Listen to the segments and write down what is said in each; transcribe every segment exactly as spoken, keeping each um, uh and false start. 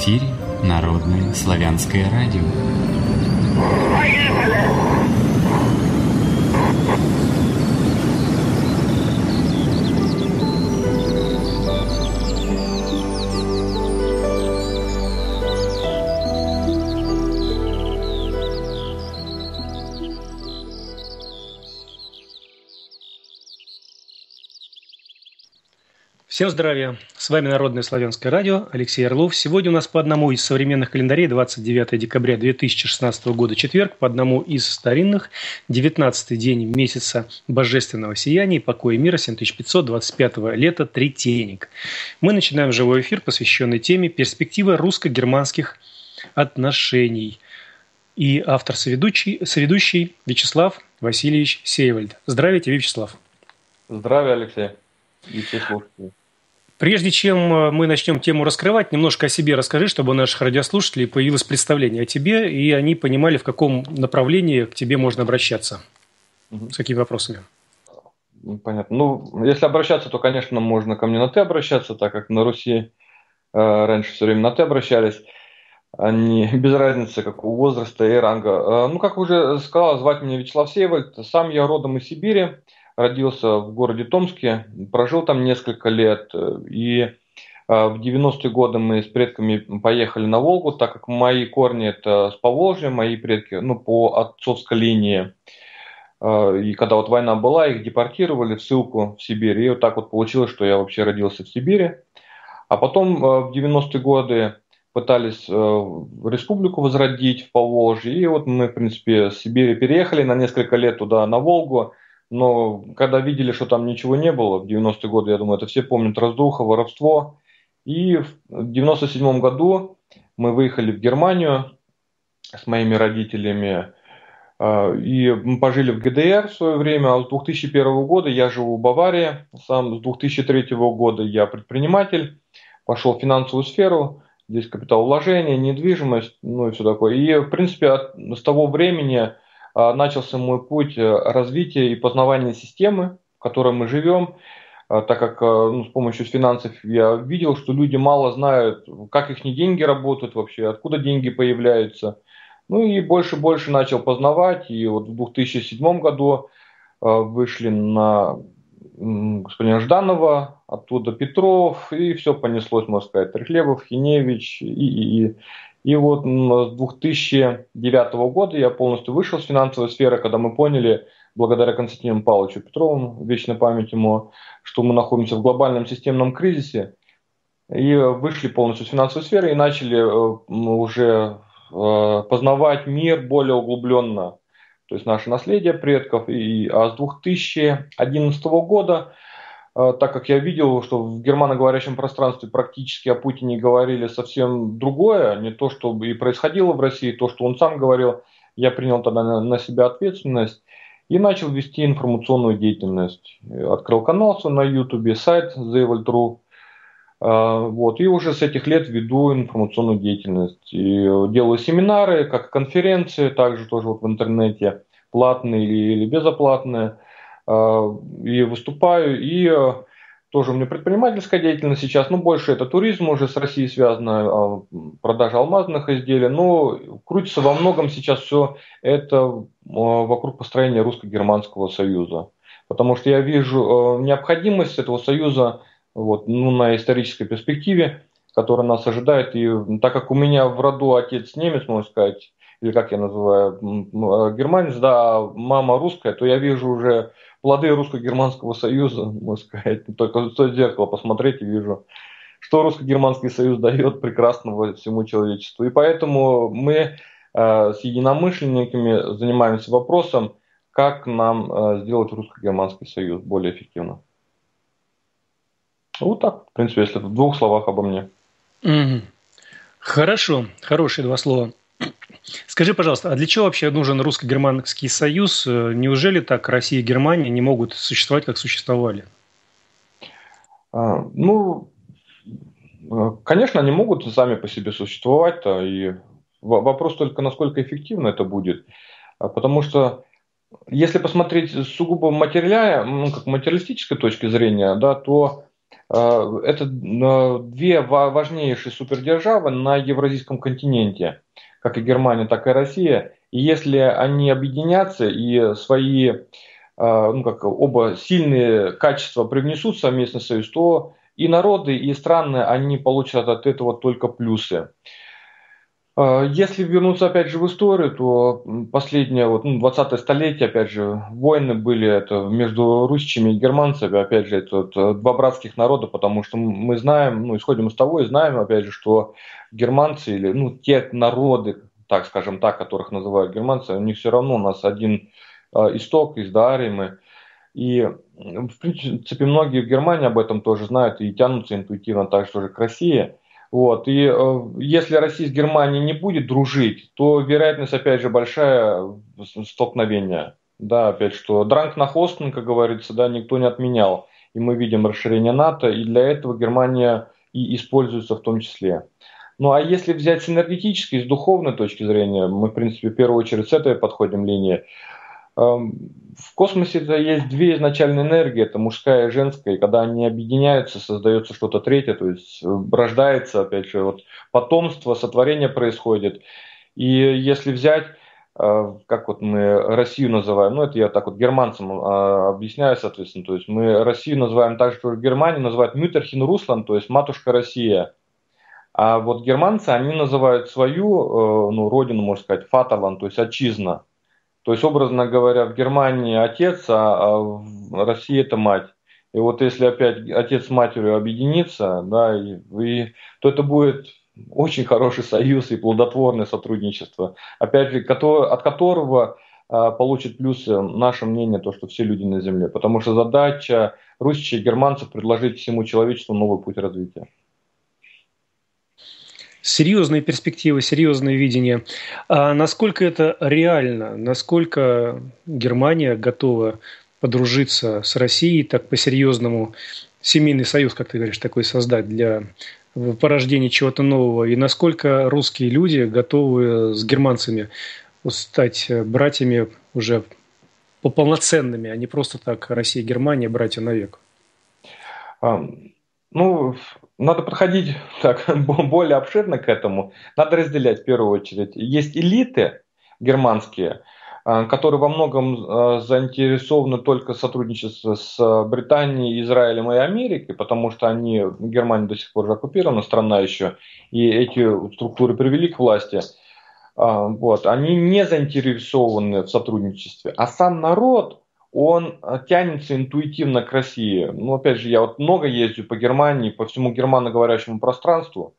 эфире Народное славянское радио. Всем здравия! С вами Народное славянское радио, Алексей Орлов. Сегодня у нас по одному из современных календарей двадцать девятое декабря две тысячи шестнадцатого года, четверг, по одному из старинных, девятнадцатый день месяца Божественного сияния и покоя мира семь тысяч пятьсот двадцать пятого лета, Третейник. Мы начинаем живой эфир, посвященный теме «Перспектива русско-германских отношений». И автор соведущий, соведущий Вячеслав Васильевич Сейвальд. Здравия, Вячеслав. Здравия, Алексей. И все слушатели. Прежде чем мы начнем тему раскрывать, немножко о себе расскажи, чтобы у наших радиослушателей появилось представление о тебе, и они понимали, в каком направлении к тебе можно обращаться. Угу. С какими вопросами? Понятно. Ну, если обращаться, то, конечно, можно ко мне на «ты» обращаться, так как на Руси э, раньше все время на «ты» обращались. Они без разницы какого возраста и ранга. Э, ну, как уже сказал, звать меня Вячеслав Сейвальд. Сам я родом из Сибири. Родился в городе Томске, прожил там несколько лет, и в девяностые годы мы с предками поехали на Волгу, так как мои корни это с Поволжья, мои предки, ну, по отцовской линии. И когда вот война была, их депортировали в ссылку в Сибирь, и вот так вот получилось, что я вообще родился в Сибири. А потом в девяностые годы пытались республику возродить в Поволжье, и вот мы, в принципе, с Сибири переехали на несколько лет туда, на Волгу. Но когда видели, что там ничего не было, в девяностые годы, я думаю, это все помнят, разруха, воровство. И в девяносто седьмом году мы выехали в Германию с моими родителями и мы пожили в ГДР в свое время. А с две тысячи первого года я живу в Баварии. Сам с две тысячи третьего года я предприниматель, пошел в финансовую сферу. Здесь капиталовложение, недвижимость, ну и все такое. И, в принципе, от, с того времени начался мой путь развития и познавания системы, в которой мы живем, так как ну, с помощью финансов я видел, что люди мало знают, как их деньги работают вообще, откуда деньги появляются. Ну и больше и больше начал познавать, и вот в две тысячи седьмом году вышли на господина Жданова, оттуда Петров, и все понеслось, можно сказать, Трехлебов, Хиневич и... и, и И вот с две тысячи девятого года я полностью вышел с финансовой сферы, когда мы поняли, благодаря Константину Павловичу Петрову, вечная память ему, что мы находимся в глобальном системном кризисе. И вышли полностью с финансовой сферы и начали уже познавать мир более углубленно. То есть наше наследие предков. И, а с две тысячи одиннадцатого года, так как я видел, что в германоговорящем пространстве практически о Путине говорили совсем другое, не то, что и происходило в России, то, что он сам говорил, я принял тогда на, на себя ответственность и начал вести информационную деятельность. Открыл канал свой на YouTube, сайт зейвальд точка ру, вот, и уже с этих лет веду информационную деятельность. И делаю семинары, как конференции, также тоже вот в интернете, платные или, или безоплатные. И выступаю, и тоже у меня предпринимательская деятельность сейчас, ну, больше это туризм уже с Россией связано, продажа алмазных изделий, но крутится во многом сейчас все это вокруг построения русско-германского союза, потому что я вижу необходимость этого союза вот, ну, на исторической перспективе, которая нас ожидает, и так как у меня в роду отец немец, можно сказать, или как я называю, германец, да, а мама русская, то я вижу уже плоды русско-германского союза, можно сказать, только в зеркало посмотреть и вижу, что русско-германский союз дает прекрасного всему человечеству. И поэтому мы э, с единомышленниками занимаемся вопросом, как нам э, сделать русско-германский союз более эффективно. Вот так, в принципе, если в двух словах обо мне. Mm-hmm. Хорошо, хорошие два слова. Скажи, пожалуйста, а для чего вообще нужен русско-германский союз? Неужели так Россия и Германия не могут существовать, как существовали? А, ну, конечно, они могут сами по себе существовать-то, и вопрос только, насколько эффективно это будет. Потому что, если посмотреть сугубо материально, ну, как материалистической точки зрения, да, то Это две важнейшие супердержавы на евразийском континенте, как и Германия, так и Россия. И если они объединятся и свои, ну, как оба сильные качества привнесут в совместный союз, то и народы, и страны, они получат от этого только плюсы. Если вернуться опять же в историю, то последнее, вот, ну, двадцатое столетие, опять же, войны были это между русичами и германцами, опять же, это вот, два братских народа, потому что мы знаем, ну, исходим из того и знаем, опять же, что германцы или, ну, те народы, так скажем так, которых называют германцы, у них все равно у нас один э, исток из Даримы. И, в принципе, многие в Германии об этом тоже знают и тянутся интуитивно также тоже к России. Вот. И э, если Россия с Германией не будет дружить, то вероятность, опять же, большая столкновения. Да, опять что дранг на хостен, как говорится, да, никто не отменял. И мы видим расширение НАТО, и для этого Германия и используется в том числе. Ну а если взять синергетически, с духовной точки зрения, мы, в принципе, в первую очередь с этой подходим линии. В космосе есть две изначальные энергии, это мужская и женская, и когда они объединяются, создается что-то третье, то есть рождается, опять же, вот потомство, сотворение происходит. И если взять, как вот мы Россию называем, ну это я так вот германцам объясняю, соответственно, то есть мы Россию называем так же, как в Германии называют Mütterchen Russland, то есть матушка Россия. А вот германцы, они называют свою, ну, родину, можно сказать, Vaterland, то есть отчизна. То есть, образно говоря, в Германии отец, а в России это мать. И вот если опять отец с матерью объединится, да, и, и, то это будет очень хороший союз и плодотворное сотрудничество. Опять же, от которого а, получит плюсы наше мнение, то, что все люди на Земле. Потому что задача русичей и германцев предложить всему человечеству новый путь развития. Серьезные перспективы, серьезное видение. А насколько это реально? Насколько Германия готова подружиться с Россией, так по-серьезному семейный союз, как ты говоришь, такой создать для порождения чего-то нового? И насколько русские люди готовы с германцами стать братьями уже полноценными, а не просто так Россия и Германия братья навек? Um, ну... Надо подходить так, более обширно к этому. Надо разделять в первую очередь. Есть элиты германские, которые во многом заинтересованы только в сотрудничестве с Британией, Израилем и Америкой, потому что они, Германия до сих пор же оккупирована страна еще, и эти структуры привели к власти. Вот. Они не заинтересованы в сотрудничестве. А сам народ, он тянется интуитивно к России. Ну, опять же, я вот много ездил по Германии, по всему германоговорящему пространству,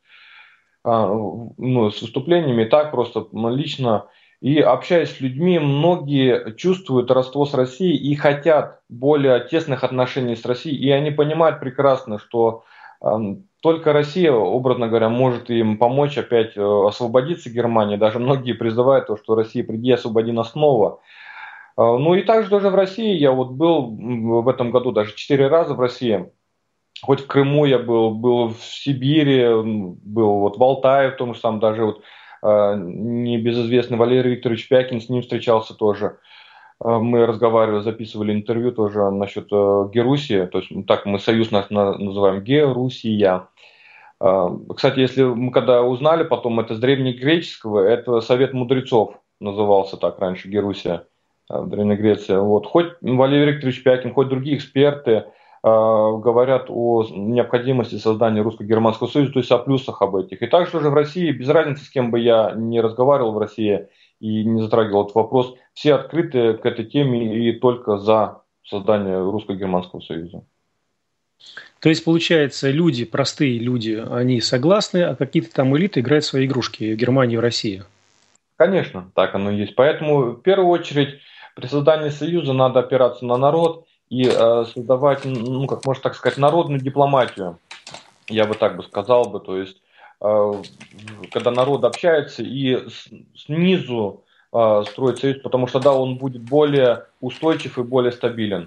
ну, с выступлениями, так просто лично, и общаясь с людьми, многие чувствуют родство с Россией и хотят более тесных отношений с Россией, и они понимают прекрасно, что только Россия, образно говоря, может им помочь опять освободиться Германии. Даже многие призывают, что Россия, приди, освободи нас снова. Ну и также тоже в России, я вот был в этом году даже четыре раза в России, хоть в Крыму я был, был в Сибири, был вот в Алтае, в том же самом, даже вот небезызвестный Валерий Викторович Пякин, с ним встречался тоже. Мы разговаривали, записывали интервью тоже насчет Герусии, то есть так мы союз нас называем Герусия. Кстати, если мы когда узнали потом, это с древнегреческого, это Совет мудрецов назывался так раньше, Герусия. В Древней Греции. Вот. Хоть Валерий Викторович Пякин, хоть другие эксперты э, говорят о необходимости создания русско-германского союза, то есть о плюсах об этих. И также уже в России, без разницы, с кем бы я не разговаривал в России и не затрагивал этот вопрос, все открыты к этой теме и только за создание русско-германского союза. То есть, получается, люди, простые люди, они согласны, а какие-то там элиты играют свои игрушки в Германии и в России? Конечно, так оно и есть. Поэтому, в первую очередь, при создании союза надо опираться на народ и э, создавать, ну, как можно так сказать, народную дипломатию. Я бы так бы сказал бы, то есть, э, когда народ общается и с, снизу э, строит союз, потому что да, он будет более устойчив и более стабилен.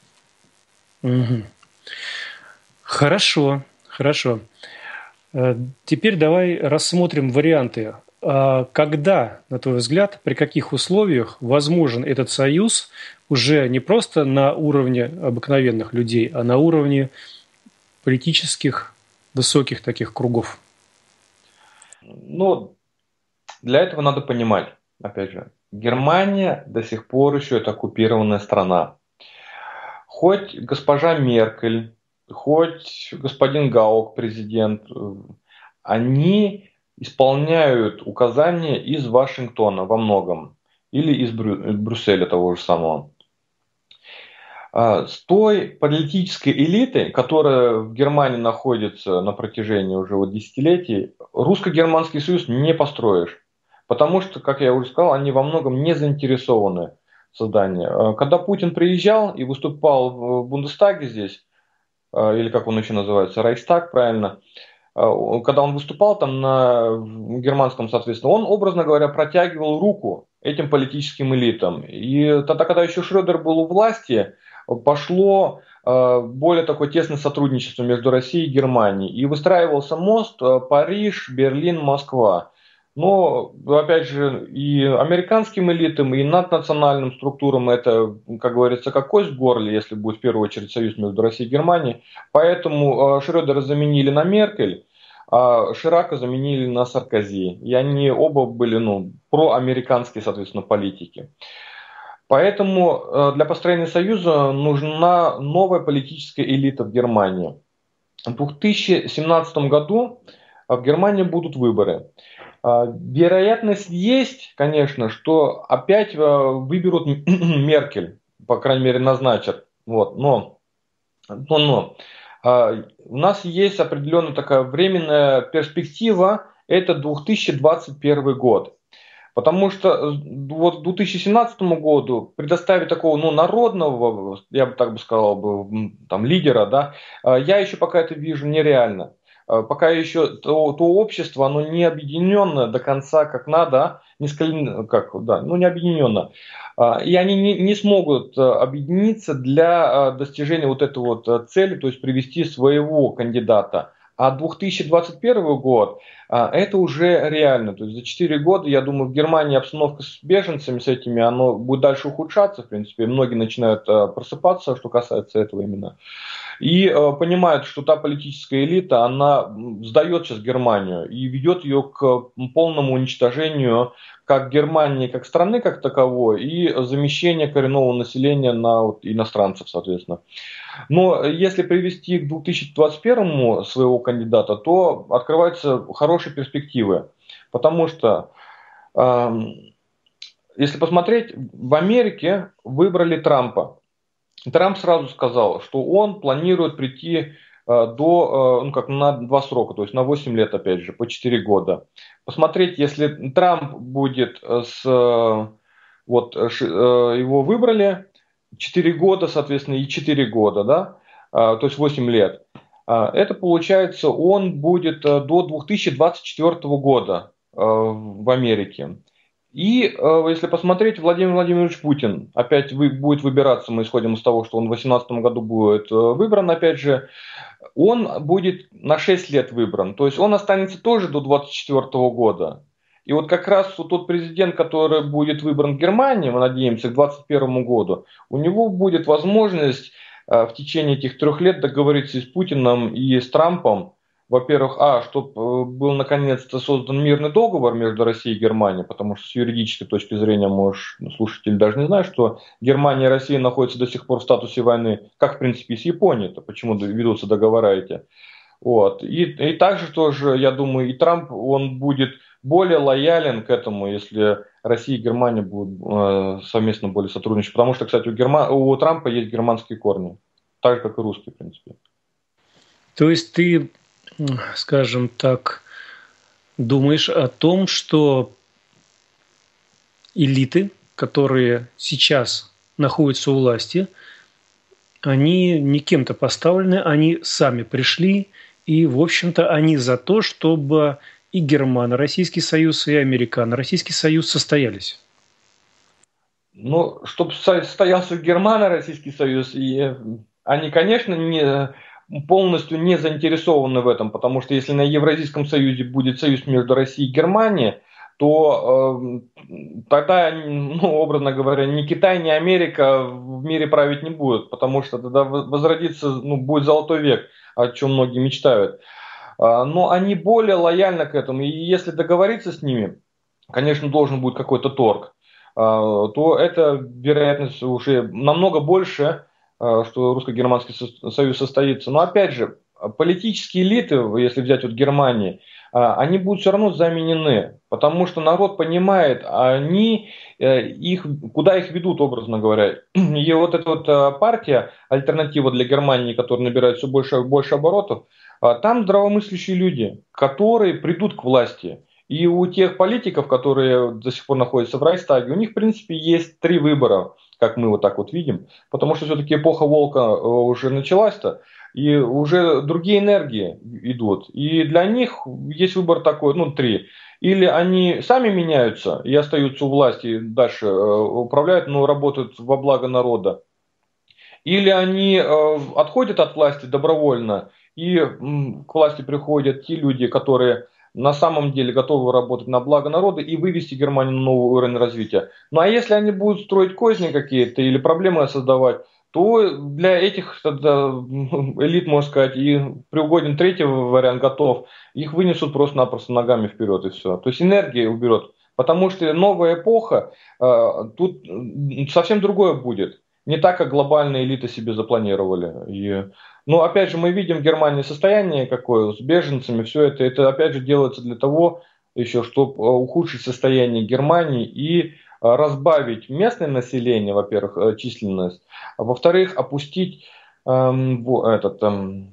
Угу. Хорошо, хорошо. Теперь давай рассмотрим варианты. Когда, на твой взгляд, при каких условиях возможен этот союз уже не просто на уровне обыкновенных людей, а на уровне политических высоких таких кругов? Ну, для этого надо понимать, опять же, Германия до сих пор еще это оккупированная страна. Хоть госпожа Меркель, хоть господин Гаук, президент, они исполняют указания из Вашингтона во многом, или из Брю- Брюсселя того же самого. С той политической элитой, которая в Германии находится на протяжении уже вот десятилетий, русско-германский союз не построишь. Потому что, как я уже сказал, они во многом не заинтересованы в создании. Когда Путин приезжал и выступал в Бундестаге здесь, или как он еще называется, Рейхстаг, правильно, когда он выступал там на германском, соответственно, он, образно говоря, протягивал руку этим политическим элитам. И тогда, когда еще Шрёдер был у власти, пошло более такое тесное сотрудничество между Россией и Германией. И выстраивался мост Париж, Берлин, Москва. Но, опять же, и американским элитам, и наднациональным структурам это, как говорится, как кость в горле, если будет в первую очередь союз между Россией и Германией. Поэтому Шрёдера заменили на Меркель, а Ширака заменили на Саркози. И они оба были, ну, проамериканские, соответственно, политики. Поэтому для построения союза нужна новая политическая элита в Германии. В две тысячи семнадцатом году в Германии будут выборы. Вероятность есть, конечно, что опять выберут Меркель, по крайней мере, назначат. Вот. Но, но, но у нас есть определенная такая временная перспектива, это две тысячи двадцать первый год. Потому что вот к две тысячи семнадцатому году предоставить такого, ну, народного, я бы так бы сказал, бы, там, лидера, да, я еще пока это вижу нереально. Пока еще то, то общество, оно не объединено до конца как надо, не, как, да, ну, не объединено. И они не, не смогут объединиться для достижения вот этой вот цели, то есть привести своего кандидата. А две тысячи двадцать первый год это уже реально. То есть за четыре года, я думаю, в Германии обстановка с беженцами, с этими, оно будет дальше ухудшаться. В принципе, многие начинают просыпаться, что касается этого именно. И понимают, что та политическая элита, она сдает сейчас Германию и ведет ее к полному уничтожению как Германии, как страны, как таковой, и замещение коренного населения на вот, иностранцев, соответственно. Но если привести к две тысячи двадцать первому своего кандидата, то открываются хорошие перспективы. Потому что, э, если посмотреть, в Америке выбрали Трампа. Трамп сразу сказал, что он планирует прийти э, до, э, ну, как на два срока, то есть на восемь лет, опять же, по четыре года. Посмотреть, если Трамп будет с... Э, вот, э, его выбрали, четыре года, соответственно, и четыре года, да, то есть восемь лет. Это получается, он будет до две тысячи двадцать четвёртого года в Америке. И если посмотреть, Владимир Владимирович Путин опять будет выбираться, мы исходим из того, что он в две тысячи восемнадцатом году будет выбран, опять же, он будет на шесть лет выбран, то есть он останется тоже до двадцать четвёртого года. И вот как раз тот президент, который будет выбран в Германии, мы надеемся, к двадцать первому году, у него будет возможность в течение этих трех лет договориться и с Путиным, и с Трампом. Во-первых, а, чтобы был наконец-то создан мирный договор между Россией и Германией, потому что с юридической точки зрения, может, слушатель даже не знает, что Германия и Россия находятся до сих пор в статусе войны, как, в принципе, и с Японией, то почему ведутся договора эти. Вот. И, и также тоже, я думаю, и Трамп, он будет более лоялен к этому, если Россия и Германия будут э, совместно более сотрудничать. Потому что, кстати, у, Герма... у Трампа есть германские корни, так же, как и русские, в принципе. То есть ты, скажем так, думаешь о том, что элиты, которые сейчас находятся у власти, они не кем-то поставлены, они сами пришли, и, в общем-то, они за то, чтобы и Германо-Российский союз, и Американо-Российский союз состоялись. Ну, чтобы состоялся Германо-Российский союз, и они, конечно, не, полностью не заинтересованы в этом, потому что если на Евразийском союзе будет союз между Россией и Германией, то э, тогда, ну, образно говоря, ни Китай, ни Америка в мире править не будут, потому что тогда возродится, ну, будет золотой век, о чем многие мечтают. Но они более лояльны к этому, и если договориться с ними, конечно, должен будет какой-то торг, то эта вероятность уже намного больше, что русско-германский союз состоится. Но опять же, политические элиты, если взять вот Германии, они будут все равно заменены, потому что народ понимает, они их, куда их ведут, образно говоря. И вот эта вот партия, альтернатива для Германии, которая набирает все больше и больше оборотов, там здравомыслящие люди, которые придут к власти. И у тех политиков, которые до сих пор находятся в Райхстаге, у них, в принципе, есть три выбора, как мы вот так вот видим. Потому что все-таки эпоха волка уже началась-то, и уже другие энергии идут. И для них есть выбор такой, ну, три. Или они сами меняются и остаются у власти, и дальше управляют, но работают во благо народа. Или они отходят от власти добровольно, и к власти приходят те люди, которые на самом деле готовы работать на благо народа и вывести Германию на новый уровень развития. Ну а если они будут строить козни какие-то или проблемы создавать, то для этих тогда, элит, можно сказать, и приугоден третий вариант готов, их вынесут просто-напросто ногами вперед и все. То есть энергия уберет. Потому что новая эпоха, тут совсем другое будет. Не так, как глобальные элиты себе запланировали. И, но опять же, мы видим в Германии состояние какое с беженцами, все это, это опять же делается для того, еще, чтобы ухудшить состояние Германии и разбавить местное население, во-первых, численность, а во-вторых, опустить эм, этот эм,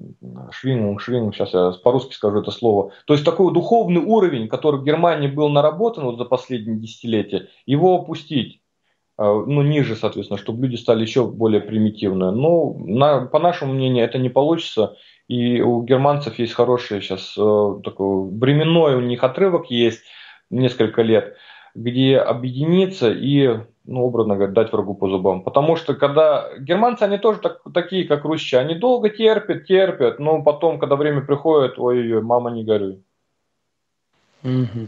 швинг, швинг, сейчас я по-русски скажу это слово, то есть такой духовный уровень, который в Германии был наработан вот за последние десятилетия, его опустить. Ну, ниже, соответственно, чтобы люди стали еще более примитивны. Но, на, по нашему мнению, это не получится. И у германцев есть хороший сейчас э, такой временной у них отрывок есть, несколько лет, где объединиться и, ну, образно говоря, дать врагу по зубам. Потому что, когда германцы, они тоже так, такие, как русичи, они долго терпят, терпят, но потом, когда время приходит, ой-ой-ой, мама, не горюй. Угу.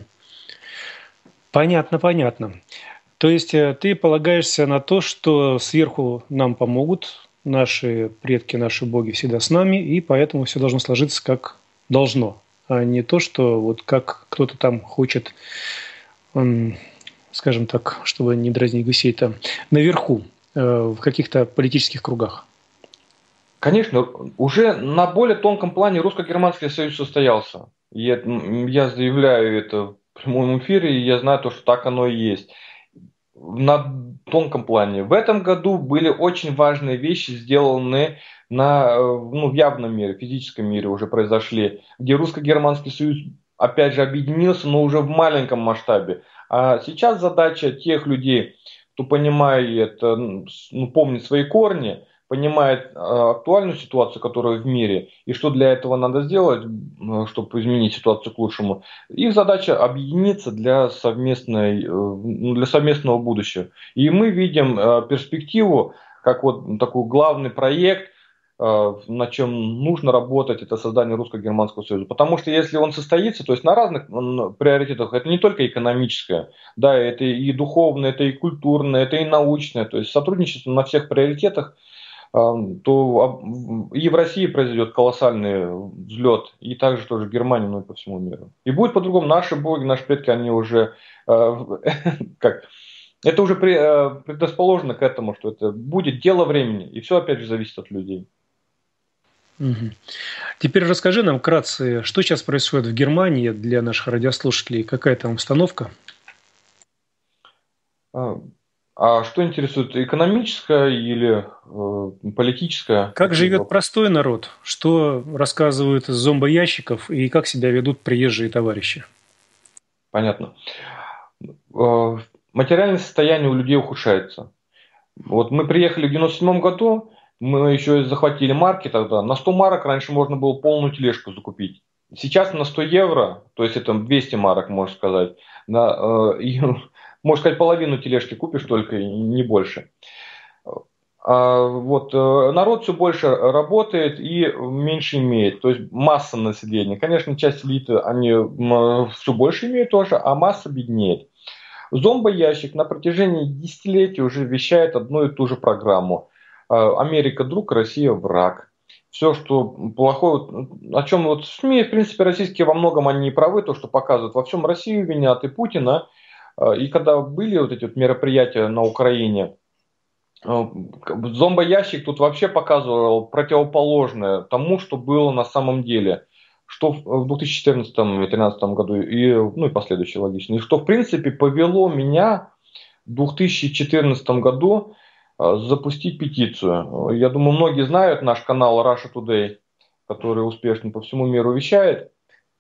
Понятно, понятно. То есть ты полагаешься на то, что сверху нам помогут, наши предки, наши боги всегда с нами, и поэтому все должно сложиться как должно, а не то, что вот как кто-то там хочет, скажем так, чтобы не дразнить гусей-то, наверху, в каких-то политических кругах. Конечно, уже на более тонком плане русско-германский союз состоялся. Я, я заявляю это в прямом эфире, и я знаю то, что так оно и есть. На тонком плане. В этом году были очень важные вещи сделаны на, ну, в явном мире, в физическом мире уже произошли, где русско-германский союз опять же объединился, но уже в маленьком масштабе. А сейчас задача тех людей, кто понимает, ну, помнит свои корни, понимает актуальную ситуацию, которая в мире, и что для этого надо сделать, чтобы изменить ситуацию к лучшему. Их задача объединиться для, совместной, для совместного будущего. И мы видим перспективу, как вот такой главный проект, на чем нужно работать, это создание русско-германского союза. Потому что если он состоится, то есть на разных приоритетах, это не только экономическое, да, это и духовное, это и культурное, это и научное, то есть сотрудничество на всех приоритетах, то и в России произойдет колоссальный взлет, и также тоже в Германии, но и по всему миру. И будет по-другому. Наши боги, наши предки, они уже как это уже предрасположено к этому, что это будет дело времени, и все опять же зависит от людей. Угу. Теперь расскажи нам вкратце, что сейчас происходит в Германии для наших радиослушателей, какая там обстановка? А что интересует, экономическая или э, политическая? Как живет простой народ? Что рассказывают из зомбоящиков и как себя ведут приезжие товарищи? Понятно. Материальное состояние у людей ухудшается. Вот мы приехали в девяносто седьмом году, мы еще захватили марки тогда. На сто марок раньше можно было полную тележку закупить. Сейчас на сто евро, то есть это двести марок, можно сказать, на, э, можно сказать, половину тележки купишь только, и не больше. А, вот, э, народ все больше работает и меньше имеет, то есть масса населения. Конечно, часть элиты, они все больше имеют тоже, а масса беднеет. Зомбоящик на протяжении десятилетий уже вещает одну и ту же программу. А, Америка друг, Россия враг. Все, что плохое, о чем вот СМИ, в принципе, российские во многом они не правы, то, что показывают, во всем Россию винят и Путина. А, И когда были вот эти вот мероприятия на Украине, а, зомбоящик тут вообще показывал противоположное тому, что было на самом деле. Что в две тысячи четырнадцатом и две тысячи тринадцатом году, и, ну и последующие логично. И что, в принципе, повело меня в две тысячи четырнадцатом году а, запустить петицию. Я думаю, многие знают наш канал Russia Today, который успешно по всему миру вещает.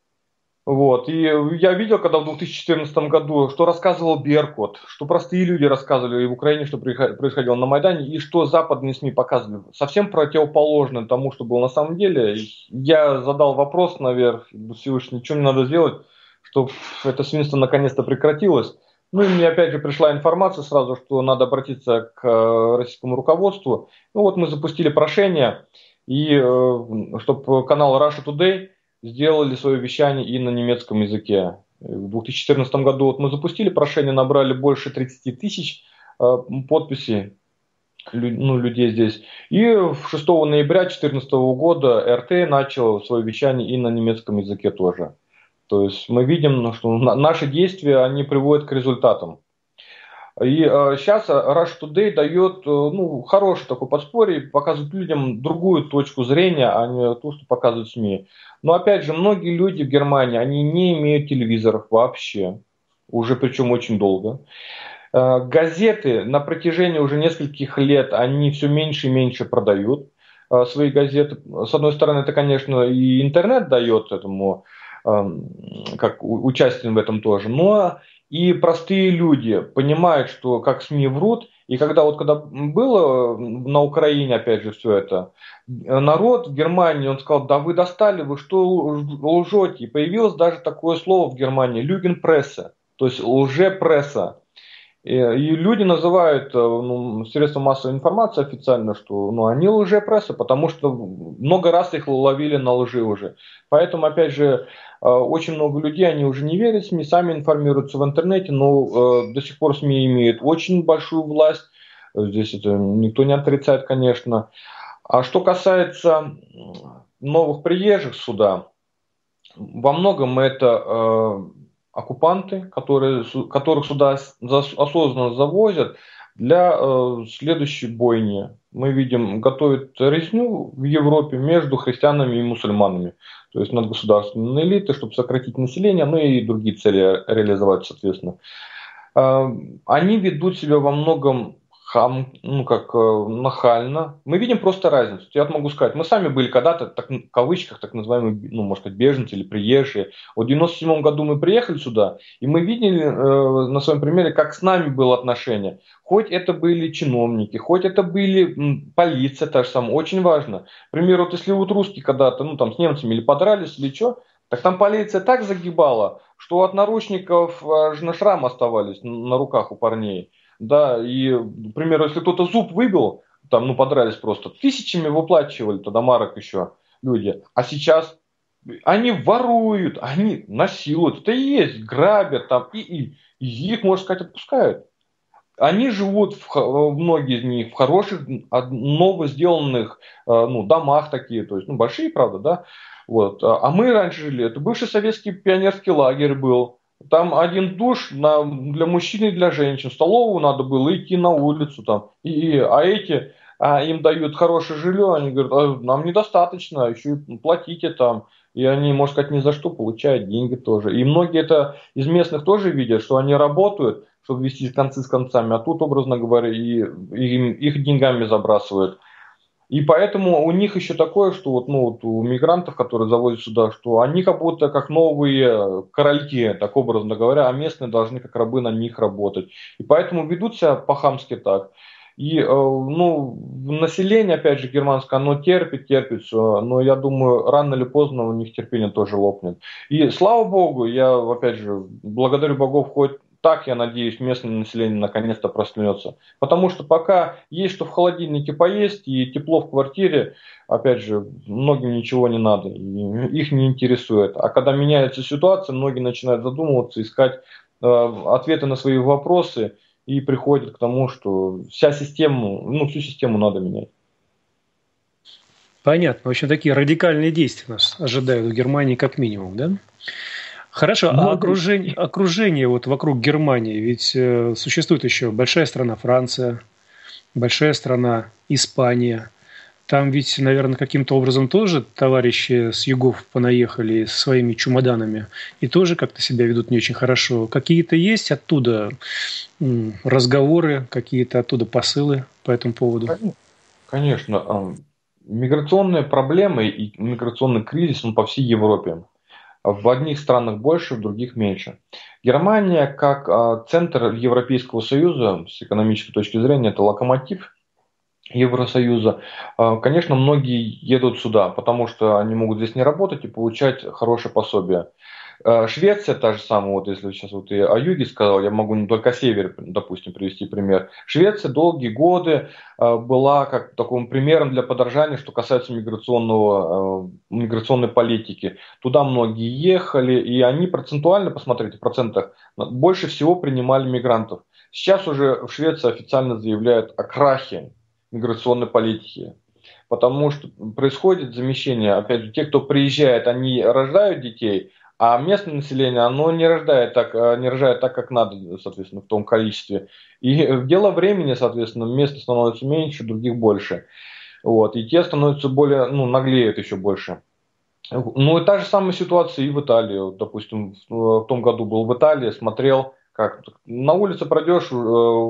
Вот. И я видел, когда в две тысячи четырнадцатом году, что рассказывал Беркут, что простые люди рассказывали и в Украине, что происходило на Майдане, и что западные СМИ показывали. Совсем противоположно тому, что было на самом деле. Я задал вопрос наверх, Всевышний, ничего не надо сделать, чтобы это свинство наконец-то прекратилось. Ну и мне опять же пришла информация сразу, что надо обратиться к российскому руководству. Ну вот мы запустили прошение, и чтобы канал Russia Today сделали свое вещание и на немецком языке. В две тысячи четырнадцатом году вот мы запустили прошение, набрали больше тридцать тысяч э, подписей ну, людей здесь. И шестого ноября две тысячи четырнадцатого года эр тэ начал свое вещание и на немецком языке тоже. То есть мы видим, что наши действия, они приводят к результатам. И э, сейчас Russia Today дает э, ну, хороший такой подспорье, показывает людям другую точку зрения, а не то, что показывают СМИ. Но опять же, многие люди в Германии, они не имеют телевизоров вообще, уже причем очень долго. Э, газеты на протяжении уже нескольких лет, они все меньше и меньше продают э, свои газеты. С одной стороны, это, конечно, и интернет дает этому, э, как участие в этом тоже, но и простые люди понимают, что как СМИ врут, и когда вот когда было на Украине, опять же, все это, народ в Германии, он сказал, да вы достали, вы что лжете? И появилось даже такое слово в Германии, люгенпрессе, то есть лжепресса. И, и люди называют ну, средства массовой информации официально, что ну, они лжепресса, потому что много раз их ловили на лжи уже. Поэтому, опять же, очень много людей, они уже не верят в СМИ, сами информируются в интернете, но э, до сих пор СМИ имеют очень большую власть. Здесь это никто не отрицает, конечно. А что касается новых приезжих сюда, во многом это э, оккупанты, которые, которых сюда осознанно завозят для э, следующей бойни. Мы видим, готовят резню в Европе между христианами и мусульманами. То есть над государственной элитой, чтобы сократить население, ну и другие цели реализовать, соответственно. Э, они ведут себя во многом хам, ну как э, нахально. Мы видим просто разницу. Я могу сказать, мы сами были когда-то, так, в кавычках, так называемые, ну, может сказать, беженцы или приезжие. Вот в девяносто седьмом году мы приехали сюда, и мы видели э, на своем примере, как с нами было отношение. Хоть это были чиновники, хоть это были м, полиция, та же самая, очень важно. К примеру, вот если вот русские когда-то, ну там с немцами или подрались, или что, так там полиция так загибала, что от наручников аж на шрам оставались на руках у парней. Да, и, к примеру, если кто-то зуб выбил, там, ну, подрались просто, тысячами выплачивали тогда марок еще люди. А сейчас они воруют, они насилуют, это и есть, грабят там, и, и, и их, можно сказать, отпускают. Они живут, в, многие из них, в хороших, ново сделанных ну, домах такие, то есть, ну, большие, правда, да. Вот. А мы раньше жили, это бывший советский пионерский лагерь был. Там один душ на, для мужчин и для женщин. В столовую надо было идти на улицу. Там. И, а эти, а им дают хорошее жилье, они говорят, а нам недостаточно, еще и платите там. И они, можно сказать, ни за что получают деньги тоже. И многие это из местных тоже видят, что они работают, чтобы вести концы с концами, а тут, образно говоря, и, и их деньгами забрасывают. И поэтому у них еще такое, что вот, ну, вот у мигрантов, которые завозят сюда, что они как будто как новые корольки, так образно говоря, а местные должны как рабы на них работать. И поэтому ведут себя по-хамски так. И ну, население, опять же, германское, оно терпит, терпит все, но я думаю, рано или поздно у них терпение тоже лопнет. И слава богу, я, опять же, благодарю богов, хоть так, я надеюсь, местное население наконец-то проснется. Потому что пока есть что в холодильнике поесть и тепло в квартире, опять же, многим ничего не надо, и их не интересует. А когда меняется ситуация, многие начинают задумываться, искать э, ответы на свои вопросы и приходят к тому, что вся система, ну, всю систему надо менять. Понятно. В общем, такие радикальные действия нас ожидают в Германии как минимум, да? Хорошо, Ну, а окружение, окружение вот вокруг Германии, ведь э, существует еще большая страна Франция, большая страна Испания. Там ведь, наверное, каким-то образом тоже товарищи с югов понаехали со своими чемоданами и тоже как-то себя ведут не очень хорошо. Какие-то есть оттуда м, разговоры, какие-то оттуда посылы по этому поводу? Конечно, а, миграционные проблемы и миграционный кризис, он по всей Европе. В одних странах больше, в других меньше. Германия, как а, центр Европейского Союза, с экономической точки зрения, это локомотив Евросоюза. А, Конечно, многие едут сюда, потому что они могут здесь не работать и получать хорошее пособие. А, Швеция та же самая, вот если сейчас вот я о юге сказал, я могу не только о севере, допустим, привести пример. Швеция долгие годы а, была как таким примером для подражания, что касается миграционного, а, миграционной политики. Туда многие ехали, и они процентуально, посмотрите, в процентах, больше всего принимали мигрантов. Сейчас уже в Швеции официально заявляют о крахе миграционной политики. Потому что происходит замещение, опять же, те, кто приезжает, они рождают детей, а местное население, оно не рождает так, э, не рожает так, как надо, соответственно, в том количестве. И в дело времени, соответственно, места становится меньше, других больше. Вот. И те становятся более, ну, наглеют еще больше. Ну и та же самая ситуация и в Италии. Вот, допустим, в в том году был в Италии, смотрел, как на улице пройдешь, э,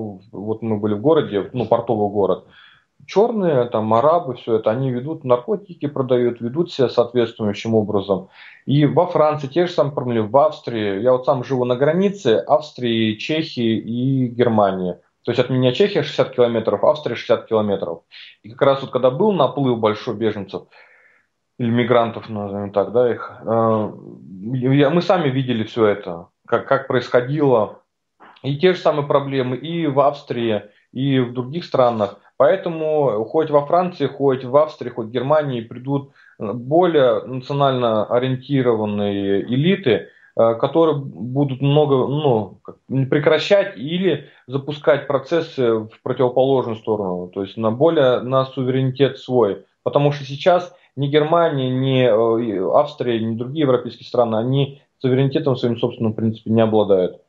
вот мы были в городе, ну, портовый город, черные, там, арабы, все это, они ведут наркотики, продают, ведут себя соответствующим образом. И во Франции те же самые проблемы, в Австрии. Я вот сам живу на границе Австрии, Чехии и Германии. То есть от меня Чехия шестьдесят километров, Австрия шестьдесят километров. И как раз вот когда был наплыв большой беженцев, или мигрантов, назовем так, да, их, э, я- мы сами видели все это, как, как происходило. И те же самые проблемы и в Австрии, и в других странах. Поэтому хоть во Франции, хоть в Австрии, хоть в Германии придут более национально ориентированные элиты, э, которые будут много, ну, как, не прекращать или запускать процессы в противоположную сторону, то есть на более на суверенитет свой. Потому что сейчас ни Германия, ни э, Австрия, ни другие европейские страны, они суверенитетом своим собственным, в принципе, не обладают.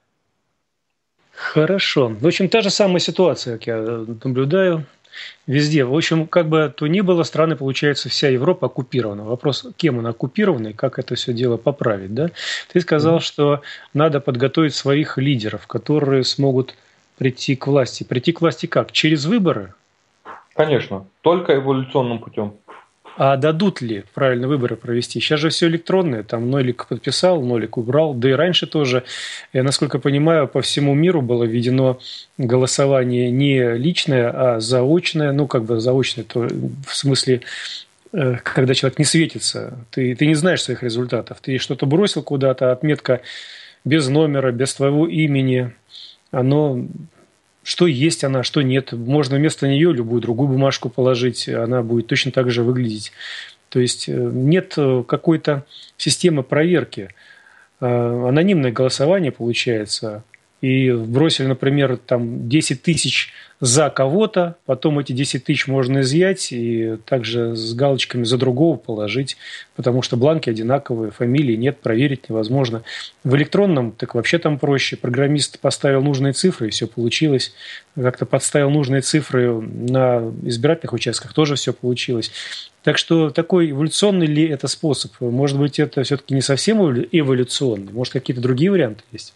Хорошо. В общем, та же самая ситуация, как я наблюдаю везде. В общем, как бы то ни было, страны, получается, вся Европа оккупирована. Вопрос, кем она оккупирована и как это все дело поправить, да? Ты сказал, что надо подготовить своих лидеров, которые смогут прийти к власти. Прийти к власти как? Через выборы? Конечно, только эволюционным путем. А дадут ли правильно выборы провести? Сейчас же все электронное, там нолик подписал, нолик убрал, да и раньше тоже, я насколько понимаю, по всему миру было введено голосование не личное, а заочное, ну как бы заочное, то в смысле, э, когда человек не светится, ты, ты не знаешь своих результатов, ты что-то бросил куда-то, отметка без номера, без твоего имени, оно... Что есть она, что нет. Можно вместо нее любую другую бумажку положить, она будет точно так же выглядеть. То есть нет какой-то системы проверки. Анонимное голосование получается. И бросили, например, там десять тысяч за кого-то, потом эти десять тысяч можно изъять и также с галочками за другого положить, потому что бланки одинаковые, фамилии нет, проверить невозможно. В электронном так вообще там проще. Программист поставил нужные цифры, и все получилось. Как-то подставил нужные цифры на избирательных участках, тоже все получилось. Так что такой эволюционный ли это способ? Может быть, это все-таки не совсем эволюционный? Может, какие-то другие варианты есть?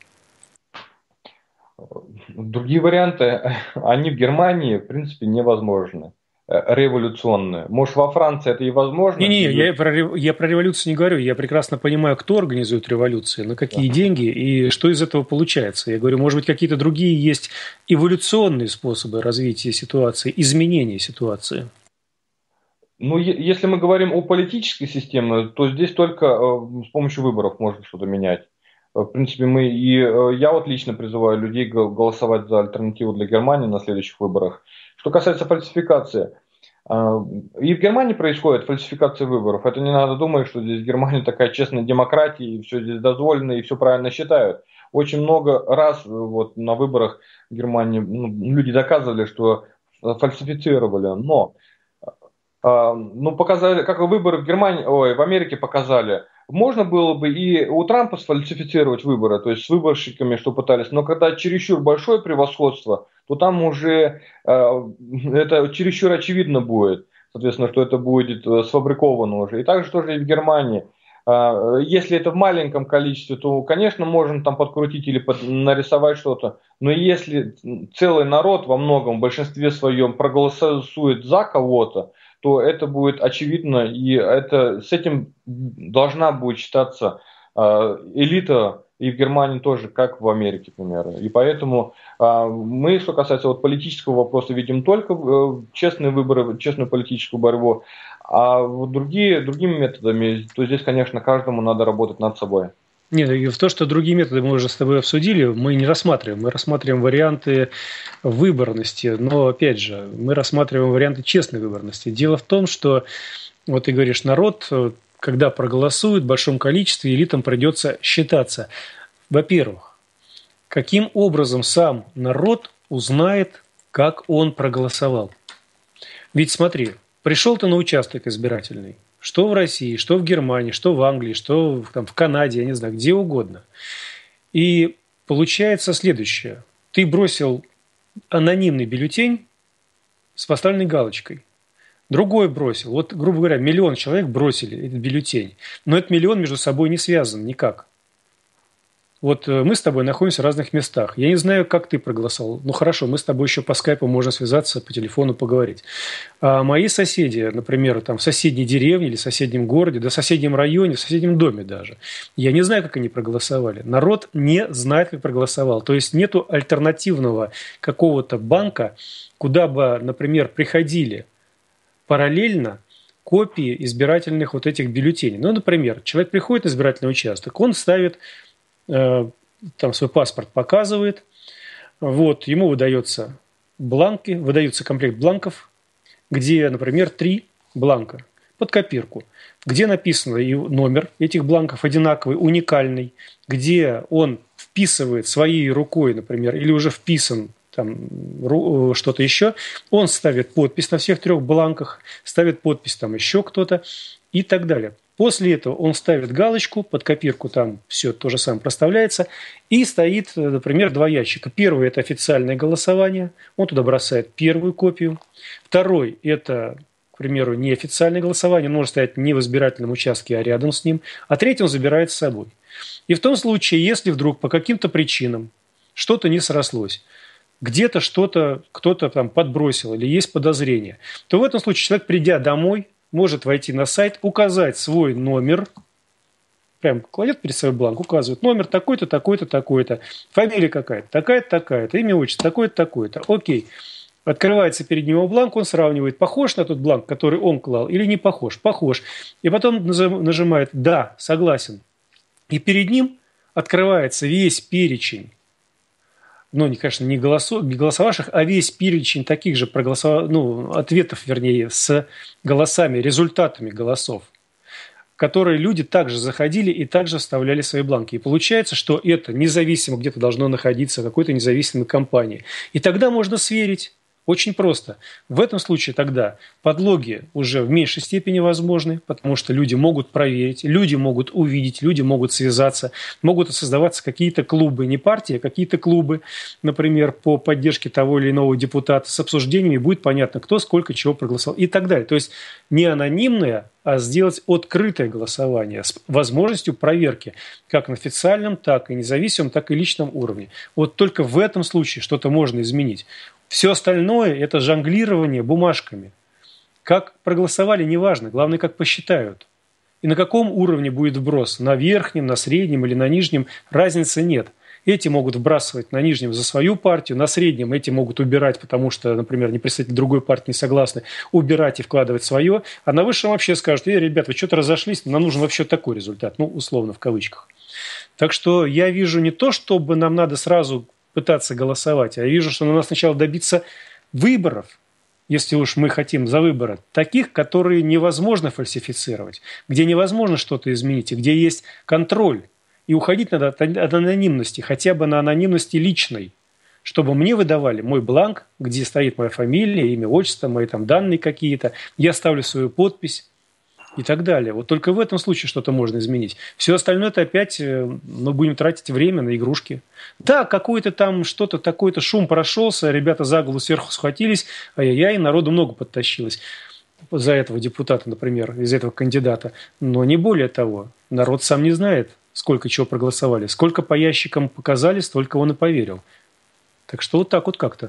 Другие варианты, они в Германии, в принципе, невозможны. Э, Революционные. Может, во Франции это и возможно. Не-не, И... я про, рев- я про революцию не говорю. Я прекрасно понимаю, кто организует революции, на какие Да. деньги и что из этого получается. Я говорю, может быть, какие-то другие есть эволюционные способы развития ситуации, изменения ситуации. Ну, е- если мы говорим о политической системе, то здесь только э, с помощью выборов можно что-то менять. В принципе, мы и я вот лично призываю людей голосовать за альтернативу для Германии на следующих выборах. Что касается фальсификации, и в Германии происходит фальсификация выборов. Это не надо думать, что здесь Германия такая честная демократия, и все здесь дозволено, и все правильно считают. Очень много раз вот на выборах в Германии ну, люди доказывали, что фальсифицировали. Но ну, показали, как выборы в Германии, ой, в Америке показали, можно было бы и у Трампа сфальсифицировать выборы, то есть с выборщиками, что пытались, но когда чересчур большое превосходство, то там уже э, это чересчур очевидно будет, соответственно, что это будет сфабриковано уже. И также тоже и в Германии. Э, если это в маленьком количестве, то, конечно, можно там подкрутить или под, нарисовать что-то, но если целый народ во многом, в большинстве своем проголосует за кого-то, то это будет очевидно, и это, с этим должна будет считаться э, элита и в Германии тоже, как в Америке, к примеру. И поэтому э, мы, что касается вот политического вопроса, видим только э, честные выборы, честную политическую борьбу, а вот другие, другими методами, то здесь, конечно, каждому надо работать над собой. Нет, и в то, что другие методы мы уже с тобой обсудили, мы не рассматриваем. Мы рассматриваем варианты выборности, но, опять же, мы рассматриваем варианты честной выборности. Дело в том, что, вот ты говоришь, народ, когда проголосует в большом количестве, элитам придется считаться. Во-первых, каким образом сам народ узнает, как он проголосовал? Ведь смотри, пришел ты на участок избирательный, что в России, что в Германии, что в Англии, что там, в Канаде, я не знаю, где угодно. И получается следующее. Ты бросил анонимный бюллетень с поставленной галочкой. Другой бросил. Вот, грубо говоря, миллион человек бросили этот бюллетень. Но этот миллион между собой не связан никак. Вот мы с тобой находимся в разных местах. Я не знаю, как ты проголосовал. Ну хорошо, мы с тобой еще по скайпу можем связаться, по телефону поговорить. А мои соседи, например, там в соседней деревне или в соседнем городе, да в соседнем районе, в соседнем доме даже, я не знаю, как они проголосовали. Народ не знает, как проголосовал. То есть нету альтернативного какого-то банка, куда бы, например, приходили параллельно копии избирательных вот этих бюллетеней. Ну, например, человек приходит на избирательный участок, он ставит там свой паспорт, показывает, вот, ему выдается бланки, выдается комплект бланков, где, например, три бланка под копирку, где написано и номер этих бланков одинаковый, уникальный, где он вписывает своей рукой, например, или уже вписан там что-то еще, он ставит подпись на всех трех бланках, ставит подпись там еще кто-то и так далее. После этого он ставит галочку, под копирку там все то же самое проставляется, и стоит, например, два ящика. Первый – это официальное голосование, он туда бросает первую копию. Второй – это, к примеру, неофициальное голосование, он может стоять не в избирательном участке, а рядом с ним. А третий он забирает с собой. И в том случае, если вдруг по каким-то причинам что-то не срослось, где-то что-то кто-то там подбросил или есть подозрение, то в этом случае человек, придя домой, может войти на сайт, указать свой номер, прям кладет перед собой бланк, указывает номер такой-то, такой-то, такой-то, фамилия какая-то, такая-то, такая-то, имя, отчество, такое-то, такое-то. Окей. Открывается перед него бланк, он сравнивает, похож на тот бланк, который он клал, или не похож. Похож. И потом нажимает «Да, согласен». И перед ним открывается весь перечень, ну, конечно, не, голосу, не голосовавших, а весь перечень таких же проголосов... ну, ответов, вернее, с голосами, результатами голосов, которые люди также заходили и также вставляли свои бланки. И получается, что это независимо где-то должно находиться, какой-то независимой компании. И тогда можно сверить. Очень просто. В этом случае тогда подлоги уже в меньшей степени возможны, потому что люди могут проверить, люди могут увидеть, люди могут связаться, могут создаваться какие-то клубы, не партии, а какие-то клубы, например, по поддержке того или иного депутата с обсуждениями, будет понятно, кто сколько чего проголосовал и так далее. То есть не анонимное, а сделать открытое голосование с возможностью проверки как на официальном, так и независимом, так и личном уровне. Вот только в этом случае что-то можно изменить. Все остальное – это жонглирование бумажками. Как проголосовали, неважно. Главное, как посчитают. И на каком уровне будет вброс? На верхнем, на среднем или на нижнем? Разницы нет. Эти могут вбрасывать на нижнем за свою партию, на среднем эти могут убирать, потому что, например, не представители другой партии не согласны, убирать и вкладывать свое, а на высшем вообще скажут: эй, ребят, вы что-то разошлись, нам нужен вообще такой результат, ну, условно, в кавычках. Так что я вижу не то, чтобы нам надо сразу пытаться голосовать, а я вижу, что нам надо сначала добиться выборов, если уж мы хотим за выборы, таких, которые невозможно фальсифицировать, где невозможно что-то изменить, и где есть контроль. И уходить надо от анонимности, хотя бы на анонимности личной, чтобы мне выдавали мой бланк, где стоит моя фамилия, имя, отчество, мои там данные какие-то, я ставлю свою подпись и так далее. Вот только в этом случае что-то можно изменить. Все остальное это опять мы будем тратить время на игрушки. Да, какой-то там что-то, такой-то шум прошелся, ребята за голову сверху схватились, ай-яй-яй, народу много подтащилось за этого депутата, например, из этого кандидата. Но не более того, народ сам не знает, сколько чего проголосовали. Сколько по ящикам показали, столько он и поверил. Так что вот так вот как-то.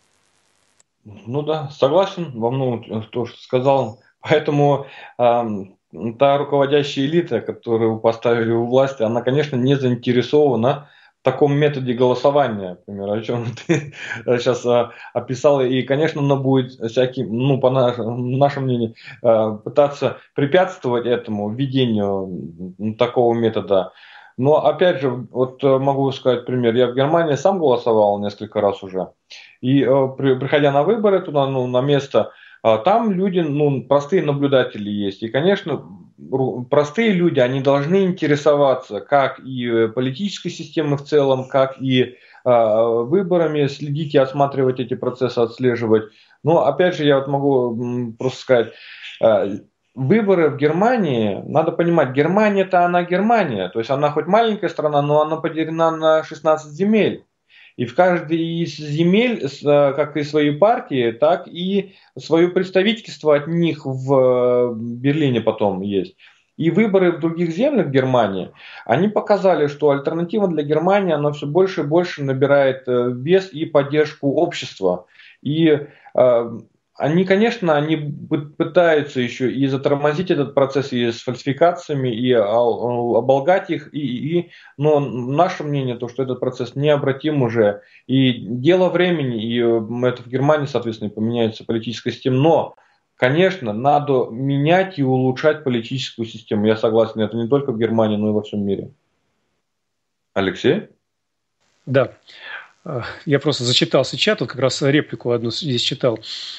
Ну да, согласен во многом то, что сказал. Поэтому э, та руководящая элита, которую поставили у власти, она, конечно, не заинтересована в таком методе голосования, например, о чем ты сейчас э, описал. И, конечно, она будет всяким, ну, по нашему, нашему мнению, э, пытаться препятствовать этому введению такого метода. Но, опять же, вот могу сказать пример. Я в Германии сам голосовал несколько раз уже. И э, при, приходя на выборы туда, ну, на место, э, там люди, ну, простые наблюдатели есть. И, конечно, простые люди, они должны интересоваться как и политической системой в целом, как и э, выборами, следить и осматривать эти процессы, отслеживать. Но, опять же, я вот могу просто сказать... Э, Выборы в Германии, надо понимать, Германия-то она Германия, то есть она хоть маленькая страна, но она поделена на шестнадцать земель. И в каждой из земель, как и свои партии, так и свое представительство от них в Берлине потом есть. И выборы в других землях Германии, они показали, что альтернатива для Германии, она все больше и больше набирает вес и поддержку общества. И Они, конечно, они пытаются еще и затормозить этот процесс и с фальсификациями, и оболгать их, и, и, но наше мнение, то, что этот процесс необратим уже, и дело времени, и это в Германии, соответственно, поменяется политическая система, но, конечно, надо менять и улучшать политическую систему, я согласен, это не только в Германии, но и во всем мире. Алексей? Да. Я просто зачитался чат, вот как раз реплику одну здесь читал.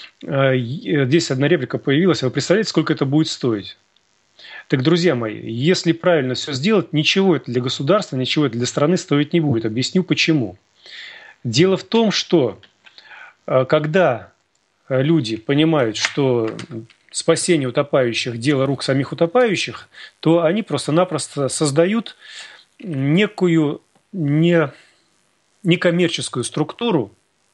Здесь одна реплика появилась. Вы представляете, сколько это будет стоить? Так, друзья мои, если правильно все сделать, ничего это для государства, ничего это для страны стоить не будет. Объясню почему. Дело в том, что когда люди понимают, что спасение утопающих – дело рук самих утопающих, то они просто-напросто создают некую не... некоммерческую структуру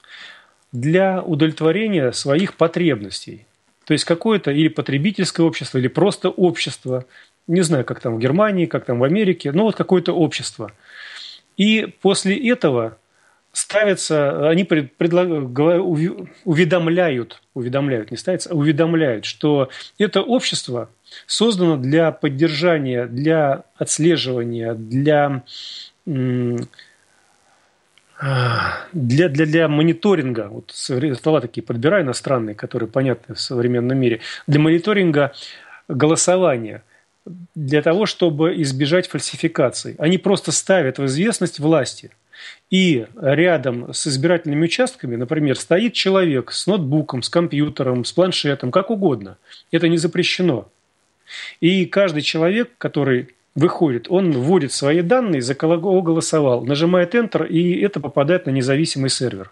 для удовлетворения своих потребностей. То есть какое-то или потребительское общество, или просто общество, не знаю, как там в Германии, как там в Америке, но вот какое-то общество. И после этого ставятся, они предлаг, уведомляют, уведомляют, не ставятся, а уведомляют, что это общество создано для поддержания, для отслеживания, для... Для, для, для мониторинга, вот слова такие подбираю иностранные, которые понятны в современном мире, для мониторинга голосования, для того, чтобы избежать фальсификаций. Они просто ставят в известность власти. И рядом с избирательными участками, например, стоит человек с ноутбуком, с компьютером, с планшетом, как угодно. Это не запрещено. И каждый человек, который... выходит, он вводит свои данные, за кого голосовал, нажимает Enter, и это попадает на независимый сервер.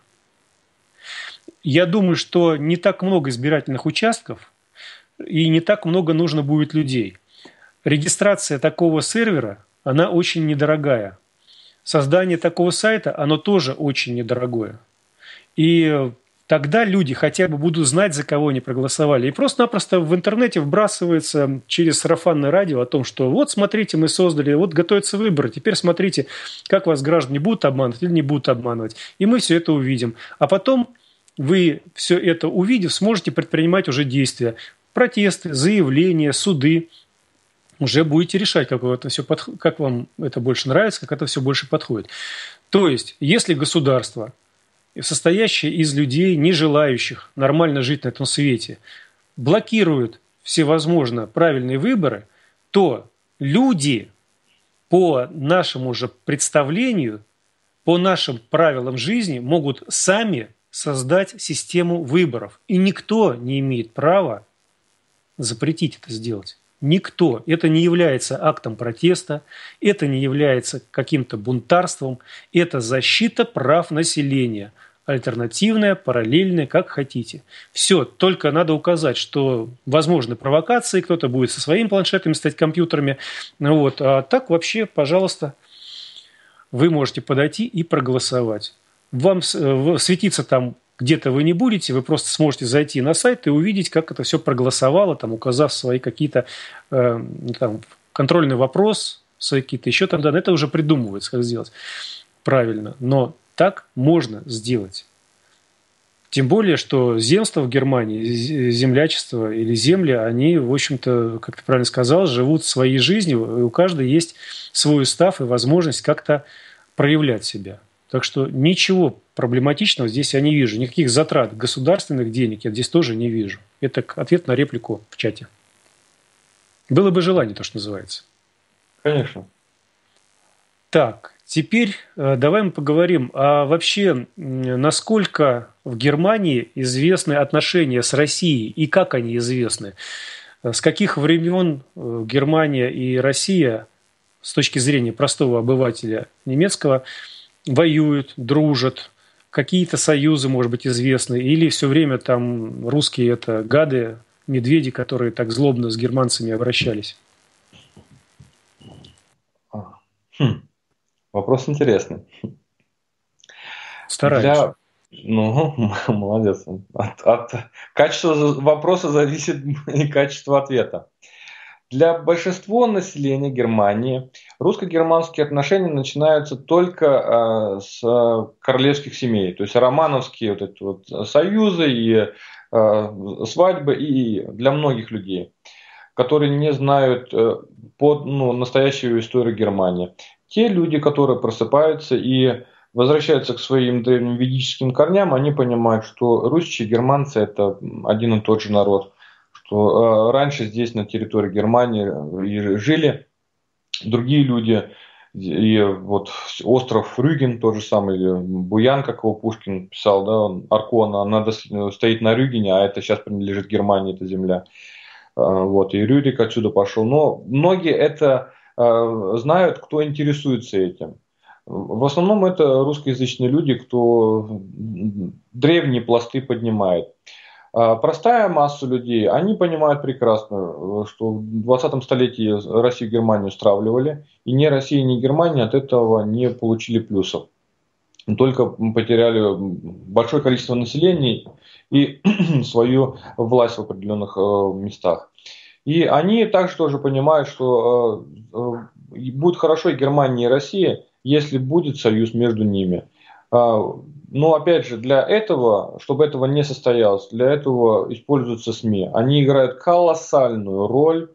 Я думаю, что не так много избирательных участков, и не так много нужно будет людей. Регистрация такого сервера, она очень недорогая. Создание такого сайта, оно тоже очень недорогое. И тогда люди хотя бы будут знать, за кого они проголосовали. И просто-напросто в интернете вбрасывается через сарафанное радио о том, что вот смотрите, мы создали, вот готовятся выборы, теперь смотрите, как вас граждане будут обманывать или не будут обманывать. И мы все это увидим. А потом вы все это увидев, сможете предпринимать уже действия. Протесты, заявления, суды. уже будете решать, как, это все подх... как вам это больше нравится, как это все больше подходит. То есть, если государство, состоящее из людей, не желающих нормально жить на этом свете, блокирует всевозможно правильные выборы, то люди по нашему же представлению, по нашим правилам жизни могут сами создать систему выборов. И никто не имеет права запретить это сделать. Никто. Это не является актом протеста, это не является каким-то бунтарством, это защита прав населения. Альтернативная, параллельная, как хотите. Все, только надо указать, что возможны провокации, кто-то будет со своими планшетами стать компьютерами. Вот. А так вообще, пожалуйста, вы можете подойти и проголосовать. Вам светиться там где-то вы не будете, вы просто сможете зайти на сайт и увидеть, как это все проголосовало, там, указав свои какие-то э, там, контрольный вопрос, свои какие-то еще там данные. Это уже придумывается, как сделать правильно. Но так можно сделать. Тем более, что земства в Германии, землячество или земли, они, в общем-то, как ты правильно сказал, живут своей жизнью, и у каждого есть свой устав и возможность как-то проявлять себя. Так что ничего проблематичного здесь я не вижу. Никаких затрат государственных денег я здесь тоже не вижу. Это ответ на реплику в чате. Было бы желание, то, что называется. Конечно. Так, теперь э, давай мы поговорим, а вообще, насколько в Германии известны отношения с Россией и как они известны? С каких времен э, Германия и Россия, с точки зрения простого обывателя немецкого, воюют, дружат, какие-то союзы, может быть, известны, или все время там русские это гады, медведи, которые так злобно с германцами обращались? Хм. Вопрос интересный. Стараюсь. Для... Ну, молодец. От, от качества вопроса зависит и качество ответа. Для большинства населения Германии русско-германские отношения начинаются только э, с королевских семей. То есть романовские вот эти вот союзы и э, свадьбы и для многих людей, которые не знают э, под, ну, настоящую историю Германии. Те люди, которые просыпаются и возвращаются к своим древним ведическим корням, они понимают, что русичи и германцы – это один и тот же народ. Что э, раньше здесь, на территории Германии, и жили другие люди. И вот остров Рюген, тот же самый, или Буян, как его Пушкин писал, да, Аркона, она стоит на Рюгене, а это сейчас принадлежит Германии, эта земля. Э, вот, и Рюрик отсюда пошел. Но многие это э, знают, кто интересуется этим. В основном это русскоязычные люди, кто древние пласты поднимает. Простая масса людей, они понимают прекрасно, что в двадцатом столетии Россию и Германию стравливали, и ни Россия, ни Германия от этого не получили плюсов. Только потеряли большое количество населения и свою власть в определенных местах. И они также тоже понимают, что будет хорошо и Германия, и Россия, если будет союз между ними. Но опять же, для этого, чтобы этого не состоялось, для этого используются СМИ. Они играют колоссальную роль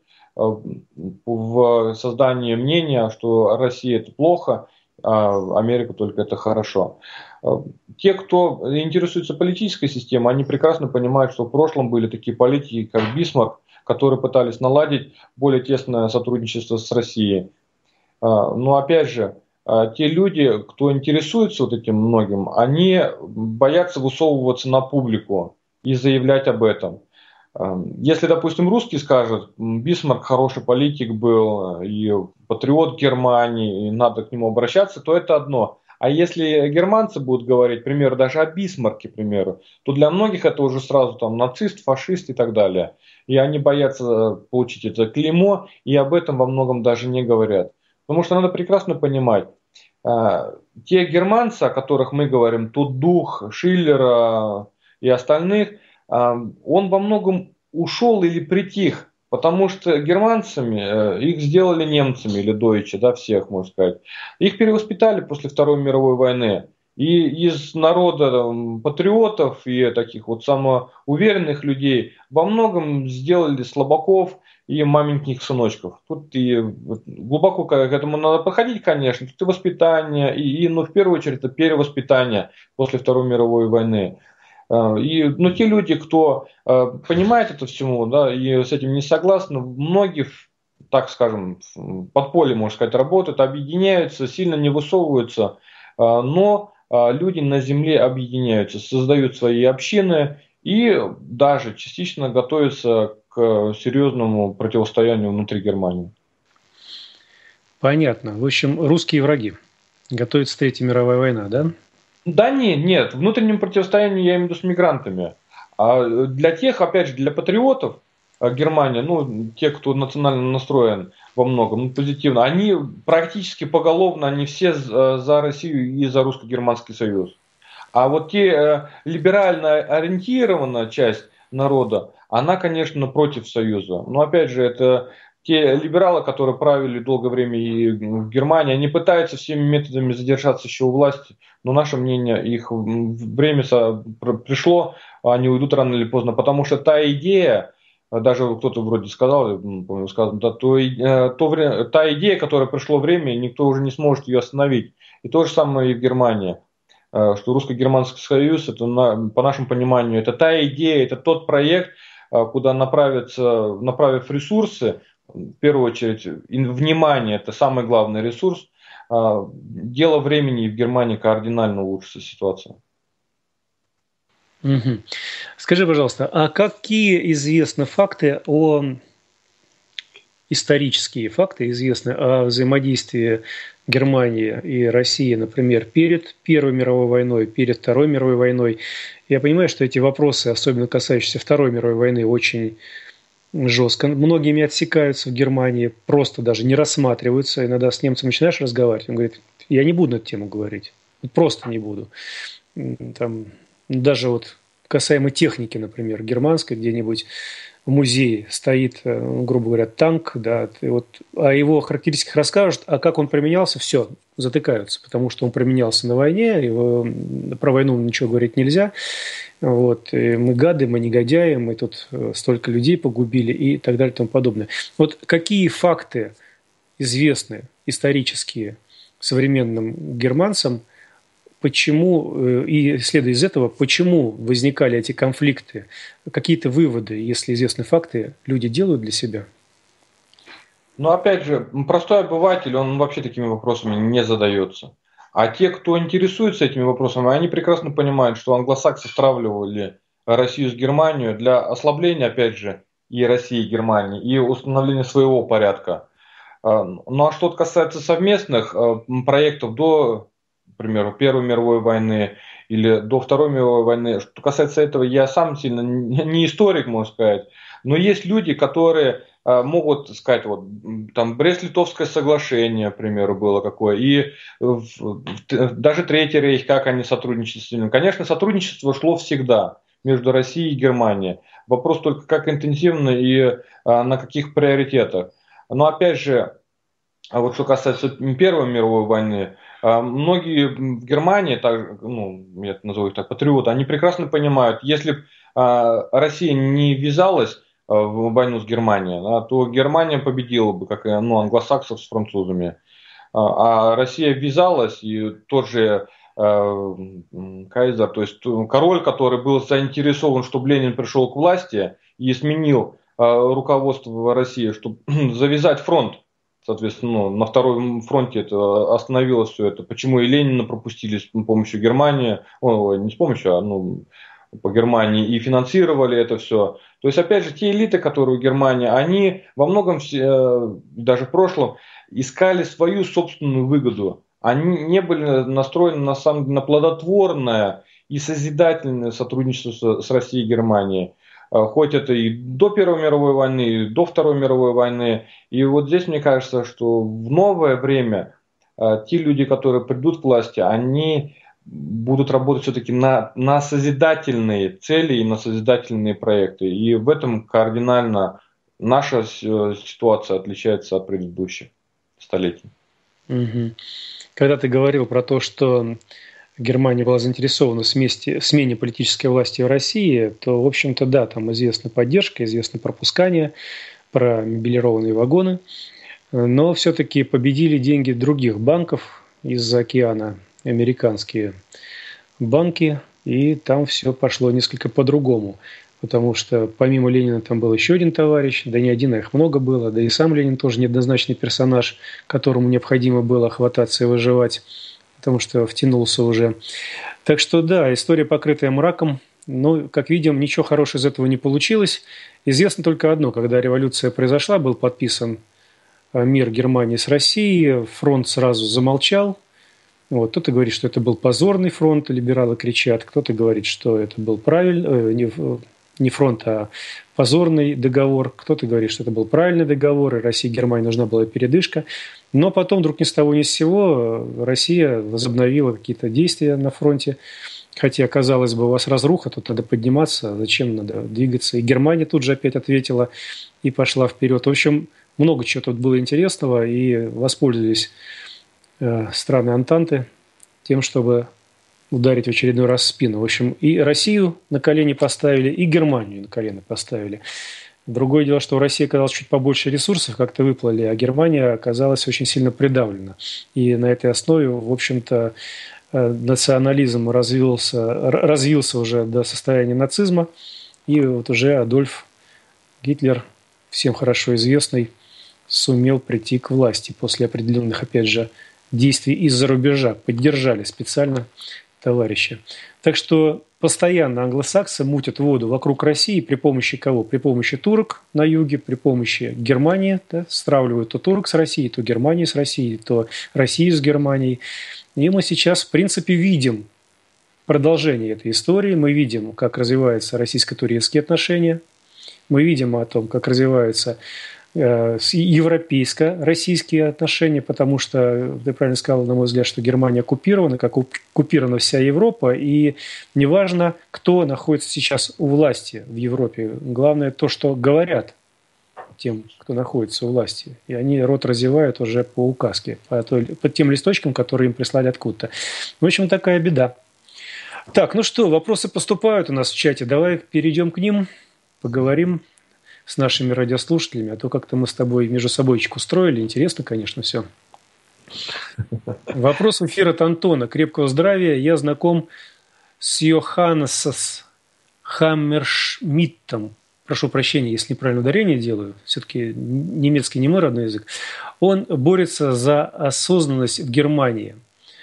в создании мнения, что Россия это плохо, а Америка только это хорошо. Те, кто интересуется политической системой, они прекрасно понимают, что в прошлом были такие политики, как Бисмарк, которые пытались наладить более тесное сотрудничество с Россией. Но опять же, те люди, кто интересуется вот этим многим, они боятся высовываться на публику и заявлять об этом. Если, допустим, русский скажет, Бисмарк хороший политик был, и патриот Германии, и надо к нему обращаться, то это одно. А если германцы будут говорить, к примеру, даже о Бисмарке, к примеру, то для многих это уже сразу там нацист, фашист и так далее. И они боятся получить это клеймо, и об этом во многом даже не говорят. Потому что надо прекрасно понимать, те германцы, о которых мы говорим, тот дух Шиллера и остальных, он во многом ушел или притих, потому что германцами их сделали немцами или дойче, да, всех, можно сказать. Их перевоспитали после Второй мировой войны. И из народа там, патриотов и таких вот самоуверенных людей во многом сделали слабаков и маменьких сыночков. Тут и вот глубоко к этому надо подходить, конечно. Тут и воспитание, и, и ну, в первую очередь, это перевоспитание после Второй мировой войны. А, И, ну, те люди, кто а, понимает это всему, да, и с этим не согласны, многие, в, так скажем, в подполье, можно сказать, работают, объединяются, сильно не высовываются, а, но а, люди на земле объединяются, создают свои общины и даже частично готовятся к серьезному противостоянию внутри Германии. Понятно. В общем, русские враги. Готовится Третья мировая война, да? Да нет, нет, внутреннем противостоянии я имею в виду с мигрантами. А для тех, опять же, для патриотов а, Германия, ну, те, кто национально настроен во многом, ну, позитивно, они практически поголовно, они все за за Россию и за русско-германский союз. А вот те э, либерально ориентированная часть народа, она, конечно, против Союза. Но опять же, это те либералы, которые правили долгое время и в Германии, они пытаются всеми методами задержаться еще у власти, но наше мнение, их время пришло, они уйдут рано или поздно, потому что та идея, даже кто-то вроде сказал, помню, сказал, да, то, э, то время, та идея, которая пришло время, никто уже не сможет ее остановить. И то же самое и в Германии, что русско-германский союз, это на, по нашему пониманию, это та идея, это тот проект, куда направятся, направив ресурсы, в первую очередь, внимание, это самый главный ресурс, дело времени, и в Германии кардинально улучшится ситуация. Угу. Скажи, пожалуйста, а какие известны факты о исторические факты известны о взаимодействии Германии и России, например, перед Первой мировой войной, перед Второй мировой войной? Я понимаю, что эти вопросы, особенно касающиеся Второй мировой войны, очень жестко многими отсекаются в Германии, просто даже не рассматриваются. Иногда с немцем начинаешь разговаривать, он говорит, я не буду на эту тему говорить, просто не буду. Там, даже вот касаемо техники, например, германской, где-нибудь в музее стоит, грубо говоря, танк, да, и вот о его характеристиках расскажут, а как он применялся, все, затыкаются, потому что он применялся на войне, его, про войну ничего говорить нельзя, вот, и мы гады, мы негодяи, мы тут столько людей погубили и так далее и тому подобное. Вот какие факты известны исторические современным германцам, почему, и следуя из этого, почему возникали эти конфликты, какие-то выводы, если известны факты, люди делают для себя? Но опять же, простой обыватель, он вообще такими вопросами не задается. А те, кто интересуется этими вопросами, они прекрасно понимают, что англосаксы стравливали Россию с Германией для ослабления, опять же, и России, и Германии, и установления своего порядка. Ну а что касается совместных проектов до, к примеру, Первой мировой войны или до Второй мировой войны, что касается этого, я сам сильно не историк, можно сказать, но есть люди, которые могут сказать, вот там Брест-Литовское соглашение, к примеру, было какое, и даже Третий рейх, как они сотрудничали с ним. Конечно, сотрудничество шло всегда между Россией и Германией. Вопрос только, как интенсивно и на каких приоритетах. Но опять же, вот что касается Первой мировой войны, многие в Германии, так, ну, я это назову их так, патриоты, они прекрасно понимают, если бы Россия не ввязалась в войну с Германией, то Германия победила бы, как ну, англосаксов с французами. А Россия ввязалась, и тот же Кайзер, то есть король, который был заинтересован, чтобы Ленин пришел к власти и сменил руководство России, чтобы завязать фронт. Соответственно, ну, на Втором фронте это остановилось все это. Почему и Ленина пропустили с помощью Германии, о, не с помощью, а ну, по Германии, и финансировали это все. То есть, опять же, те элиты, которые у Германии, они во многом, даже в прошлом, искали свою собственную выгоду. Они не были настроены на, самом, на плодотворное и созидательное сотрудничество с Россией и Германией. Хоть это и до Первой мировой войны, и до Второй мировой войны. И вот здесь мне кажется, что в новое время те люди, которые придут к власти, они будут работать все-таки на, на созидательные цели и на созидательные проекты. И в этом кардинально наша ситуация отличается от предыдущих столетий. Угу. Когда ты говорил про то, что Германия была заинтересована в сместе- в смене политической власти в России, то, в общем-то, да, там известна поддержка, известно пропускание, про мебелированные вагоны. Но все-таки победили деньги других банков из-за океана, американские банки, и там все пошло несколько по-другому. Потому что помимо Ленина там был еще один товарищ, да не один, а их много было, да и сам Ленин тоже неоднозначный персонаж, которому необходимо было хвататься и выживать, потому что втянулся уже. Так что да, история, покрытая мраком, но, как видим, ничего хорошего из этого не получилось. Известно только одно: когда революция произошла, был подписан мир Германии с Россией, фронт сразу замолчал. Вот, кто-то говорит, что это был позорный фронт, либералы кричат, кто-то говорит, что это был правильный, э, не, не фронт, а позорный договор, кто-то говорит, что это был правильный договор, и России и Германии нужна была передышка. Но потом вдруг ни с того ни с сего Россия возобновила какие-то действия на фронте, хотя, казалось бы, у вас разруха, тут надо подниматься, зачем надо двигаться. И Германия тут же опять ответила и пошла вперед. В общем, много чего тут было интересного, и воспользовались э, страны Антанты тем, чтобы ударить в очередной раз в спину. В общем, и Россию на колени поставили, и Германию на колени поставили. Другое дело, что у России оказалось чуть побольше ресурсов, как-то выплыли, а Германия оказалась очень сильно придавлена. И на этой основе, в общем-то, национализм развился, развился уже до состояния нацизма, и вот уже Адольф Гитлер, всем хорошо известный, сумел прийти к власти после определенных, опять же, действий из-за рубежа. Поддержали специально товарища. Так что постоянно англосаксы мутят воду вокруг России при помощи кого? При помощи турок на юге, при помощи Германии. Да, стравливают то турок с Россией, то Германию с Россией, то Россию с Германией. И мы сейчас, в принципе, видим продолжение этой истории. Мы видим, как развиваются российско-турецкие отношения. Мы видим о том, как развиваются европейско-российские отношения, потому что, ты правильно сказал, на мой взгляд, что Германия оккупирована, как оккупирована вся Европа, и неважно, кто находится сейчас у власти в Европе. Главное то, что говорят тем, кто находится у власти. И они рот разевают уже по указке, по, той, по тем листочкам, которые им прислали откуда-то. В общем, такая беда. Так, ну что, вопросы поступают у нас в чате. Давай перейдем к ним, поговорим с нашими радиослушателями, а то как-то мы с тобой между собойчик устроили. Интересно, конечно, все. Вопрос в эфир от Антона. Крепкого здравия. Я знаком с Йоханнесом Хаммершмидтом. Прошу прощения, если неправильно ударение делаю. Все-таки немецкий не мой родной язык. Он борется за осознанность в Германии.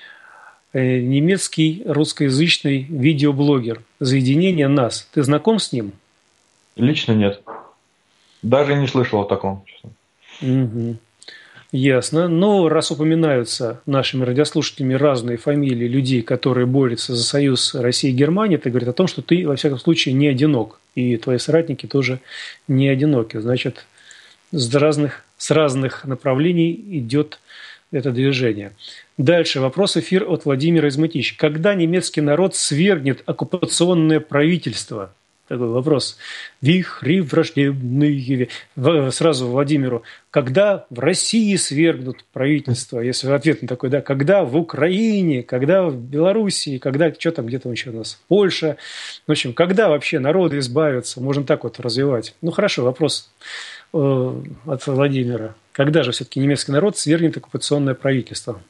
Немецкий русскоязычный видеоблогер. «Заединение нас». Ты знаком с ним? Лично нет. Даже не слышал о таком. Угу. Ясно. Но раз упоминаются нашими радиослушателями разные фамилии людей, которые борются за союз России и Германии, это говорит о том, что ты, во всяком случае, не одинок. И твои соратники тоже не одиноки. Значит, с разных, с разных направлений идет это движение. Дальше вопрос эфир от Владимира из Мытищ. Когда немецкий народ свергнет оккупационное правительство? Такой вопрос. Вихри враждебные. Сразу Владимиру. Когда в России свергнут правительство? Если ответ на такой, да. Когда в Украине? Когда в Белоруссии? Когда, что там, где там еще у нас? Польша. В общем, когда вообще народы избавятся? Можно так вот развивать. Ну, хорошо, вопрос э, от Владимира. Когда же все-таки немецкий народ свергнет оккупационное правительство?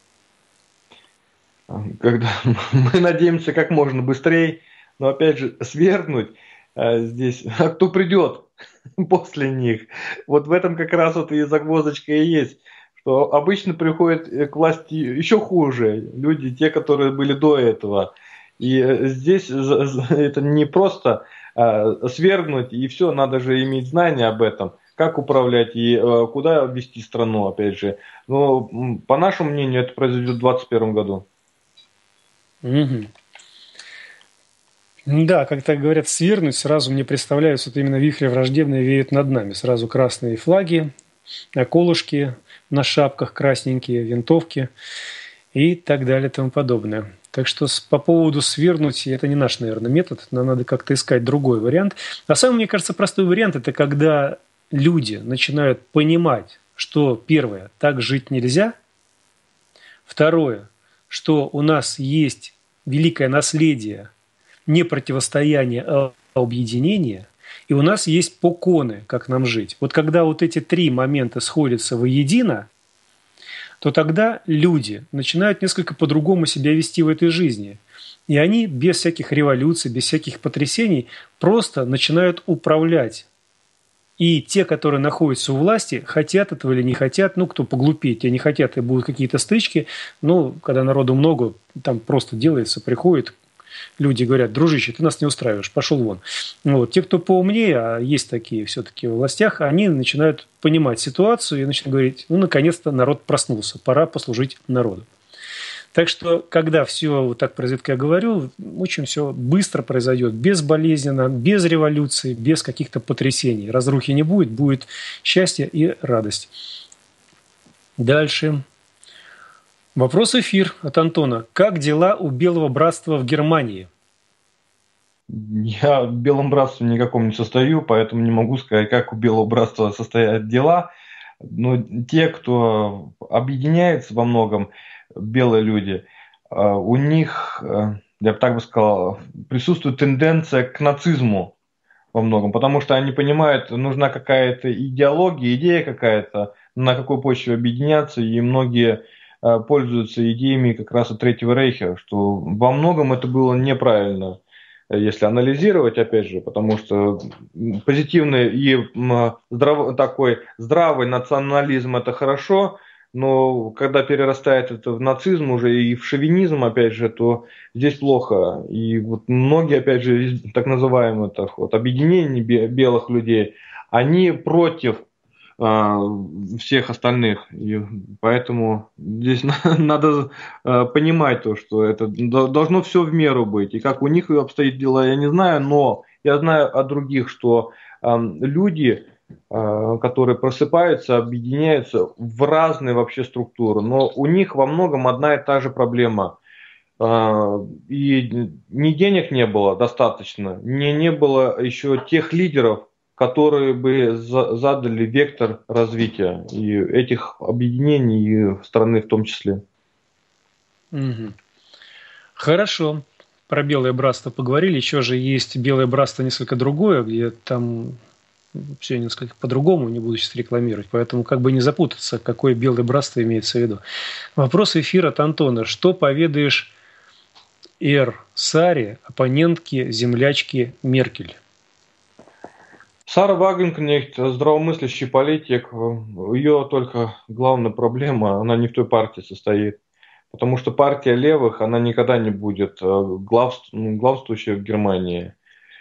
Когда мы надеемся как можно быстрее, но опять же свергнуть здесь, а кто придет после них? Вот в этом как раз вот и загвоздочка и есть, что обычно приходят к власти еще хуже люди, те, которые были до этого. И здесь это не просто свергнуть и все, надо же иметь знания об этом, как управлять и куда вести страну, опять же. Но по нашему мнению это произойдет в двадцать первом году. Угу. Да, как так говорят, свергнуть, сразу мне представляются, вот именно вихри враждебные веют над нами. Сразу красные флаги, околышки на шапках, красненькие винтовки и так далее и тому подобное. Так что по поводу свергнуть, это не наш, наверное, метод, нам надо как-то искать другой вариант. А самый, мне кажется, простой вариант – это когда люди начинают понимать, что, первое, так жить нельзя, второе, что у нас есть великое наследие не противостояние, а объединение, и у нас есть поконы, как нам жить. Вот когда вот эти три момента сходятся воедино, то тогда люди начинают несколько по-другому себя вести в этой жизни. И они без всяких революций, без всяких потрясений просто начинают управлять. И те, которые находятся у власти, хотят этого или не хотят, ну, кто поглупее, те не хотят, и будут какие-то стычки. Ну, когда народу много, там просто делается, приходит, люди говорят: дружище, ты нас не устраиваешь, пошел вон. Вот. Те, кто поумнее, а есть такие все-таки в властях, они начинают понимать ситуацию и начинают говорить: ну, наконец-то народ проснулся, пора послужить народу. Так что, когда все вот так произойдет, как я говорю, очень все быстро произойдет, безболезненно, без революции, без каких-то потрясений. Разрухи не будет, будет счастье и радость. Дальше. Вопрос-эфир от Антона. Как дела у Белого Братства в Германии? Я в Белом Братстве никаком не состою, поэтому не могу сказать, как у Белого Братства состоят дела. Но те, кто объединяется во многом, белые люди, у них, я бы так бы сказал, присутствует тенденция к нацизму во многом, потому что они понимают, нужна какая-то идеология, идея какая-то, на какой почве объединяться, и многие пользуются идеями как раз от Третьего Рейха, что во многом это было неправильно, если анализировать, опять же, потому что позитивный и здрав... такой здравый национализм – это хорошо, но когда перерастает это в нацизм уже и в шовинизм, опять же, то здесь плохо. И вот многие, опять же, так называемые так, вот, объединения белых людей, они против э, всех остальных. И поэтому здесь надо э, понимать то, что это должно все в меру быть. И как у них обстоят дела, я не знаю, но я знаю от других, что э, люди, которые просыпаются, объединяются в разные вообще структуры, но у них во многом одна и та же проблема. И ни денег не было достаточно, не, не было еще тех лидеров, которые бы задали вектор развития и этих объединений и страны в том числе. Угу. Хорошо. Про Белое Братство поговорили. Еще же есть Белое Братство несколько другое, где там все несколько по-другому, не буду сейчас рекламировать, поэтому как бы не запутаться, какое Белое Братство имеется в виду. Вопрос эфира от Антона. Что поведаешь Эр Саре, оппонентке, землячке Меркель? Сара Вагенкнехт, здравомыслящий политик, ее только главная проблема, она не в той партии состоит. Потому что партия левых, она никогда не будет главствующей в Германии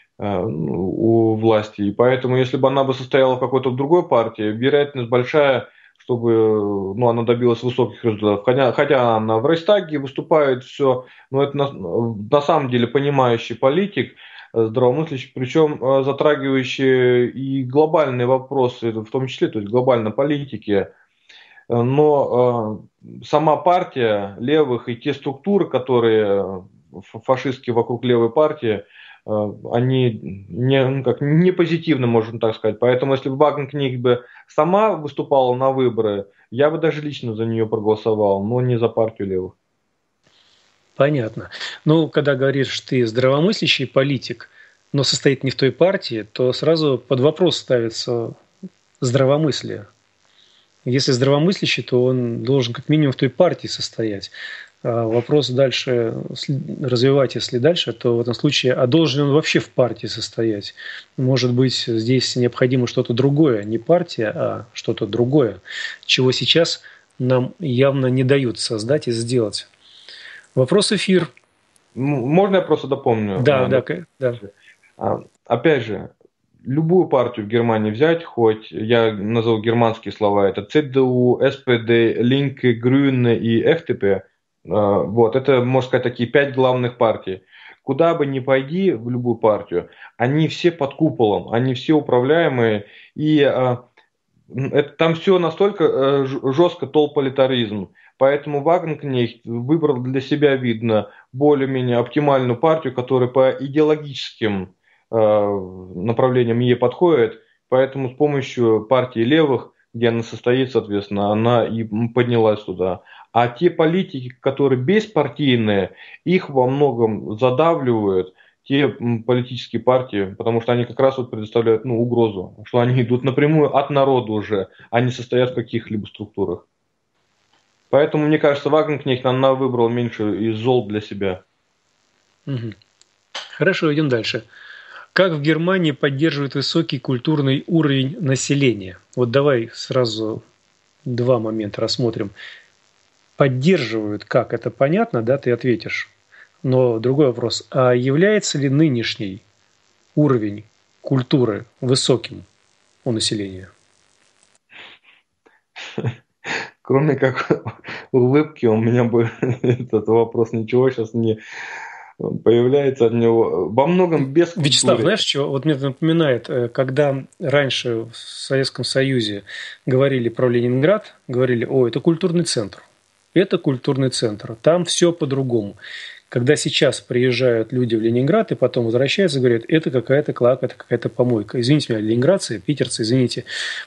у власти. И поэтому, если бы она бы состояла в какой-то другой партии, вероятность большая, чтобы ну, она добилась высоких результатов. Хотя, хотя она в Рейхстаге выступает, все, но это на, на самом деле понимающий политик, здравомыслящий, причем затрагивающий и глобальные вопросы, в том числе, то есть глобальной политики. Но сама партия левых и те структуры, которые фашистские вокруг левой партии, они не, ну как, не позитивны, можно так сказать. Поэтому, если бы Вагенкнехт бы сама выступала на выборы, я бы даже лично за нее проголосовал, но не за партию левых. Понятно. Ну, когда говоришь, что ты здравомыслящий политик, но состоит не в той партии, то сразу под вопрос ставится здравомыслие. Если здравомыслящий, то он должен как минимум в той партии состоять. А вопрос дальше развивать, если дальше, то в этом случае, а должен он вообще в партии состоять? Может быть, здесь необходимо что-то другое, не партия, а что-то другое, чего сейчас нам явно не дают создать и сделать. Вопрос эфир. Можно я просто дополню? Да, а, да, да. А, опять же, любую партию в Германии взять, хоть я назову германские слова, это ЦДУ, СПД, Линке, Грюне и ФДП. Вот, это, можно сказать, такие пять главных партий. Куда бы ни пойди, в любую партию, они все под куполом, они все управляемые, и э, это, там все настолько э, жестко толполитаризм. Поэтому Вагенкнехт выбрал для себя, видно, более-менее оптимальную партию, которая по идеологическим э, направлениям ей подходит. Поэтому с помощью партии левых, где она состоит, соответственно, она и поднялась туда. А те политики, которые беспартийные, их во многом задавливают те политические партии, потому что они как раз вот предоставляют ну, угрозу, что они идут напрямую от народа уже, а не состоят в каких-либо структурах. Поэтому, мне кажется, Вагенкнехт, она выбрал меньше из зол для себя. Угу. Хорошо, идем дальше. Как в Германии поддерживают высокий культурный уровень населения? Вот давай сразу два момента рассмотрим. Поддерживают как? Это понятно, да, ты ответишь. Но другой вопрос. А является ли нынешний уровень культуры высоким у населения? Кроме как улыбки, у меня бы этот вопрос ничего сейчас не появляется от него. Во многом без культуры. Вячеслав, знаешь, что? Вот мне это напоминает, когда раньше в Советском Союзе говорили про Ленинград, говорили, о, это культурный центр. Это культурный центр. Там все по-другому. Когда сейчас приезжают люди в Ленинград и потом возвращаются, говорят, это какая-то клака, это какая-то помойка. Извините меня, ленинградцы, питерцы, извините.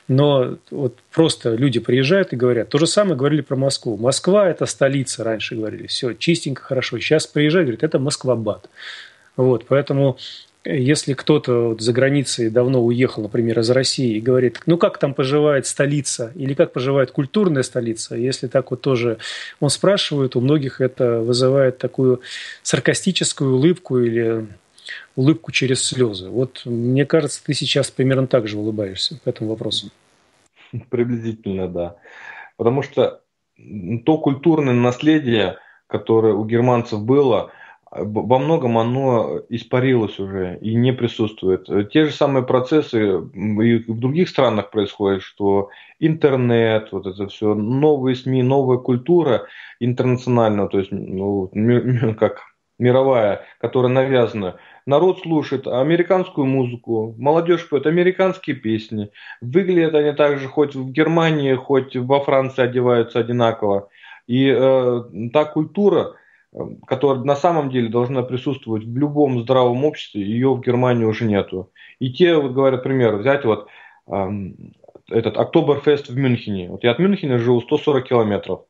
Но вот просто люди приезжают и говорят. То же самое говорили про Москву. Москва – это столица, раньше говорили. Все, чистенько, хорошо. Сейчас приезжают, говорят, это Москва-Бад. Вот, поэтому если кто-то вот за границей давно уехал, например, из России и говорит, ну как там поживает столица или как поживает культурная столица, если так вот тоже он спрашивает, у многих это вызывает такую саркастическую улыбку или улыбку через слезы. Вот мне кажется, ты сейчас примерно так же улыбаешься по этому вопросу. Приблизительно, да. Потому что то культурное наследие, которое у германцев было, во многом оно испарилось уже и не присутствует. Те же самые процессы и в других странах происходят, что интернет, вот это все, новые СМИ, новая культура интернациональная, то есть ну, как мировая, которая навязана. Народ слушает американскую музыку, молодежь поет американские песни. Выглядят они также хоть в Германии, хоть во Франции одеваются одинаково. И э, та культура, которая на самом деле должна присутствовать в любом здравом обществе, ее в Германии уже нету. И те, вот говорят, пример, взять вот эм, этот Октоберфест в Мюнхене. Вот я от Мюнхена живу сто сорок километров,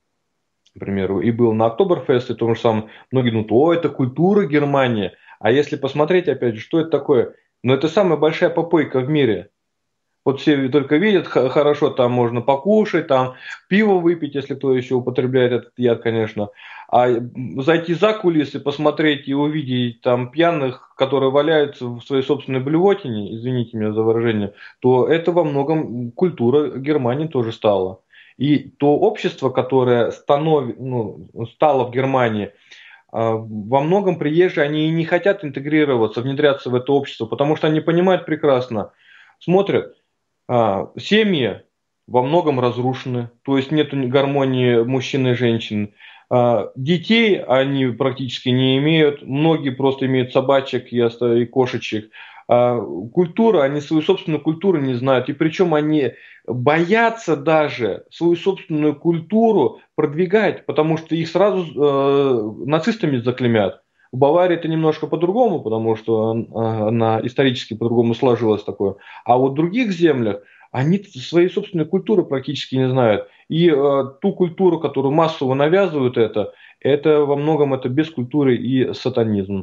к примеру, и был на Октоберфесте, том же самом, многие думают, о, это культура Германии. А если посмотреть, опять же, что это такое? Ну, это самая большая попойка в мире. Вот все только видят, хорошо, там можно покушать, там пиво выпить, если кто еще употребляет этот яд, конечно. А зайти за кулисы, посмотреть и увидеть там пьяных, которые валяются в своей собственной блевотине, извините меня за выражение, то это во многом культура Германии тоже стала. И то общество, которое станов... ну, стало в Германии, во многом приезжие, они и не хотят интегрироваться, внедряться в это общество, потому что они понимают прекрасно, смотрят, семьи во многом разрушены, то есть нет гармонии мужчин и женщин. Детей они практически не имеют, многие просто имеют собачек и кошечек. Культура, они свою собственную культуру не знают, и причем они боятся даже свою собственную культуру продвигать, потому что их сразу э, нацистами заклеймят. В Баварии это немножко по-другому, потому что она исторически по-другому сложилась такое. А вот в других землях они своей собственной культуры практически не знают. И э, ту культуру, которую массово навязывают это, это во многом это бескультура и сатанизм.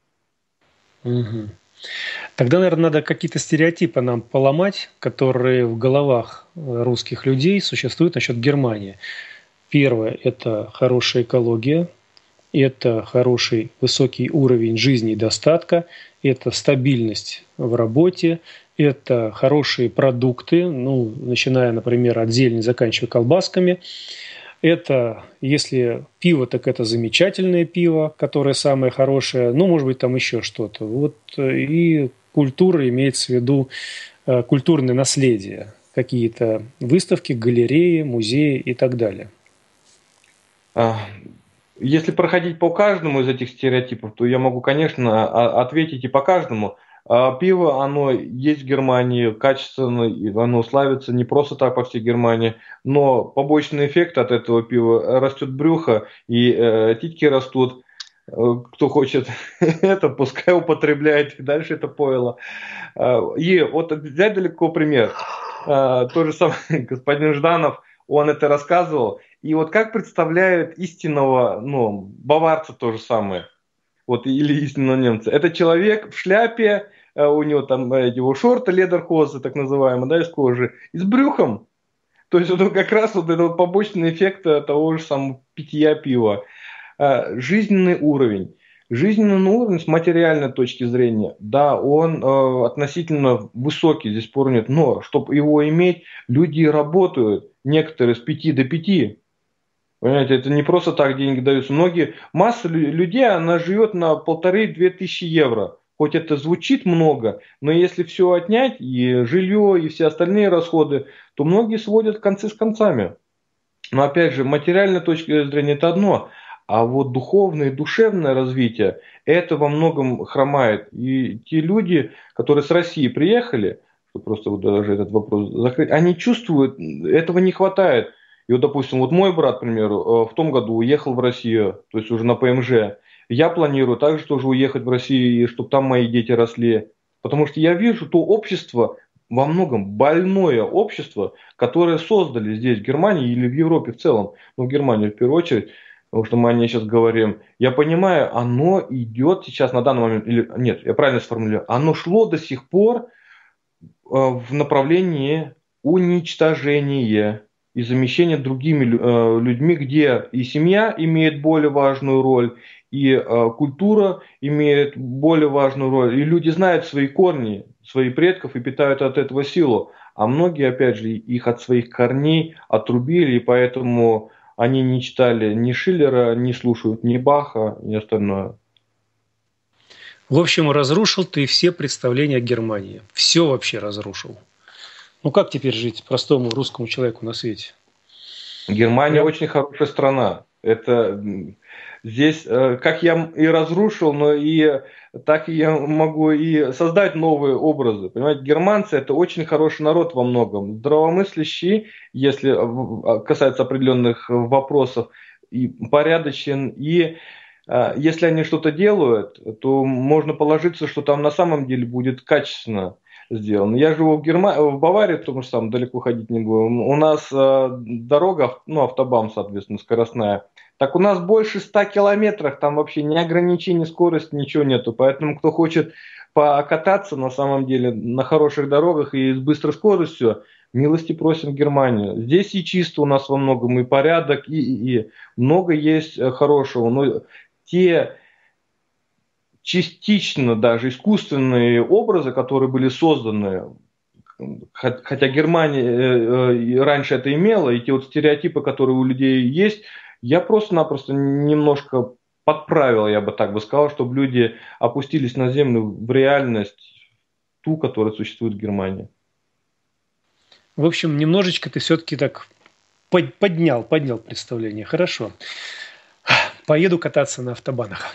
Угу. Тогда, наверное, надо какие-то стереотипы нам поломать, которые в головах русских людей существуют насчет Германии. Первое – это хорошая экология. Это хороший высокий уровень жизни и достатка, это стабильность в работе, это хорошие продукты, ну, начиная, например, от зелени, заканчивая колбасками. Это, если пиво, так это замечательное пиво, которое самое хорошее, ну, может быть, там еще что-то. Вот и культура имеется в виду культурное наследие, какие-то выставки, галереи, музеи и так далее. Если проходить по каждому из этих стереотипов, то я могу, конечно, ответить и по каждому. Пиво, оно есть в Германии, качественно, оно славится не просто так по всей Германии, но побочный эффект от этого пива – растет брюхо, и э, титьки растут. Кто хочет это, пускай употребляет, и дальше это пойло. И вот взять далеко пример. Тот же самый господин Жданов, он это рассказывал, И вот как представляют истинного, ну, баварца то же самое, вот, или истинного немца. Это человек в шляпе, у него там его шорты, ледерхозы, так называемые, да, из кожи, и с брюхом. То есть это как раз вот этот побочный эффект того же самого питья пива. Жизненный уровень. Жизненный уровень с материальной точки зрения, да, он э, относительно высокий, здесь спора нет, но чтобы его иметь, люди работают, некоторые с пяти до пяти. Понимаете, это не просто так деньги даются. Многие, масса людей, она живет на полторы-две тысячи евро. Хоть это звучит много, но если все отнять, и жилье, и все остальные расходы, то многие сводят концы с концами. Но опять же, материальная точка зрения это одно, а вот духовное и душевное развитие, это во многом хромает. И те люди, которые с России приехали, чтобы просто вот даже этот вопрос закрыть, они чувствуют, этого не хватает. И вот, допустим, вот мой брат, к примеру, в том году уехал в Россию, то есть уже на ПМЖ. Я планирую также тоже уехать в Россию, чтобы там мои дети росли. Потому что я вижу то общество, во многом больное общество, которое создали здесь, в Германии или в Европе в целом. Ну, в Германии в первую очередь, потому что мы о ней сейчас говорим. Я понимаю, оно идет сейчас на данный момент, или нет, я правильно сформулирую, оно шло до сих пор в направлении уничтожения и замещения другими людьми, где и семья имеет более важную роль, и э, культура имеет более важную роль, и люди знают свои корни, своих предков и питают от этого силу. А многие, опять же, их от своих корней отрубили, и поэтому они не читали ни Шиллера, не слушают ни Баха, ни остальное. В общем, разрушил ты все представления о Германии. Все вообще разрушил. Ну как теперь жить простому русскому человеку на свете? Германия Я... очень хорошая страна. Это... Здесь, как я и разрушил, но и так и я могу и создать новые образы. Понимаете, германцы это очень хороший народ во многом. Здравомыслящий, если касается определенных вопросов, и порядочен. И если они что-то делают, то можно положиться, что там на самом деле будет качественно сделано. Я живу в, Герма... в Баварии, потому что там далеко ходить не будем. У нас дорога, ну автобан, соответственно, скоростная. Так у нас больше ста километров, там вообще ни ограничений скорости, ничего нету. Поэтому кто хочет покататься на самом деле на хороших дорогах и с быстрой скоростью, милости просим в Германию. Здесь и чисто у нас во многом, и порядок, и, и, и много есть хорошего. Но те частично даже искусственные образы, которые были созданы, хотя Германия раньше это имела, и те вот стереотипы, которые у людей есть, я просто-напросто немножко подправил, я бы так бы сказал, чтобы люди опустились на землю в реальность, ту, которая существует в Германии. В общем, немножечко ты все-таки так поднял, поднял представление. Хорошо. Поеду кататься на автобанах.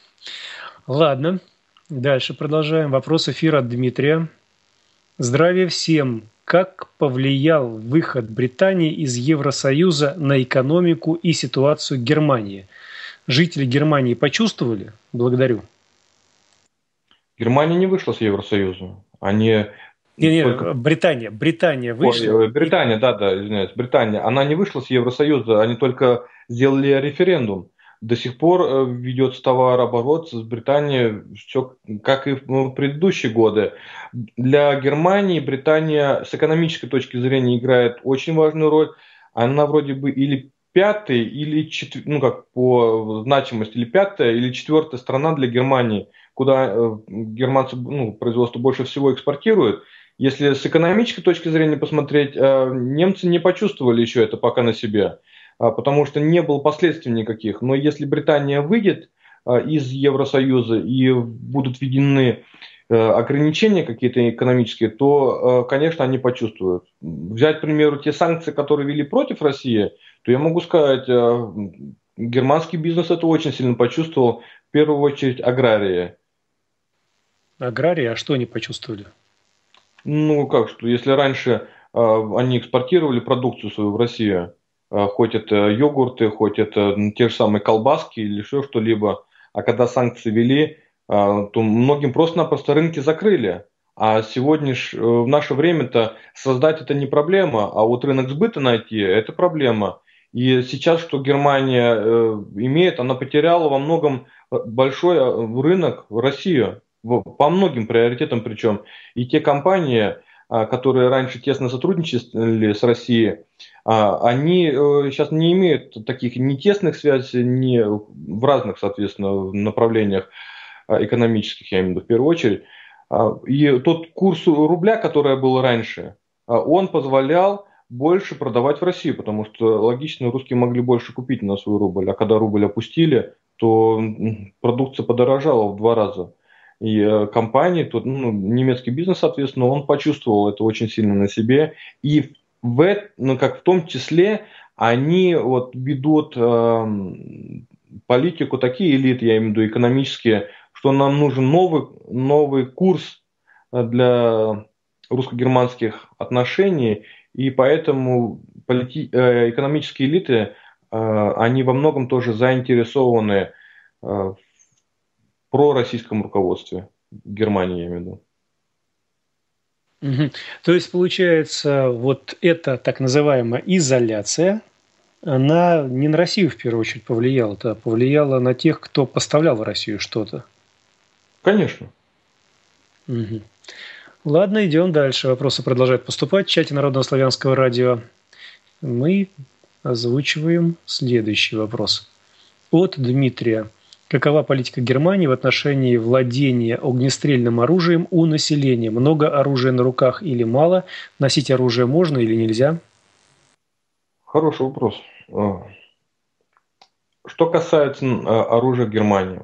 Ладно, дальше продолжаем. Вопрос эфира от Дмитрия. Здравия всем. Как повлиял выход Британии из Евросоюза на экономику и ситуацию Германии? Жители Германии почувствовали? Благодарю. Германия не вышла с Евросоюза. Они... Не, не, только... Британия. Британия вышла. Ой, Британия, да, да, извиняюсь. Британия. Она не вышла с Евросоюза. Они только сделали референдум. До сих пор ведется товарооборот с Британией, все как и в предыдущие годы. Для Германии Британия с экономической точки зрения играет очень важную роль. Она вроде бы или пятая, или четвер... ну как по значимости, или пятая, или четвертая страна для Германии, куда германцы ну, производство больше всего экспортируют. Если с экономической точки зрения посмотреть, немцы не почувствовали еще это пока на себе, потому что не было последствий никаких. Но если Британия выйдет из Евросоюза и будут введены ограничения какие-то экономические, то, конечно, они почувствуют. Взять, к примеру, те санкции, которые ввели против России, то я могу сказать, германский бизнес это очень сильно почувствовал, в первую очередь аграрии. Аграрии? А что они почувствовали? Ну, как что, если раньше они экспортировали продукцию свою в Россию, хоть это йогурты, хоть это те же самые колбаски или еще что-либо. А когда санкции ввели, то многим просто-напросто рынки закрыли. А сегодня в наше время-то создать это не проблема, а вот рынок сбыта найти – это проблема. И сейчас, что Германия э, имеет, она потеряла во многом большой рынок в Россию, по многим приоритетам причем. И те компании, которые раньше тесно сотрудничали с Россией, они сейчас не имеют таких ни тесных связей, ни в разных, соответственно, направлениях экономических, я имею в виду в первую очередь. И тот курс рубля, который был раньше, он позволял больше продавать в Россию, потому что логично, русские могли больше купить на свой рубль, а когда рубль опустили, то продукция подорожала в два раза. И компании, тут, ну, немецкий бизнес, соответственно, он почувствовал это очень сильно на себе. И в, ну, как в том числе они вот ведут э, политику, такие элиты, я имею в виду экономические, что нам нужен новый, новый курс для русско-германских отношений. И поэтому полити... э, экономические элиты, э, они во многом тоже заинтересованы э, в пророссийском руководстве Германии, я имею в виду. Угу. То есть, получается, вот эта так называемая изоляция, она не на Россию в первую очередь повлияла, а повлияла на тех, кто поставлял в Россию что-то. Конечно. Угу. Ладно, идем дальше. Вопросы продолжают поступать в чате Народного славянского радио. Мы озвучиваем следующий вопрос. От Дмитрия. Какова политика Германии в отношении владения огнестрельным оружием у населения? Много оружия на руках или мало? Носить оружие можно или нельзя? Хороший вопрос. Что касается оружия Германии.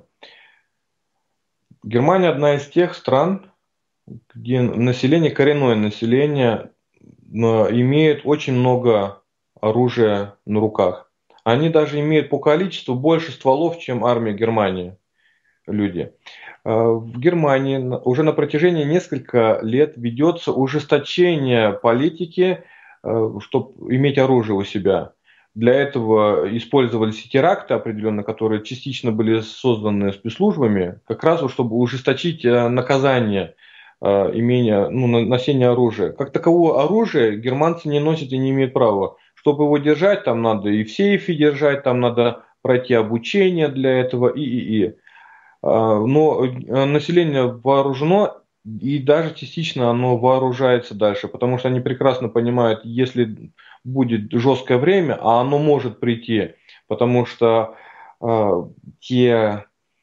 Германия одна из тех стран, где население, коренное население имеет очень много оружия на руках. Они даже имеют по количеству больше стволов, чем армия Германии, люди. В Германии уже на протяжении нескольких лет ведется ужесточение политики, чтобы иметь оружие у себя. Для этого использовались и теракты определенно, которые частично были созданы спецслужбами, как раз чтобы ужесточить наказание имения, ну, носения оружия. Как такового оружия германцы не носят и не имеют права. Чтобы его держать, там надо и в сейфе держать, там надо пройти обучение для этого, и, и, и. Но население вооружено, и даже частично оно вооружается дальше, потому что они прекрасно понимают, если будет жесткое время, а оно может прийти, потому что э, те,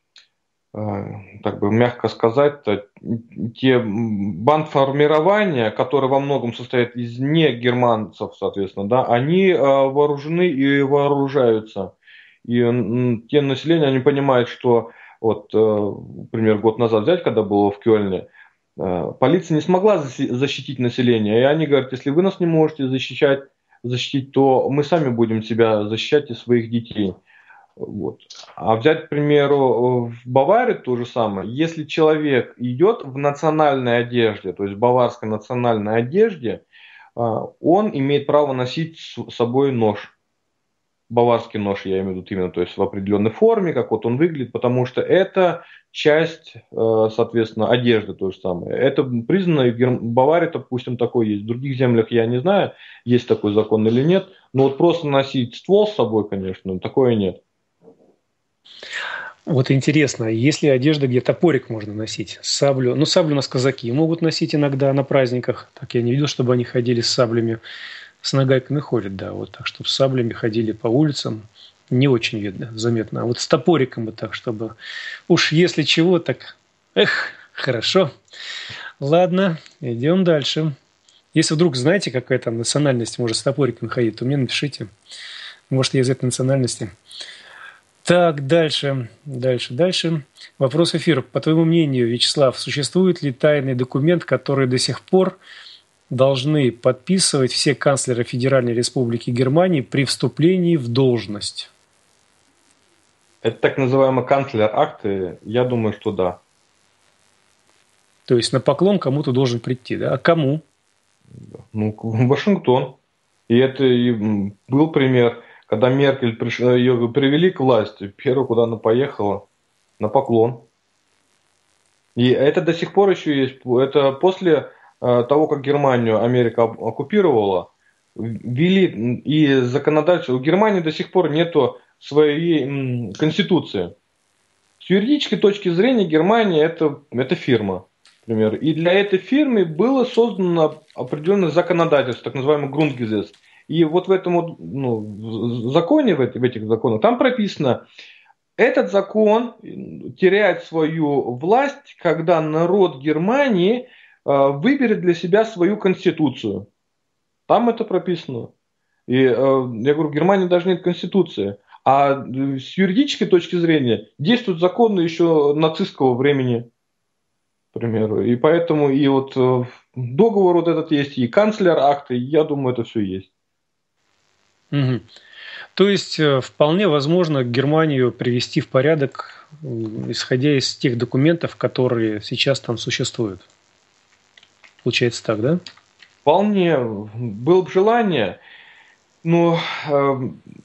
э, так бы мягко сказать, те бандформирования, которые во многом состоят из не германцев, соответственно, да, они э, вооружены и вооружаются. И э, те населения, они понимают, что вот, э, например, год назад взять, когда было в Кёльне, э, полиция не смогла защитить население, и они говорят, если вы нас не можете защищать, защитить, то мы сами будем себя защищать и своих детей. Вот. А взять, к примеру, в Баварии то же самое. Если человек идет в национальной одежде, то есть в баварской национальной одежде, он имеет право носить с собой нож. Баварский нож, я имею в виду именно, то есть в определенной форме, как вот он выглядит, потому что это часть, соответственно, одежды то же самое. Это признано, в Баварии, допустим, такое есть. В других землях я не знаю, есть такой закон или нет, но вот просто носить ствол с собой, конечно, такое нет. Вот интересно, если одежда, где топорик можно носить, саблю, ну саблю у нас казаки могут носить иногда на праздниках, так я не видел, чтобы они ходили с саблями, с нагайками ходят, да, вот так, чтобы с саблями ходили по улицам, не очень видно, заметно, а вот с топориком вот так, чтобы уж если чего, так, эх, хорошо. Ладно, идем дальше. Если вдруг знаете, какая там национальность может с топориком ходить, то мне напишите, может я из этой национальности. Так, дальше, дальше, дальше. Вопрос эфира. По твоему мнению, Вячеслав, существует ли тайный документ, который до сих пор должны подписывать все канцлеры Федеральной Республики Германии при вступлении в должность? Это так называемые канцлер-акты, я думаю, что да. То есть на поклон кому-то должен прийти, да? А кому? Ну, Вашингтон. И это и был пример. Когда Меркель пришла, ее привели к власти, первое, куда она поехала, на поклон. И это до сих пор еще есть. Это после того, как Германию Америка оккупировала, ввели и законодательство. У Германии до сих пор нету своей конституции. С юридической точки зрения Германия это, это фирма, например. И для этой фирмы было создано определенное законодательство, так называемый Grundgesetz. И вот в этом вот, ну, законе, в этих законах, там прописано, этот закон теряет свою власть, когда народ Германии выберет для себя свою конституцию. Там это прописано. И я говорю, в Германии даже нет конституции. А с юридической точки зрения действуют законы еще нацистского времени, к примеру. И поэтому и вот договор вот этот есть, и канцлер акты, я думаю, это все есть. Угу. То есть вполне возможно Германию привести в порядок, исходя из тех документов, которые сейчас там существуют. Получается так, да? Вполне. Было бы желание, но э,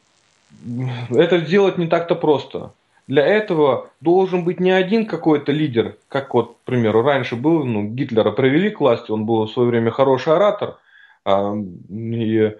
это сделать не так-то просто. Для этого должен быть не один какой-то лидер, как вот, к примеру, раньше был, ну, Гитлера привели к власти, он был в свое время хороший оратор, э, и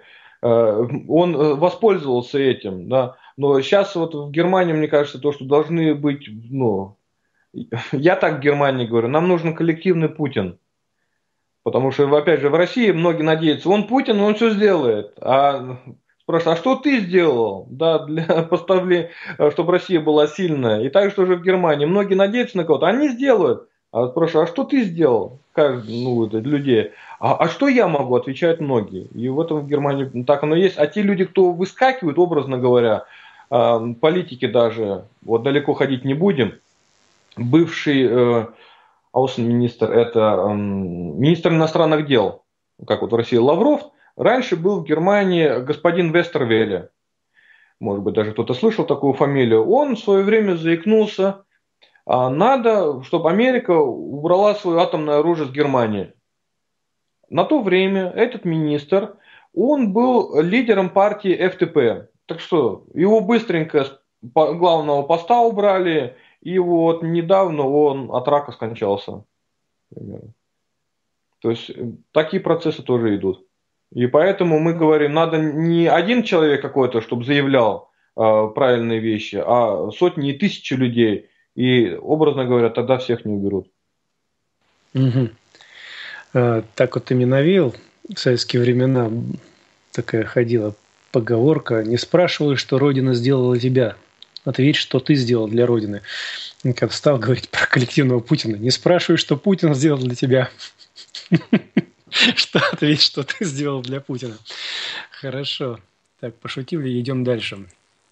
он воспользовался этим, да. Но сейчас вот в Германии, мне кажется, то, что должны быть, ну, я так в Германии говорю, нам нужен коллективный Путин. Потому что, опять же, в России многие надеются, он Путин, он все сделает. А спрашивают, а что ты сделал, да, для поставления, чтобы Россия была сильная? И так же тоже в Германии. Многие надеются на кого-то, они сделают. А спрашивают, а что ты сделал? Каждый, ну, это, людей. А, а что я могу? Отвечают многие. И в этом в Германии так оно есть. А те люди, кто выскакивают, образно говоря, политики даже, вот далеко ходить не будем, бывший э, аусенминистр, это э, министр иностранных дел, как вот в России Лавров, раньше был в Германии господин Вестервеле. Может быть, даже кто-то слышал такую фамилию. Он в свое время заикнулся, надо, чтобы Америка убрала свое атомное оружие с Германии. На то время этот министр, он был лидером партии эф тэ пэ. Так что его быстренько с главного поста убрали, и вот недавно он от рака скончался. То есть такие процессы тоже идут. И поэтому мы говорим, надо не один человек какой-то, чтобы заявлял э, правильные вещи, а сотни и тысячи людей. И, образно говоря, тогда всех не уберут. Угу. А, так вот ты меня навеял. В советские времена такая ходила поговорка: не спрашивай, что Родина сделала тебя, ответь, что ты сделал для Родины. Как стал говорить про коллективного Путина: не спрашивай, что Путин сделал для тебя, что ответь, что ты сделал для Путина. Хорошо. Так, пошутили, идем дальше.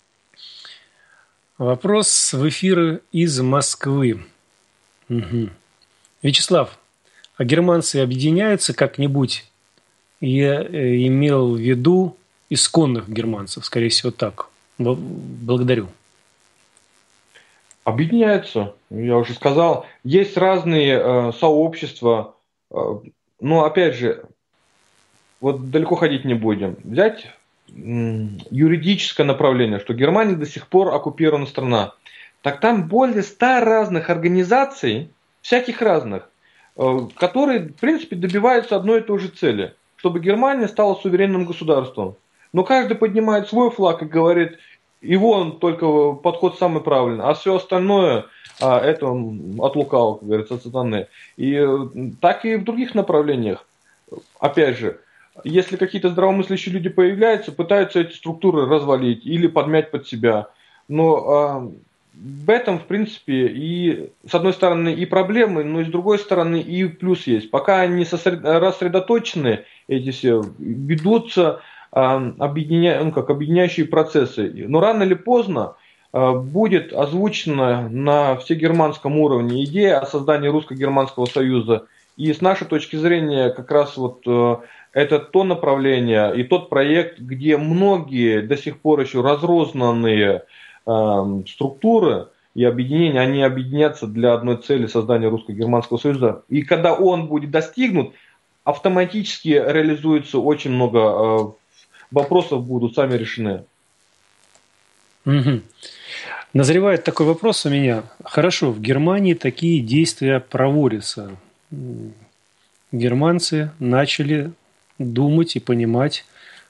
Вопрос в эфир из Москвы. Угу. Вячеслав, а германцы объединяются как-нибудь? Я имел в виду исконных германцев, скорее всего, так. Благодарю. Объединяются, я уже сказал. Есть разные э, сообщества. Э, но, опять же, вот далеко ходить не будем. Взять юридическое направление, что Германия до сих пор оккупирована страна, так там более ста разных организаций, всяких разных, которые, в принципе, добиваются одной и той же цели, чтобы Германия стала суверенным государством. Но каждый поднимает свой флаг и говорит, его только подход самый правильный, а все остальное, а это от лукавого, как говорится, от сатаны. И так и в других направлениях. Опять же, если какие-то здравомыслящие люди появляются, пытаются эти структуры развалить или подмять под себя. Но а, в этом, в принципе, и с одной стороны и проблемы, но и с другой стороны и плюс есть. Пока они сосред... рассредоточены, эти все, ведутся а, объединя... ну, как объединяющие процессы. Но рано или поздно а, будет озвучена на всегерманском уровне идея о создании русско-германского союза. И с нашей точки зрения как раз вот это то направление и тот проект, где многие до сих пор еще разрознанные э, структуры и объединения, они объединятся для одной цели создания русско-германского союза. И когда он будет достигнут, автоматически реализуется очень много э, вопросов, будут сами решены. Угу. Назревает такой вопрос у меня. Хорошо, в Германии такие действия проводятся. Германцы начали думать и понимать,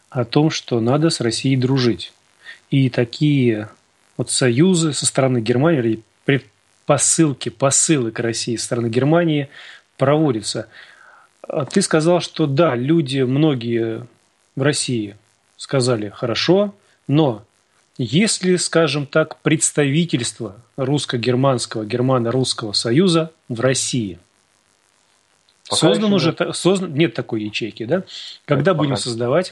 о том, что надо с Россией дружить. И такие вот союзы со стороны Германии, или предпосылки, посылы к России со стороны Германии проводятся. Ты сказал, что да, люди, многие в России сказали хорошо, но если, скажем так, представительство русско-германского, германо-русского союза в России Пока создан уже, нет. Создан, нет такой ячейки, да? Когда нет, будем пока. создавать?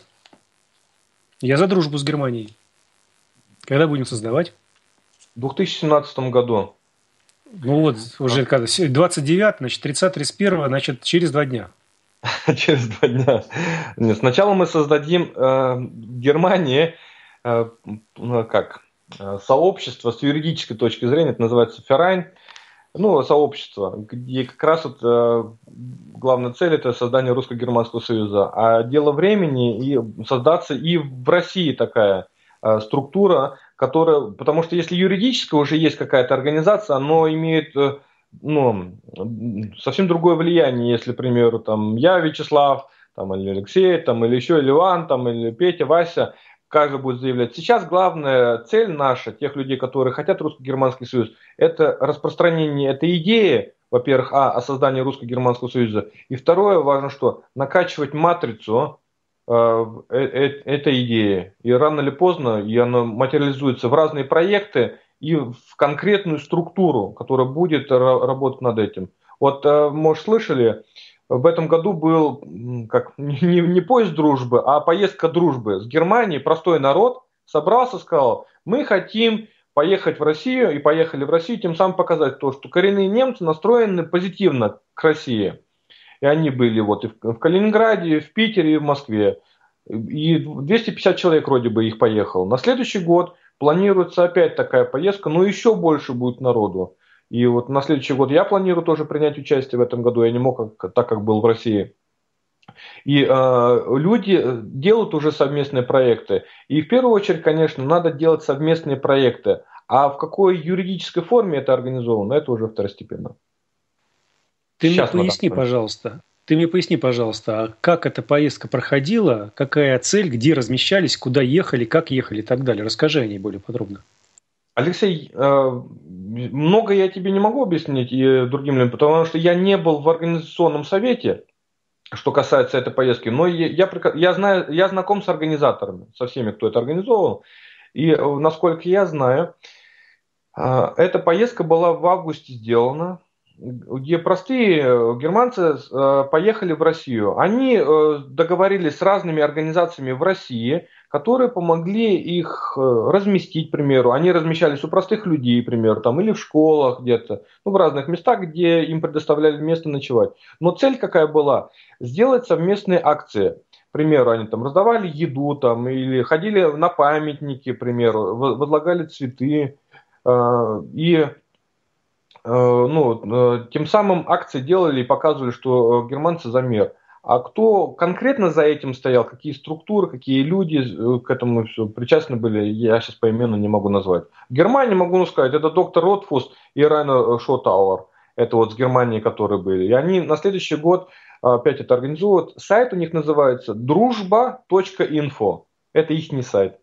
Я за дружбу с Германией. Когда будем создавать? В две тысячи семнадцатом году. Ну вот, уже когда? двадцать девятого, значит, тридцатого, тридцать первого, значит, через два дня. Через два дня. Нет, сначала мы создадим э, в Германии э, как, э, сообщество с юридической точки зрения, это называется Verein, ну, сообщество, где как раз вот, э, главная цель это создание русско-германского союза. А дело времени и создаться и в России такая э, структура, которая, потому что если юридическая уже есть какая-то организация, она имеет э, ну, совсем другое влияние, если, к примеру, там, я, Вячеслав, там, или Алексей, там, или еще или Иван, там, или Петя, Вася, каждый будет заявлять. Сейчас главная цель наша, тех людей, которые хотят русско-германский союз, это распространение этой идеи, во-первых, а, о создании русско-германского союза, и второе, важно что, накачивать матрицу э, э, э, этой идеи, и рано или поздно и она материализуется в разные проекты, и в конкретную структуру, которая будет работать над этим. Вот, может, слышали, в этом году был как, не, не поезд дружбы, а поездка дружбы с Германией. Простой народ собрался, сказал, мы хотим поехать в Россию, и поехали в Россию, тем самым показать то, что коренные немцы настроены позитивно к России. И они были вот и в Калининграде, и в Питере, и в Москве. И двести пятьдесят человек вроде бы их поехало. На следующий год планируется опять такая поездка, но еще больше будет народу. И вот на следующий год я планирую тоже принять участие в этом году. Я не мог, как, так как был в России. И э, люди делают уже совместные проекты. И в первую очередь, конечно, надо делать совместные проекты. А в какой юридической форме это организовано, это уже второстепенно. Ты Сейчас мне поясни, пожалуйста. Ты мне поясни, пожалуйста, а как эта поездка проходила, какая цель, где размещались, куда ехали, как ехали и так далее. Расскажи о ней более подробно. Алексей, много я тебе не могу объяснить и другим людям, потому что я не был в организационном совете, что касается этой поездки, но я, я, я, знаю, я знаком с организаторами, со всеми, кто это организовал, и насколько я знаю, эта поездка была в августе сделана, где простые германцы поехали в Россию. Они договорились с разными организациями в России, которые помогли их разместить, к примеру. Они размещались у простых людей, к примеру, там, или в школах где-то, ну, в разных местах, где им предоставляли место ночевать. Но цель какая была? Сделать совместные акции. К примеру, они там раздавали еду, там, или ходили на памятники, к примеру, возлагали цветы. И ну, тем самым акции делали и показывали, что германцы за мир. А кто конкретно за этим стоял, какие структуры, какие люди к этому все причастны были, я сейчас поименно не могу назвать. В Германии могу сказать, это доктор Ротфус и Райнер Шотауэр. Это вот с Германии, которые были. И они на следующий год опять это организуют. Сайт у них называется дружба точка инфо. Это их не сайт.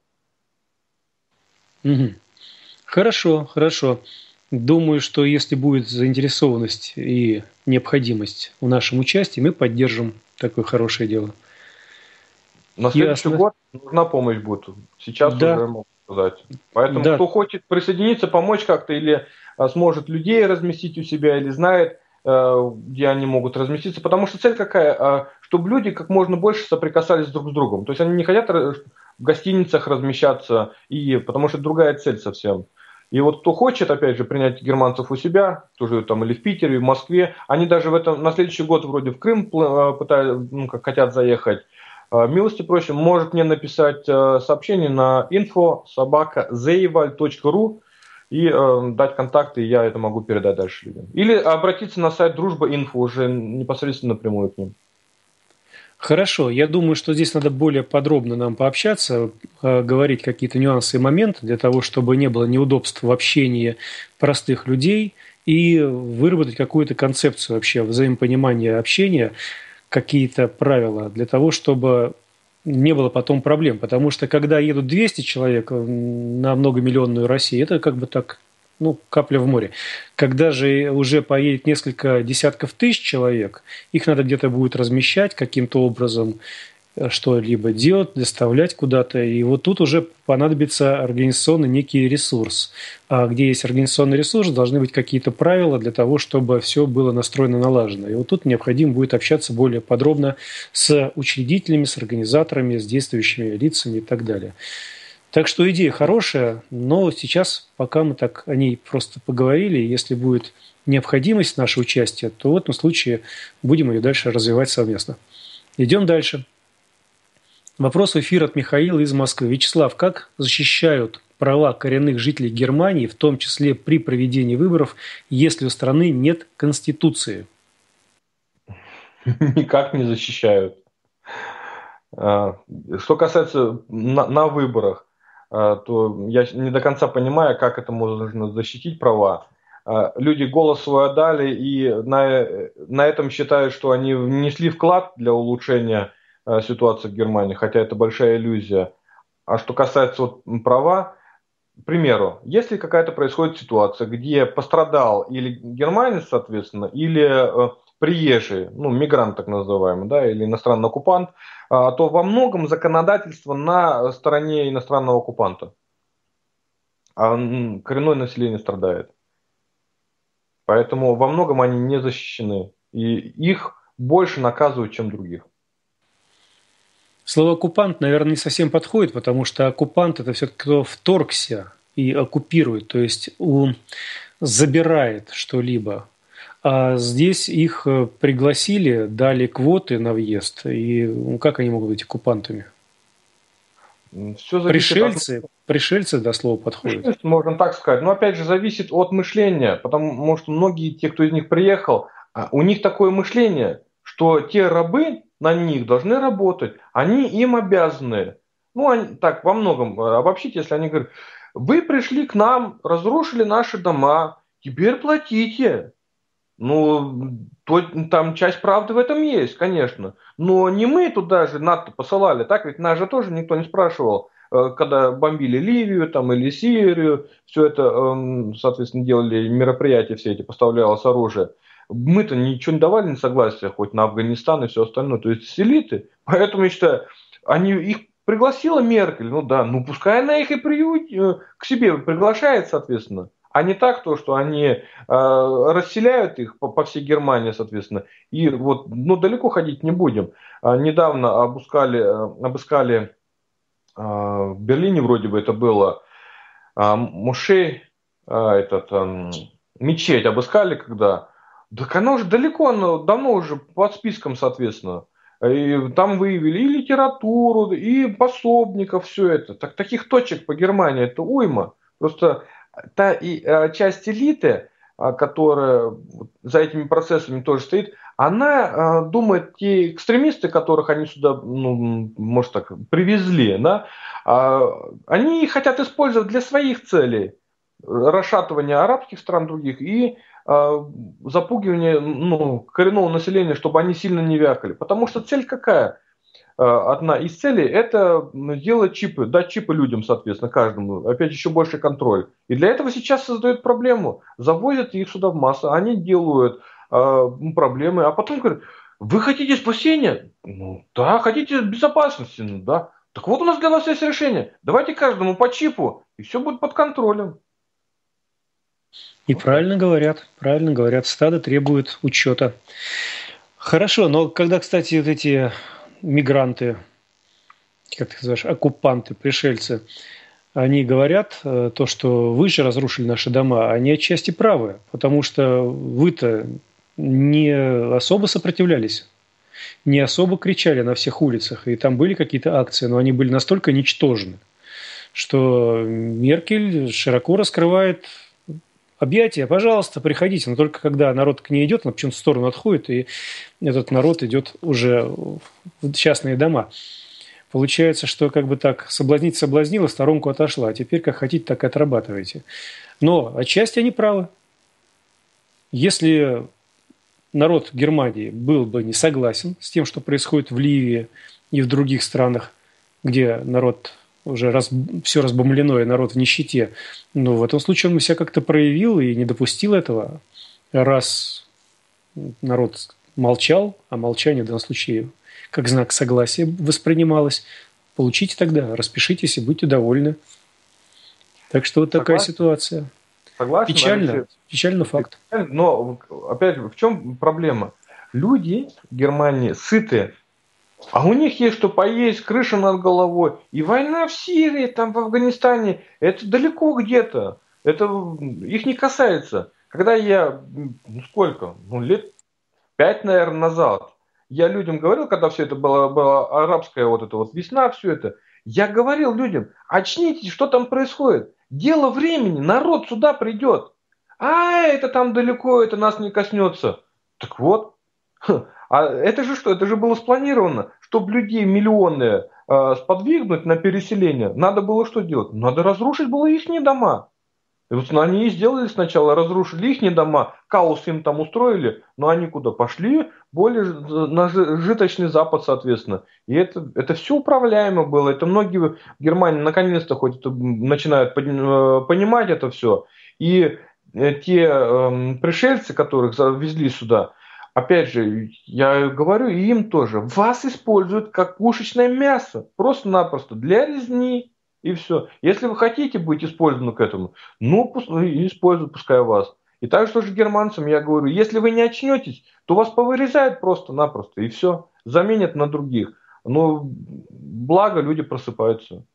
Угу. Хорошо, хорошо. Думаю, что если будет заинтересованность и необходимость в нашем участии, мы поддержим такое хорошее дело. На следующий Ясно. год нужна помощь будет. Сейчас да. уже могу сказать. Поэтому да. кто хочет присоединиться, помочь как-то, или а, сможет людей разместить у себя, или знает, а, где они могут разместиться. Потому что цель какая? А, чтобы люди как можно больше соприкасались друг с другом. То есть они не хотят в гостиницах размещаться, и, потому что другая цель совсем. И вот кто хочет, опять же, принять германцев у себя, тоже там или в Питере, или в Москве, они даже в этом, на следующий год вроде в Крым пытаются, ну, как хотят заехать, милости просим, может мне написать сообщение на инфо собака зейваль точка ру и э, дать контакты, и я это могу передать дальше людям. Или обратиться на сайт Дружба Инфо уже непосредственно напрямую к ним. Хорошо, я думаю, что здесь надо более подробно нам пообщаться, говорить какие-то нюансы и моменты для того, чтобы не было неудобств в общении простых людей и выработать какую-то концепцию вообще взаимопонимания общения, какие-то правила для того, чтобы не было потом проблем. Потому что когда едут двести человек на многомиллионную Россию, это как бы так, ну, капля в море. Когда же уже поедет несколько десятков тысяч человек, их надо где-то будет размещать каким-то образом, что-либо делать, доставлять куда-то. И вот тут уже понадобится организационный некий ресурс. А где есть организационный ресурс, должны быть какие-то правила для того, чтобы все было настроено, налажено. И вот тут необходимо будет общаться более подробно с учредителями, с организаторами, с действующими лицами и так далее. Так что идея хорошая, но сейчас, пока мы так о ней просто поговорили, если будет необходимость нашего участия, то в этом случае будем ее дальше развивать совместно. Идем дальше. Вопрос в эфир от Михаила из Москвы. Вячеслав, как защищают права коренных жителей Германии, в том числе при проведении выборов, если у страны нет конституции? Никак не защищают. Что касается на, на выборах, то я не до конца понимаю, как это можно защитить права. Люди голос свой отдали и на, на этом считают, что они внесли вклад для улучшения ситуации в Германии, хотя это большая иллюзия. А что касается вот права, к примеру, если какая-то происходит ситуация, где пострадал или германец, соответственно, или приезжий, ну, мигрант так называемый, да, или иностранный оккупант, то во многом законодательство на стороне иностранного оккупанта, а коренное население страдает. Поэтому во многом они не защищены, и их больше наказывают, чем других. Слово «оккупант», наверное, не совсем подходит, потому что оккупант – это все-таки кто вторгся и оккупирует, то есть он забирает что-либо. А здесь их пригласили, дали квоты на въезд, и как они могут быть оккупантами? Все пришельцы, от... пришельцы до слова подходят. Можно так сказать. Но опять же зависит от мышления, потому что многие, те, кто из них приехал, у них такое мышление, что те рабы на них должны работать, они им обязаны. Ну, они, так, во многом обобщить, если они говорят, вы пришли к нам, разрушили наши дома, теперь платите. Ну, то, там часть правды в этом есть, конечно. Но не мы туда же НАТО посылали, так? Ведь нас же тоже никто не спрашивал, когда бомбили Ливию там, или Сирию, все это, соответственно, делали мероприятия, все эти поставлялось оружие. Мы-то ничего не давали, не согласия, хоть на Афганистан и все остальное. То есть элиты. Поэтому я считаю, они, их пригласила Меркель, ну да, ну пускай она их и приют, к себе приглашает, соответственно. А не так, то, что они э, расселяют их по, по всей Германии, соответственно. И вот, ну, далеко ходить не будем. А, недавно обыскали, обыскали э, в Берлине, вроде бы это было, э, мушей, э, этот, э, мечеть обыскали, когда. Так она уже далеко, она давно уже под списком, соответственно. И там выявили и литературу, и пособников, все это. Так, таких точек по Германии это уйма. Просто та и, а, часть элиты, а, которая за этими процессами тоже стоит, она а, думает, те экстремисты, которых они сюда, ну, может так, привезли, да, а, они хотят использовать для своих целей расшатывания арабских стран других и а, запугивание, ну, коренного населения, чтобы они сильно не вякали. Потому что цель какая? Одна из целей – это сделать чипы, дать чипы людям, соответственно, каждому. Опять еще больше контроль. И для этого сейчас создают проблему. Завозят их сюда в массу, они делают э, проблемы, а потом говорят, вы хотите спасения? Ну да, хотите безопасности? Ну да. Так вот у нас для вас есть решение. Давайте каждому по чипу, и все будет под контролем. И правильно говорят, правильно говорят, стадо требует учета. Хорошо, но когда, кстати, вот эти мигранты, как ты называешь, оккупанты, пришельцы, они говорят то, что вы же разрушили наши дома, они отчасти правы, потому что вы-то не особо сопротивлялись, не особо кричали на всех улицах, и там были какие-то акции, но они были настолько ничтожны, что Меркель широко раскрывает объятия, пожалуйста, приходите, но только когда народ к ней идет, она почему-то в сторону отходит, и этот народ идет уже в частные дома. Получается, что как бы так соблазнить соблазнила, в сторонку отошла, а теперь как хотите, так и отрабатываете. Но отчасти они правы. Если народ Германии был бы не согласен с тем, что происходит в Ливии, и в других странах, где народ уже раз, все разбомблено, и народ в нищете. Но в этом случае он себя как-то проявил и не допустил этого. Раз народ молчал, а молчание в данном случае как знак согласия воспринималось, получите тогда, распишитесь и будьте довольны. Так что вот такая Согласен. Ситуация. Согласен, Печально, Алексей. печально факт. Но, опять же, в чем проблема? Люди в Германии сыты, а у них есть что поесть, крыша над головой. И война в Сирии, там в Афганистане, это далеко где-то. Это их не касается. Когда я, ну сколько, ну лет пять, наверное, назад, я людям говорил, когда все это было, была арабская вот эта вот весна, все это, я говорил людям, очнитесь, что там происходит. Дело времени, народ сюда придет. А это там далеко, это нас не коснется. Так вот, а это же что? Это же было спланировано, чтобы людей миллионы э, сподвигнуть на переселение. Надо было что делать? Надо разрушить было их дома. И вот они и сделали сначала, разрушили их дома, хаос им там устроили, но они куда пошли? Более на житочный Запад, соответственно. И это, это все управляемо было. Это многие в Германии наконец-то хоть это начинают понимать это все. И те э, пришельцы, которых завезли сюда, опять же, я говорю и им тоже, вас используют как пушечное мясо. Просто-напросто для резни. И все. Если вы хотите быть использованы к этому, ну, используют, пускай вас. И так же тоже германцам я говорю, если вы не очнетесь, то вас повырезают просто-напросто. И все. Заменят на других. Но благо люди просыпаются.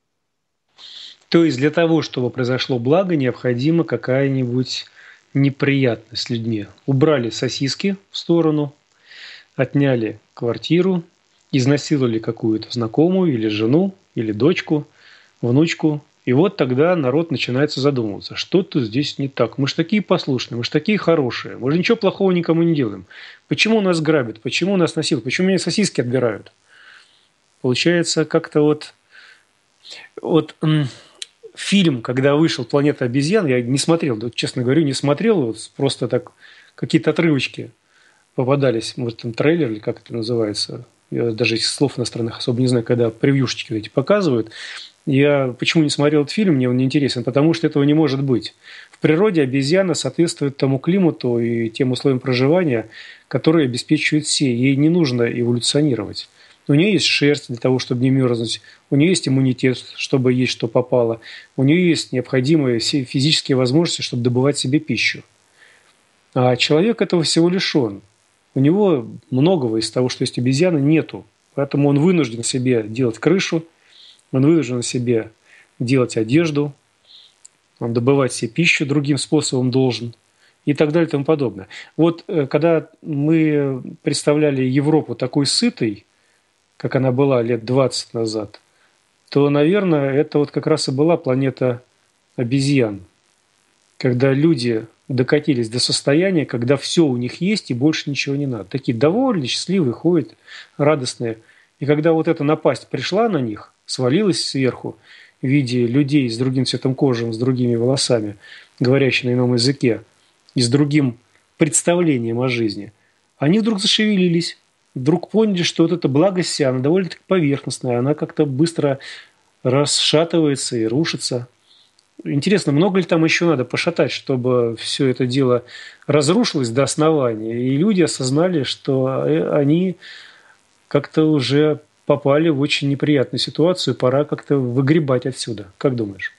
То есть для того, чтобы произошло благо, необходима какая-нибудь неприятность с людьми. Убрали сосиски в сторону, отняли квартиру, изнасиловали какую-то знакомую или жену, или дочку, внучку. И вот тогда народ начинается задумываться, что-то здесь не так. Мы же такие послушные, мы же такие хорошие, мы же ничего плохого никому не делаем. Почему нас грабят, почему нас насилуют, почему меня сосиски отбирают? Получается, как-то вот... вот фильм, когда вышел «Планета обезьян», я не смотрел, честно говорю, не смотрел, вот просто так какие-то отрывочки попадались, может, там трейлер или как это называется. Я даже этих слов иностранных особо не знаю, когда превьюшечки эти показывают. Я почему не смотрел этот фильм, мне он не интересен, потому что этого не может быть. В природе обезьяна соответствует тому климату и тем условиям проживания, которые обеспечивают все. Ей не нужно эволюционировать. У нее есть шерсть для того, чтобы не мерзнуть. У нее есть иммунитет, чтобы есть что попало. У нее есть необходимые физические возможности, чтобы добывать себе пищу. А человек этого всего лишен. У него многого из того, что есть обезьяна, нету. Поэтому он вынужден себе делать крышу, он вынужден себе делать одежду, он добывать себе пищу другим способом должен и так далее и тому подобное. Вот когда мы представляли Европу такой сытой, как она была лет двадцать назад, то, наверное, это вот как раз и была планета обезьян. Когда люди докатились до состояния, когда все у них есть и больше ничего не надо. Такие довольные, счастливые, ходят, радостные. И когда вот эта напасть пришла на них, свалилась сверху в виде людей с другим цветом кожи, с другими волосами, говорящими на ином языке, и с другим представлением о жизни, они вдруг зашевелились. Вдруг поняли, что вот эта благость вся, она довольно-таки поверхностная, она как-то быстро расшатывается и рушится. Интересно, много ли там еще надо пошатать, чтобы все это дело разрушилось до основания, и люди осознали, что они как-то уже попали в очень неприятную ситуацию, пора как-то выгребать отсюда. Как думаешь?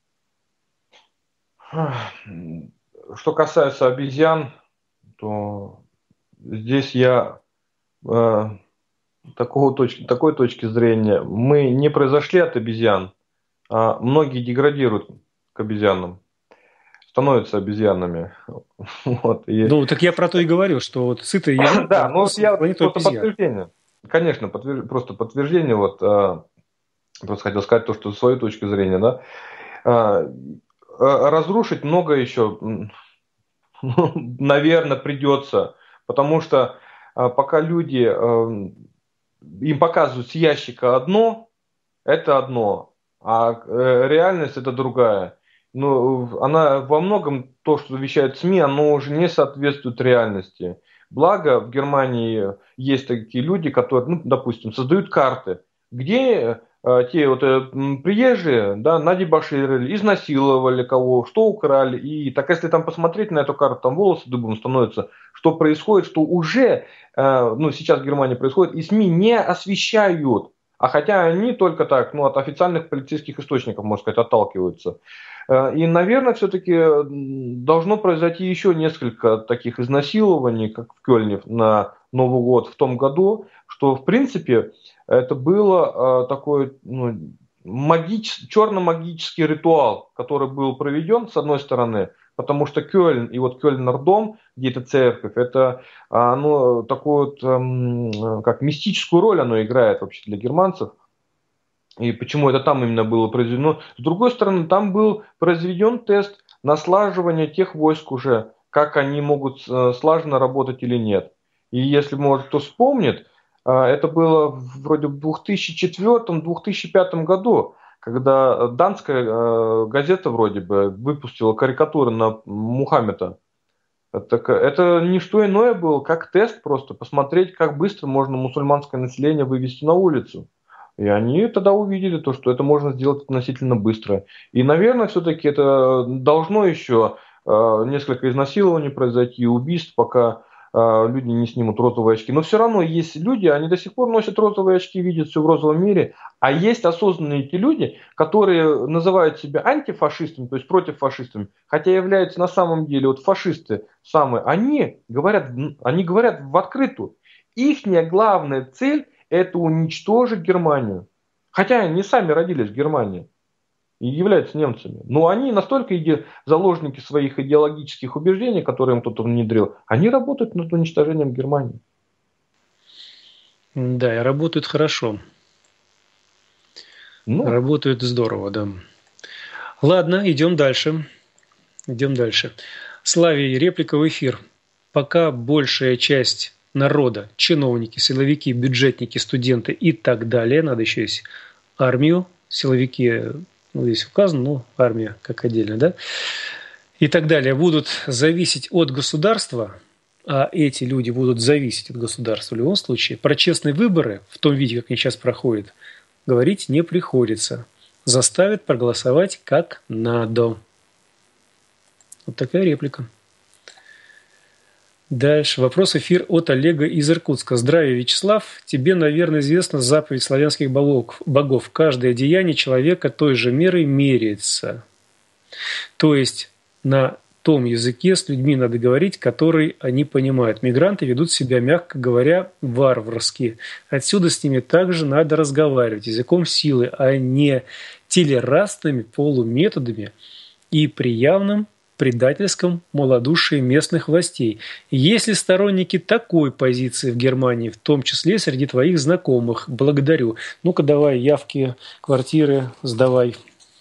Что касается обезьян, то здесь я э, такого точки, такой точки зрения. Мы не произошли от обезьян, а многие деградируют к обезьянам, становятся обезьянами. Вот, и... Ну, так я про то и говорю, что вот сытые Европа... Да, ну я просто подтверждение. Конечно, подтвер... просто подтверждение, вот, а, просто хотел сказать то, что свою точку зрения, да, а, разрушить много еще, наверное, придется, потому что а, пока люди, а, им показывают с ящика одно, это одно, а а реальность это другая. Но она во многом, то, что вещает СМИ, оно уже не соответствует реальности. Благо, в Германии есть такие люди, которые, ну, допустим, создают карты. где э, те вот э, приезжие, да, надебоширили, изнасиловали кого, что украли. И так если там посмотреть на эту карту, там волосы дыбом становятся, что происходит, что уже, э, ну, сейчас в Германии происходит, и СМИ не освещают. А хотя они только так, ну, от официальных полицейских источников, можно сказать, отталкиваются. И, наверное, все-таки должно произойти еще несколько таких изнасилований, как в Кёльне на Новый год в том году, что, в принципе, это было такой, ну, магич... черно-магический ритуал, который был проведен, с одной стороны, потому что Кёльн и вот Кёльнер-дом, где эта церковь, это оно такую вот, как мистическую роль оно играет вообще для германцев. И почему это там именно было произведено. С другой стороны, там был произведен тест на слаживание тех войск уже, как они могут слаженно работать или нет. И если, может, кто вспомнит, это было вроде в две тысячи четвёртом — две тысячи пятом году, когда данская газета вроде бы выпустила карикатуры на Мухаммеда. Это, это не что иное было, как тест просто, посмотреть, как быстро можно мусульманское население вывести на улицу. И они тогда увидели то, что это можно сделать относительно быстро. И, наверное, все-таки это должно еще э, несколько изнасилований произойти, убийств, пока э, люди не снимут розовые очки. Но все равно есть люди, они до сих пор носят розовые очки, видят все в розовом мире. А есть осознанные эти люди, которые называют себя антифашистами, то есть против фашистами, хотя являются на самом деле вот фашисты самые. Они говорят, они говорят в открытую. Ихняя главная цель — это уничтожить Германию. Хотя они сами родились в Германии и являются немцами. Но они настолько иде... заложники своих идеологических убеждений, которые им кто-то внедрил, они работают над уничтожением Германии. Да, и работают хорошо. Ну. Работают здорово, да. Ладно, идем дальше. Идем дальше. Славий, реплика в эфир. Пока большая часть народа, чиновники, силовики, бюджетники, студенты и так далее, надо еще есть армию, силовики, ну, здесь указано, ну, армия как отдельно, да, и так далее, будут зависеть от государства, а эти люди будут зависеть от государства в любом случае, про честные выборы, в том виде, как они сейчас проходят, говорить не приходится. Заставят проголосовать как надо. Вот такая реплика. Дальше. Вопрос эфир от Олега из Иркутска. Здравия, Вячеслав. Тебе, наверное, известна заповедь славянских богов. богов. Каждое деяние человека той же мерой меряется. То есть на том языке с людьми надо говорить, который они понимают. Мигранты ведут себя, мягко говоря, варварски. Отсюда с ними также надо разговаривать языком силы, а не телерастными полуметодами и при явном предательском малодушии местных властей. Есть ли сторонники такой позиции в Германии, в том числе среди твоих знакомых? Благодарю. Ну-ка давай явки, квартиры сдавай.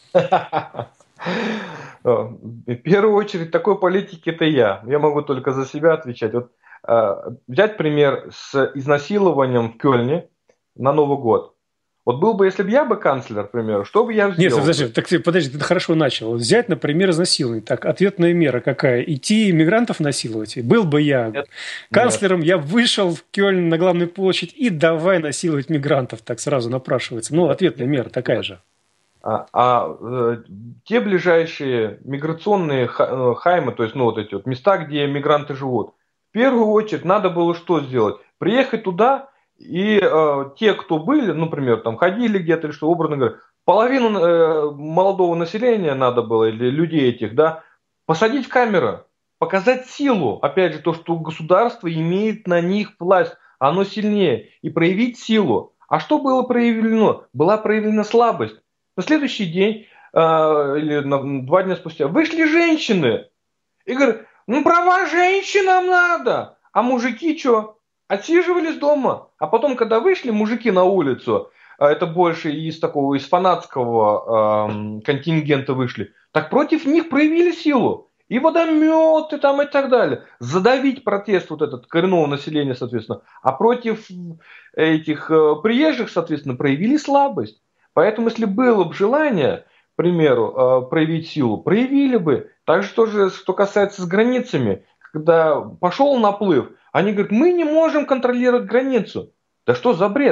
В первую очередь такой политики это я. Я могу только за себя отвечать. Вот, взять пример с изнасилованием в Кёльне на Новый год. Вот был бы, если бы я бы канцлер, к примеру, что бы я сделал? Нет, подожди, так, подожди, ты хорошо начал. Взять, например, изнасилование. Так, ответная мера какая? Идти мигрантов насиловать? Был бы я Нет. канцлером, Нет. я вышел в Кёльн на главную площадь и давай насиловать мигрантов. Так сразу напрашивается. Ну, ответная мера такая же. А, а э, те ближайшие миграционные хаймы, то есть ну, вот эти вот места, где мигранты живут, в первую очередь надо было что сделать? Приехать туда, и э, те, кто были, например, там ходили где-то или что, образно говоря, половину э, молодого населения надо было, или людей этих, да, посадить в камеру, показать силу, опять же, то, что государство имеет на них власть, оно сильнее, и проявить силу. А что было проявлено? Была проявлена слабость. На следующий день, э, или на, два дня спустя, вышли женщины и говорят, ну права женщинам надо, а мужики что? Отсиживались дома, а потом, когда вышли мужики на улицу, это больше из такого, из фанатского э, контингента вышли, так против них проявили силу. И водометы там и так далее. Задавить протест вот этот коренного населения, соответственно. А против этих э, приезжих, соответственно, проявили слабость. Поэтому, если было бы желание, к примеру, э, проявить силу, проявили бы. Также тоже, что касается с границами, когда пошел наплыв, они говорят, мы не можем контролировать границу. Да что за бред?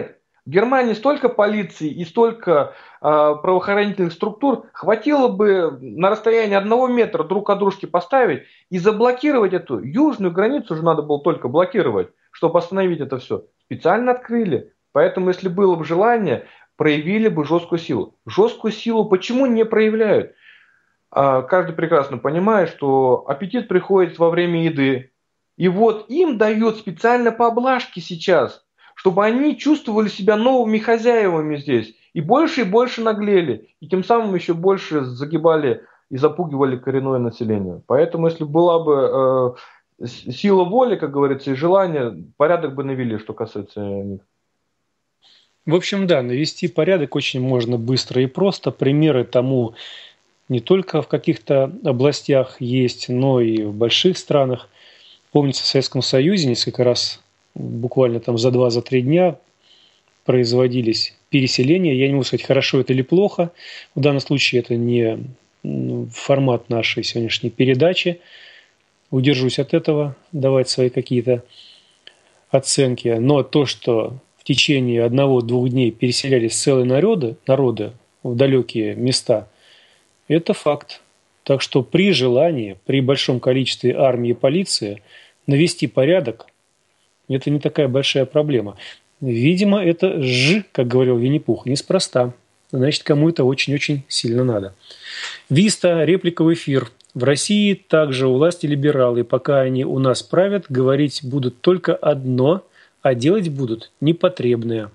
В Германии столько полиции и столько э, правоохранительных структур, хватило бы на расстоянии одного метра друг от дружки поставить и заблокировать эту южную границу, уже надо было только блокировать, чтобы остановить это все. Специально открыли. Поэтому, если было бы желание, проявили бы жесткую силу. Жесткую силу почему не проявляют? Э, каждый прекрасно понимает, что аппетит приходит во время еды. И вот им дают специально поблажки сейчас, чтобы они чувствовали себя новыми хозяевами здесь. И больше и больше наглели. И тем самым еще больше загибали и запугивали коренное население. Поэтому, если была бы э, сила воли, как говорится, и желание, порядок бы навели, что касается них. В общем, да, навести порядок очень можно быстро и просто. Примеры тому не только в каких-то областях есть, но и в больших странах. Помните, в Советском Союзе несколько раз, буквально там за два, за три дня производились переселения. Я не могу сказать, хорошо это или плохо. В данном случае это не формат нашей сегодняшней передачи. Удержусь от этого, давать свои какие-то оценки. Но то, что в течение одного-двух дней переселялись целые народы, народы в далекие места, это факт. Так что при желании, при большом количестве армии и полиции навести порядок – это не такая большая проблема. Видимо, это «ж», как говорил Винни-Пух, неспроста. Значит, кому это очень-очень сильно надо. Виста, реплика в эфир. В России также у власти либералы, и пока они у нас правят, говорить будут только одно, а делать будут непотребное.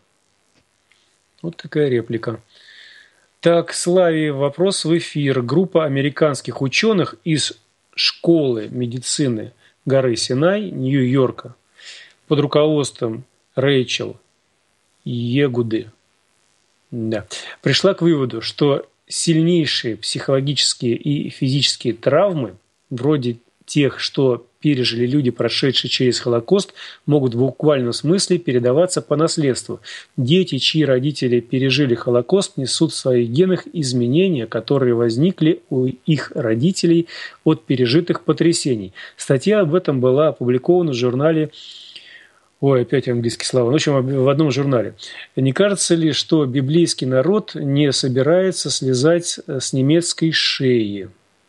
Вот такая реплика. Так, Славе, вопрос в эфир. Группа американских ученых из школы медицины горы Синай, Нью-Йорка, под руководством Рэйчел Егуды, да, пришла к выводу, что сильнейшие психологические и физические травмы, вроде тех, что пережили люди, прошедшие через Холокост, могут в буквальном смысле передаваться по наследству. Дети, чьи родители пережили Холокост, несут в своих генах изменения, которые возникли у их родителей от пережитых потрясений. Статья об этом была опубликована в журнале Ой, опять английский слова. В общем, в одном журнале. Не кажется ли, что библейский народ не собирается слезать с немецкой шеи?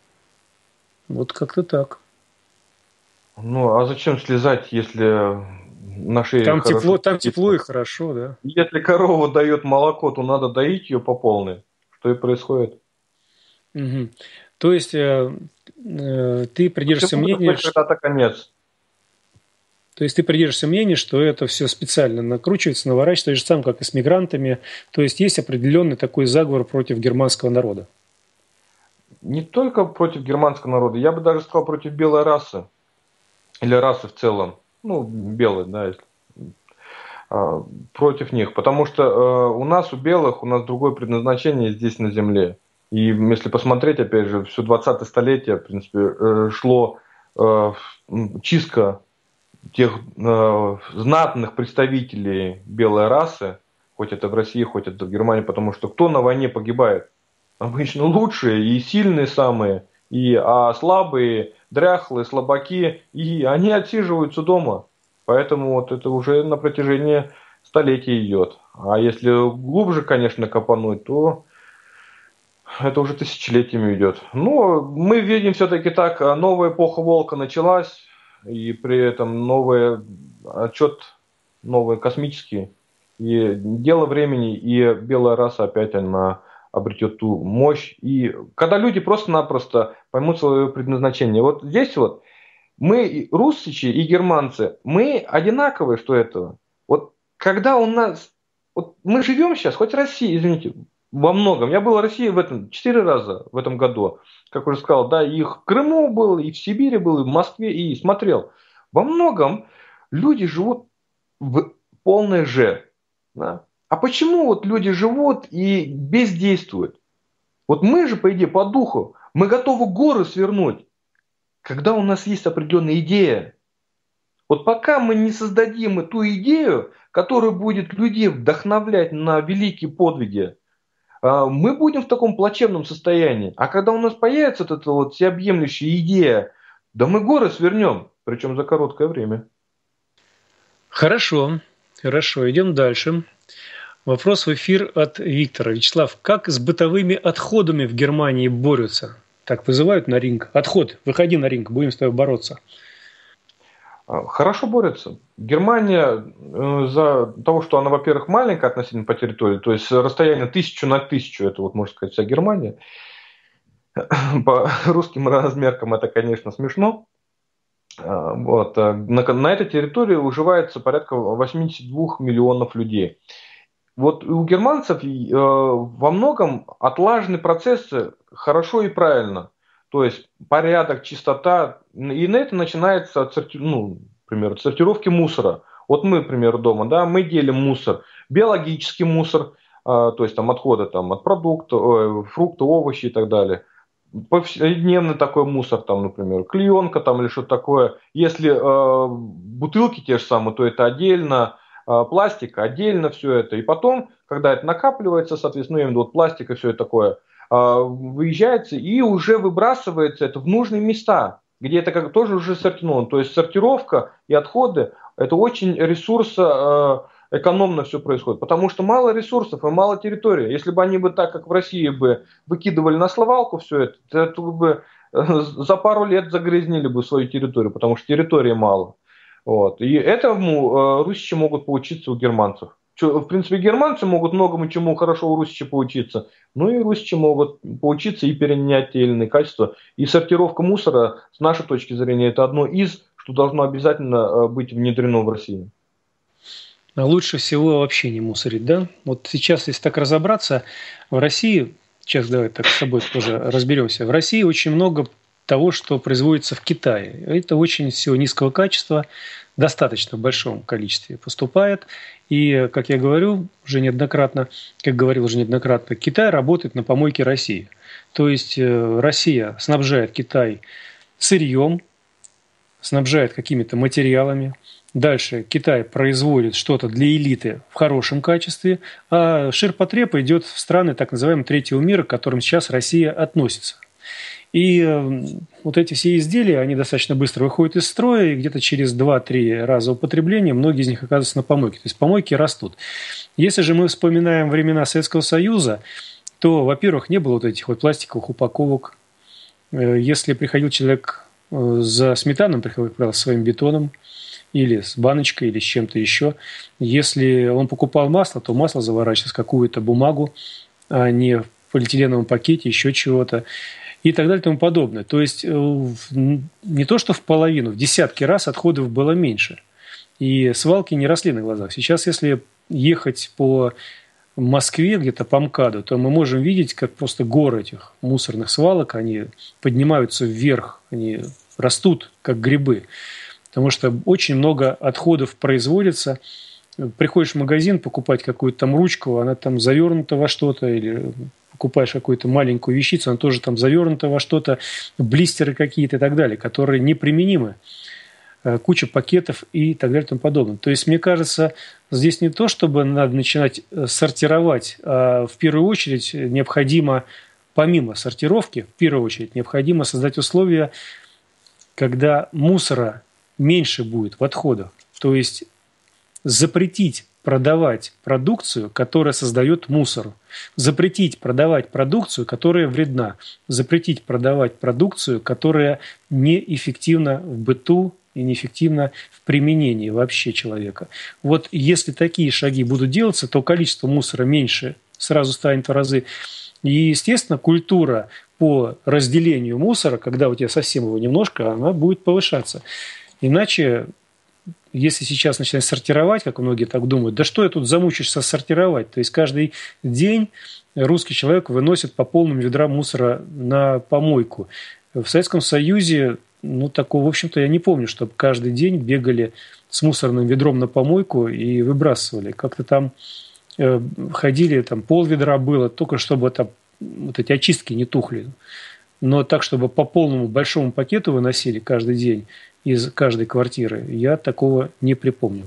Вот как-то так. Ну, а зачем слезать, если на шее там хорошо? Тепло, там тепло и хорошо, да. Если корова дает молоко, то надо доить ее по полной. Что и происходит. Угу. То есть э, э, ты придерживаешься мнения, что... Когда-то конец. То есть ты придерживаешься мнения, что это все специально накручивается, наворачивается, так же самое, как и с мигрантами. То есть есть определенный такой заговор против германского народа. Не только против германского народа, я бы даже сказал против белой расы. Или расы в целом. Ну, белой, да, если. А, против них. Потому что а, у нас, у белых, у нас другое предназначение здесь на земле. И если посмотреть, опять же, все двадцатое столетие, в принципе, шло а, чистка тех э, знатных представителей белой расы, хоть это в России, хоть это в Германии, потому что кто на войне погибает? Обычно лучшие и сильные самые, и, а слабые, дряхлые, слабаки, и они отсиживаются дома. Поэтому вот это уже на протяжении столетий идет. А если глубже, конечно, копануть, то это уже тысячелетиями идет. Но мы видим все-таки так, новая эпоха волка началась, и при этом новый отчет, новый космический. И дело времени, и белая раса опять она обретет ту мощь. И когда люди просто-напросто поймут свое предназначение. Вот здесь вот мы, русичи и германцы, мы одинаковые, что этого. Вот когда у нас... Вот мы живем сейчас, хоть Россия, извините, во многом. Я был в России в этом четыре раза в этом году. Как уже сказал, да, их в Крыму был, и в Сибири был, и в Москве, и смотрел. Во многом люди живут в полной же. Да? А почему вот люди живут и бездействуют? Вот мы же, по идее, по духу, мы готовы горы свернуть, когда у нас есть определенная идея. Вот пока мы не создадим эту идею, которая будет людей вдохновлять на великие подвиги, мы будем в таком плачевном состоянии. А когда у нас появится вот эта вот всеобъемлющая идея, да мы горы свернем, причем за короткое время. Хорошо, хорошо, идем дальше. Вопрос в эфир от Виктора. Вячеслав, как с бытовыми отходами в Германии борются? Так вызывают на ринг. Отход, выходи на ринг, будем с тобой бороться. Хорошо борется. Германия за того, что она, во-первых, маленькая относительно по территории, то есть расстояние тысячу на тысячу, это вот можно сказать вся Германия. По русским размеркам это, конечно, смешно. Вот. На, на этой территории уживается порядка восемьдесят два миллионов людей. Вот у германцев э, во многом отлажены процессы хорошо и правильно. То есть порядок, чистота. И на это начинается от сорти... ну, например, от сортировки мусора. Вот мы, например, дома, да, мы делим мусор. Биологический мусор, э, то есть там отходы там, от продуктов, э, фрукты, овощи и так далее. Повседневный такой мусор, там, например, клеенка там, или что-то такое. Если э, бутылки те же самые, то это отдельно. Пластик отдельно все это. И потом, когда это накапливается, соответственно, ну, вот пластик и все это такое, выезжается и уже выбрасывается это в нужные места, где это как тоже уже сортировано. То есть сортировка и отходы, это очень ресурсоэкономно все происходит, потому что мало ресурсов и мало территории. Если бы они бы так, как в России, бы выкидывали на свалку все это, то бы за пару лет загрязнили бы свою территорию, потому что территории мало. Вот. И этому э, русичи могут поучиться у германцев. Че, в принципе, германцы могут многому чему хорошо у русичи поучиться, ну и русичи могут поучиться и перенять те или иные качества. И сортировка мусора, с нашей точки зрения, это одно из, что должно обязательно быть внедрено в России. А лучше всего вообще не мусорить, да? Вот сейчас, если так разобраться, в России, сейчас давай так с тобой тоже разберемся, в России очень много того, что производится в Китае. Это очень всего низкого качества, достаточно в большом количестве поступает. И, как я говорю уже неоднократно, как говорил уже неоднократно, Китай работает на помойке России. То есть Россия снабжает Китай сырьем, снабжает какими-то материалами. Дальше Китай производит что-то для элиты в хорошем качестве, а ширпотреб идет в страны так называемого третьего мира, к которым сейчас Россия относится. И вот эти все изделия, они достаточно быстро выходят из строя, и где-то через два-три раза употребления многие из них оказываются на помойке. То есть помойки растут. Если же мы вспоминаем времена Советского Союза, то, во-первых, не было вот этих вот пластиковых упаковок. Если приходил человек за сметаной, он приходил, как правило, со своим бетоном, или с баночкой, или с чем-то еще. Если он покупал масло, то масло заворачивалось в какую-то бумагу, а не в полиэтиленовом пакете, еще чего-то. И так далее и тому подобное. То есть не то, что в половину, в десятки раз отходов было меньше. И свалки не росли на глазах. Сейчас, если ехать по Москве, где-то по МКАДу, то мы можем видеть, как просто горы этих мусорных свалок, они поднимаются вверх, они растут, как грибы. Потому что очень много отходов производится. Приходишь в магазин покупать какую-то там ручку, она там завернута во что-то, или покупаешь какую-то маленькую вещицу, она тоже там завернута во что-то, блистеры какие-то и так далее, которые неприменимы. Куча пакетов и так далее и тому подобное. То есть, мне кажется, здесь не то, чтобы надо начинать сортировать, а в первую очередь необходимо, помимо сортировки, в первую очередь необходимо создать условия, когда мусора меньше будет в отходах. То есть, запретить продавать продукцию, которая создает мусор. Запретить продавать продукцию, которая вредна. Запретить продавать продукцию, которая неэффективна в быту и неэффективна в применении вообще человека. Вот если такие шаги будут делаться, то количество мусора меньше сразу станет в разы. И, естественно, культура по разделению мусора, когда у тебя совсем его немножко, она будет повышаться. Иначе, если сейчас начинать сортировать, как многие так думают, да что я тут замучишься сортировать? То есть каждый день русский человек выносит по полным ведрам мусора на помойку. В Советском Союзе, ну, такого, в общем-то, я не помню, чтобы каждый день бегали с мусорным ведром на помойку и выбрасывали. Как-то там э, ходили, там пол ведра было, только чтобы там вот эти очистки не тухли. Но так, чтобы по полному большому пакету выносили каждый день из каждой квартиры, я такого не припомню.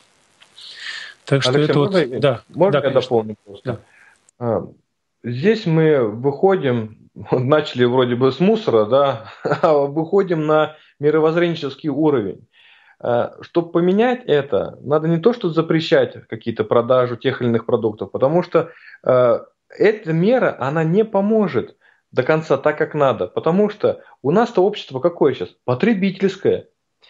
Так что Алексей, это можно, вот... Да, можно да, я дополню просто? Да. Здесь мы выходим, начали вроде бы с мусора, да, а выходим на мировоззренческий уровень. чтобы поменять это, надо не то, что запрещать какие-то продажи тех или иных продуктов, потому что эта мера, она не поможет до конца так, как надо. Потому что у нас-то общество какое сейчас? Потребительское.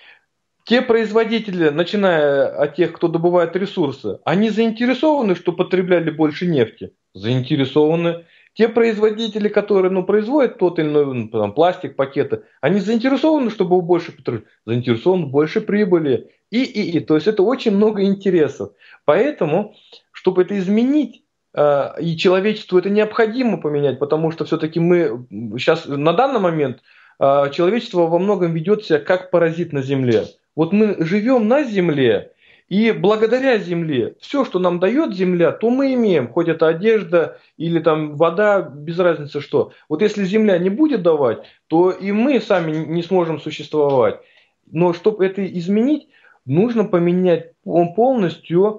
Те производители, начиная от тех, кто добывает ресурсы, они заинтересованы, что потребляли больше нефти? Заинтересованы. Те производители, которые ну, производят тот или иной ну, там, пластик, пакеты, они заинтересованы, чтобы больше потребляли? Заинтересованы больше прибыли. И, и, и. То есть это очень много интересов. Поэтому, чтобы это изменить, и человечеству это необходимо поменять, потому что все-таки мы сейчас на данный момент человечество во многом ведет себя как паразит на Земле. Вот мы живем на Земле, и благодаря Земле все, что нам дает Земля, то мы имеем, хоть это одежда или там вода, без разницы что. Вот если Земля не будет давать, то и мы сами не сможем существовать. Но чтобы это изменить, нужно поменять полностью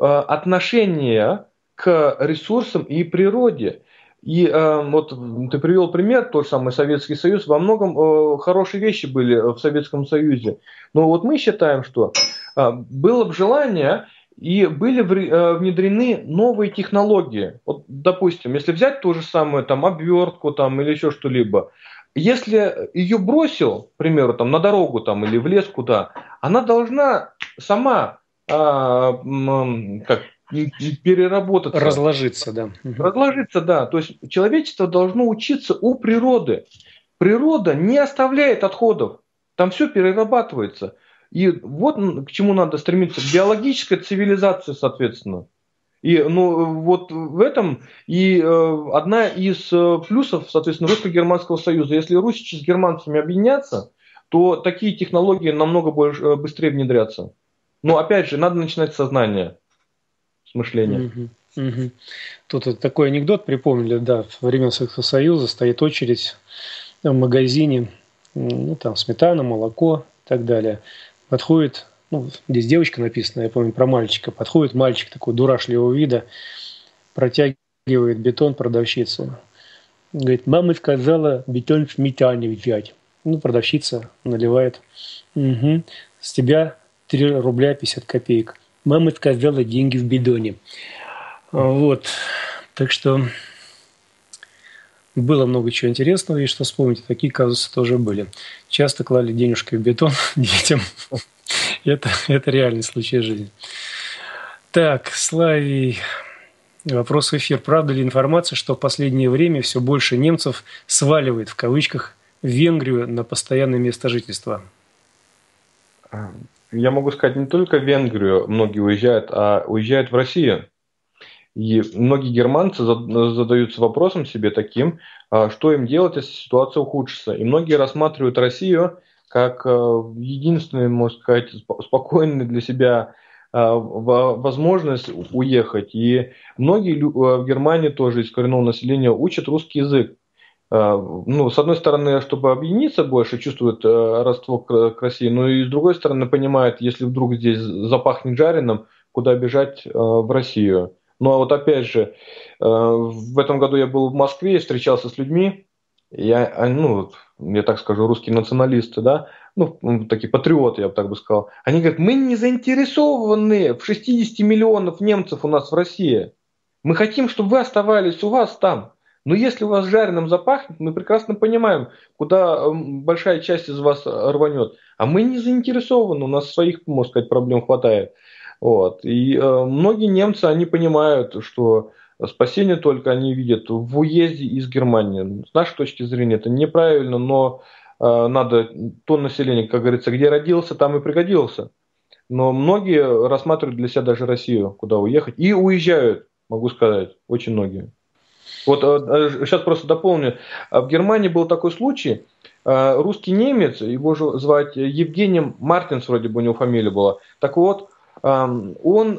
отношение к ресурсам и природе. И э, вот ты привел пример, тот же самый Советский Союз, во многом э, хорошие вещи были в Советском Союзе. Но вот мы считаем, что э, было бы желание и были э, внедрены новые технологии. Вот, допустим, если взять ту же самую там, обвертку там, или еще что-либо, если ее бросил, к примеру, там, на дорогу там, или в лес куда, она должна сама э, э, как переработаться. Разложиться, да. Разложиться, да. То есть человечество должно учиться у природы. Природа не оставляет отходов. Там все перерабатывается. И вот к чему надо стремиться. К биологической цивилизации, соответственно. И ну, вот в этом и э, одна из плюсов, соответственно, Русско-Германского союза. Если русичи с германцами объединятся, то такие технологии намного больше, быстрее внедрятся. Но опять же, надо начинать с сознания. Мышления. Угу, угу. Тут вот такой анекдот припомнили, да, во время Советского Союза стоит очередь в магазине, ну, там, сметана, молоко и так далее. Подходит, ну, здесь девочка написана, я помню про мальчика, подходит мальчик такой дурашливого вида, протягивает бетон продавщице. Говорит, мама сказала бетон в сметане взять. Ну, продавщица наливает. Угу. С тебя три рубля пятьдесят копеек. Мама сказала деньги в бидоне. Вот. Так что было много чего интересного, и что вспомните, такие казусы тоже были. Часто клали денежки в бетон детям. это, это реальный случай жизни. Так, Славий. Вопрос в эфир. Правда ли информация, что в последнее время все больше немцев сваливает, в кавычках, в Венгрию на постоянное место жительства? Я могу сказать, не только в Венгрию многие уезжают, а уезжают в Россию. И многие германцы задаются вопросом себе таким, что им делать, если ситуация ухудшится. И многие рассматривают Россию как единственную, можно сказать, спокойную для себя возможность уехать. И многие в Германии тоже из коренного населения учат русский язык. Ну, с одной стороны, чтобы объединиться больше, чувствуют родство к России, но и с другой стороны понимают, если вдруг здесь запахнет жареным, куда бежать в Россию. Ну а вот опять же, в этом году я был в Москве, встречался с людьми, я, ну, я так скажу, русские националисты, да, ну, такие патриоты, я бы так бы сказал. Они говорят, мы не заинтересованы в шестидесяти миллионов немцев у нас в России. Мы хотим, чтобы вы оставались у вас там. Но если у вас жареным запахнет, мы прекрасно понимаем, куда большая часть из вас рванет. А мы не заинтересованы, у нас своих, можно сказать, проблем хватает. Вот. И э, многие немцы, они понимают, что спасение только они видят в уезде из Германии. С нашей точки зрения это неправильно, но э, надо то население, как говорится, где родился, там и пригодился. Но многие рассматривают для себя даже Россию, куда уехать. И уезжают, могу сказать, очень многие. Вот сейчас просто дополню. В Германии был такой случай. Русский немец, его же звать Евгением Мартинс, вроде бы у него фамилия была. Так вот, он,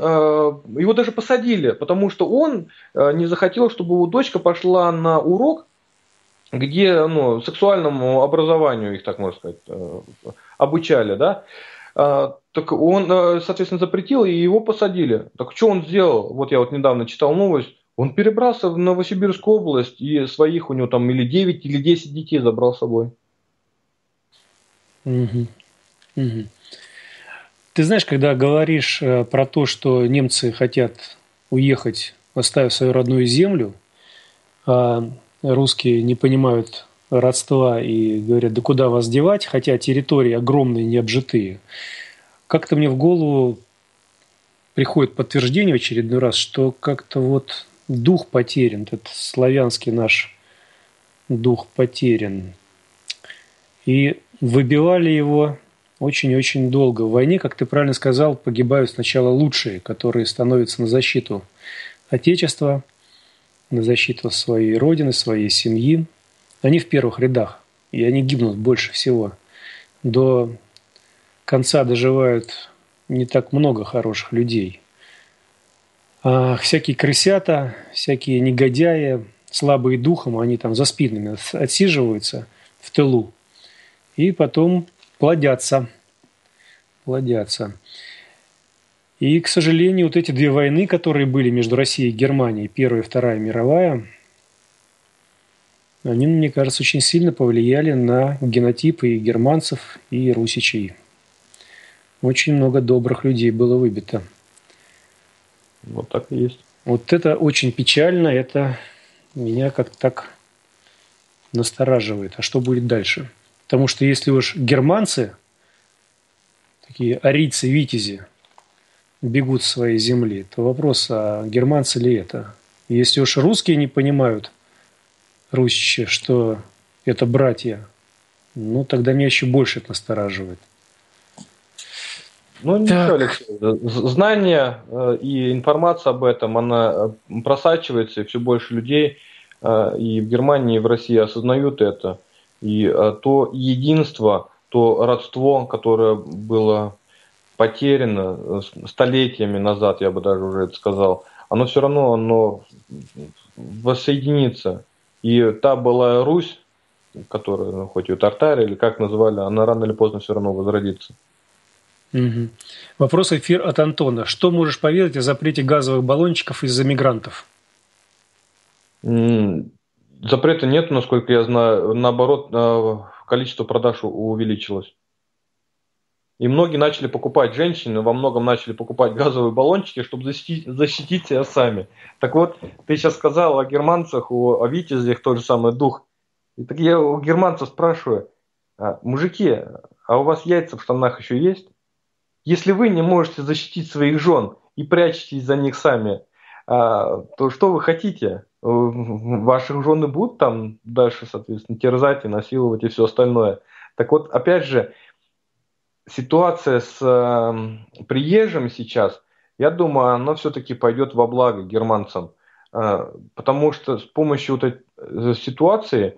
его даже посадили, потому что он не захотел, чтобы его дочка пошла на урок, где ну, сексуальному образованию, их так можно сказать, обучали, да. Так он, соответственно, запретил, и его посадили. Так что он сделал? Вот я вот недавно читал новость. Он перебрался в Новосибирскую область, и своих у него там или девять, или десять детей забрал с собой. Угу. Угу. Ты знаешь, когда говоришь э, про то, что немцы хотят уехать, оставив свою родную землю, а русские не понимают родства и говорят, да куда вас девать, хотя территории огромные, необжитые, как-то мне в голову приходит подтверждение в очередной раз, что как-то вот дух потерян, этот славянский наш дух потерян. И выбивали его очень-очень долго. В войне, как ты правильно сказал, погибают сначала лучшие, которые становятся на защиту Отечества, на защиту своей родины, своей семьи. Они в первых рядах, и они гибнут больше всего. До конца доживают не так много хороших людей. А всякие крысята, всякие негодяи, слабые духом, они там за спинами отсиживаются в тылу и потом плодятся. Плодятся. И, к сожалению, вот эти две войны, которые были между Россией и Германией, Первая и Вторая мировая, они, мне кажется, очень сильно повлияли на генотипы и германцев, и русичей. Очень много добрых людей было выбито. Вот так и есть. Вот это очень печально, это меня как-то так настораживает. А что будет дальше? Потому что если уж германцы, такие арийцы, витязи, бегут с своей земли, то вопрос, а германцы ли это? Если уж русские не понимают, русичи, что это братья, ну тогда меня еще больше это настораживает. Ну, ничего, Алексей. Знание и информация об этом, она просачивается, и все больше людей и в Германии, и в России осознают это. И то единство, то родство, которое было потеряно столетиями назад, я бы даже уже это сказал, оно все равно оно воссоединится. И та была Русь, которая, хоть ее Тартария, или как называли, она рано или поздно все равно возродится. Угу. Вопрос эфир от Антона. Что можешь поведать о запрете газовых баллончиков из-за мигрантов? Запрета нет, насколько я знаю. Наоборот, количество продаж увеличилось. И многие начали покупать, женщины во многом начали покупать газовые баллончики, чтобы защитить, защитить себя сами. Так вот, ты сейчас сказал о германцах, о, о витязях, тот же самый дух. И так я у германцев спрашиваю, мужики, а у вас яйца в штанах еще есть? Если вы не можете защитить своих жен и прячетесь за них сами, то что вы хотите? Ваши жены будут там дальше, соответственно, терзать и насиловать и все остальное. Так вот, опять же, ситуация с приезжим сейчас, я думаю, она все-таки пойдет во благо германцам. Потому что с помощью вот этой ситуации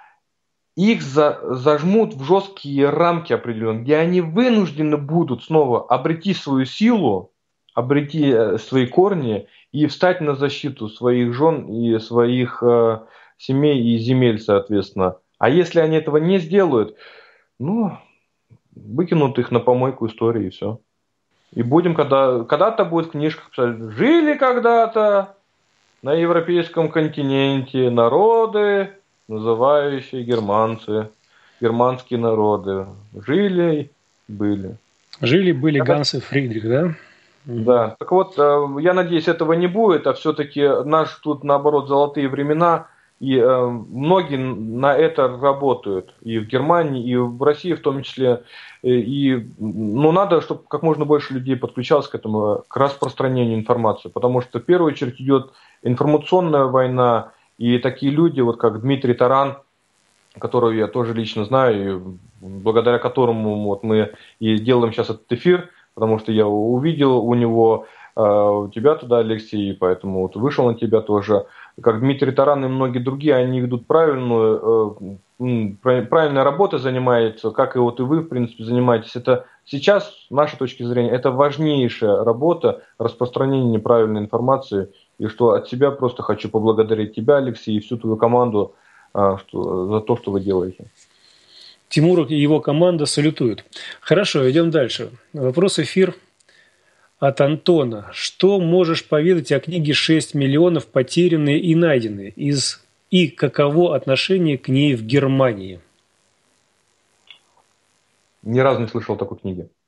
их за, зажмут в жесткие рамки определенные, где они вынуждены будут снова обрети свою силу, обрети свои корни и встать на защиту своих жен и своих э, семей и земель, соответственно. А если они этого не сделают, ну, выкинут их на помойку истории и все. И будем, когда, когда-то будет в книжках писать, жили когда-то на европейском континенте народы, называющие германцы, германские народы. Жили, были. Жили, были Ганс и Фридрих, да? Да. Так вот, я надеюсь, этого не будет, а все-таки наши тут, наоборот, золотые времена, и многие на это работают. И в Германии, и в России в том числе. И, ну, надо, чтобы как можно больше людей подключалось к этому, к распространению информации. Потому что в первую очередь идет информационная война. И такие люди, вот как Дмитрий Таран, которого я тоже лично знаю, и благодаря которому вот мы и делаем сейчас этот эфир, потому что я увидел у него, у тебя туда, Алексей, и поэтому вот вышел на тебя тоже. Как Дмитрий Таран и многие другие, они ведут правильную, правильной работой, занимаются, как и вот и вы, в принципе, занимаетесь. Это сейчас, с нашей точки зрения, это важнейшая работа распространения неправильной информации. И что от себя просто хочу поблагодарить тебя, Алексей, и всю твою команду что, за то, что вы делаете. Тимур и его команда салютуют. Хорошо, идем дальше. Вопрос эфир от Антона. Что можешь поведать о книге «шесть миллионов потерянные и найденные» из, и каково отношение к ней в Германии? Ни разу не слышал такой книги.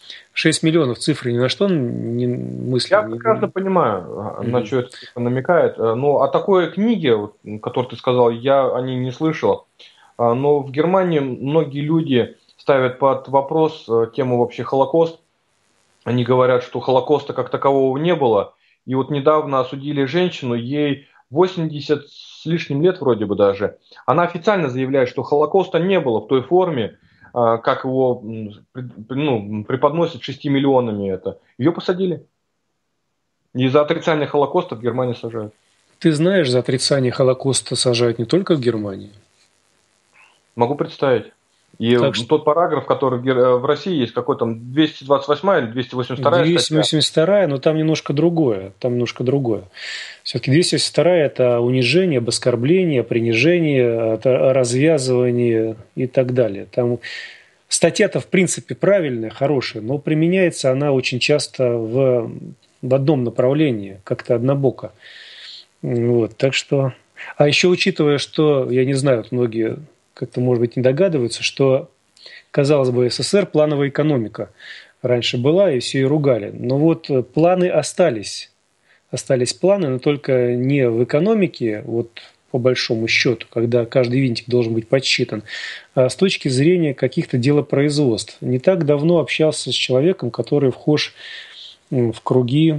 шесть миллионов цифры ни на что не мысли. Я прекрасно понимаю, mm-hmm. на что это намекает. Ну, о такой книге, которую ты сказал, я о ней не слышал. Но в Германии многие люди ставят под вопрос тему вообще Холокост. Они говорят, что Холокоста как такового не было. И вот недавно осудили женщину, ей восемьдесят с лишним лет вроде бы даже. Она официально заявляет, что Холокоста не было в той форме, как его ну, преподносят шестью миллионами это. Ее посадили. И за отрицание Холокоста в Германии сажают. Ты знаешь, за отрицание Холокоста сажают не только в Германии. Могу представить. И так тот параграф, который в России есть, какой там двести двадцать восьмая или двести восемьдесят вторая двести восемьдесят вторая, но там немножко другое. Там немножко другое. Все-таки двести восемьдесят вторая – это унижение, оскорбление, принижение, это развязывание и так далее. Там статья-то в принципе правильная, хорошая, но применяется она очень часто в, в одном направлении, как-то однобоко. Вот, так что… А еще учитывая, что, я не знаю, вот многие как-то, может быть, не догадываются, что, казалось бы, СССР плановая экономика раньше была, и все ее ругали. Но вот планы остались. Остались планы, но только не в экономике, вот по большому счету, когда каждый винтик должен быть подсчитан, а с точки зрения каких-то делопроизводств. Не так давно общался с человеком, который вхож в круги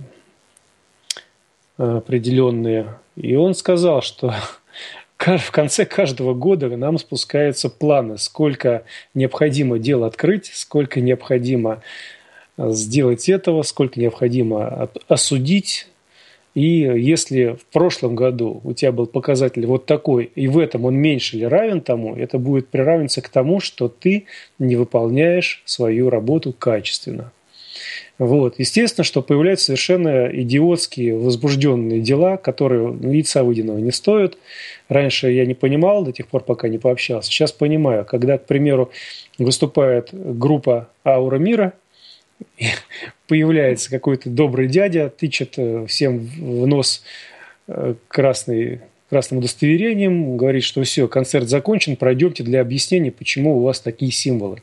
определенные, и он сказал, что в конце каждого года нам спускаются планы, сколько необходимо дел открыть, сколько необходимо сделать этого, сколько необходимо осудить. И если в прошлом году у тебя был показатель вот такой, и в этом он меньше или равен тому, это будет приравниваться к тому, что ты не выполняешь свою работу качественно. Вот. Естественно, что появляются совершенно идиотские, возбужденные дела, которые яйца выеденного не стоят. Раньше я не понимал, до тех пор, пока не пообщался. Сейчас понимаю, когда, к примеру, выступает группа «Аура мира», появляется какой-то добрый дядя, тычет всем в нос красный, красным удостоверением, говорит, что все, концерт закончен, пройдемте для объяснения, почему у вас такие символы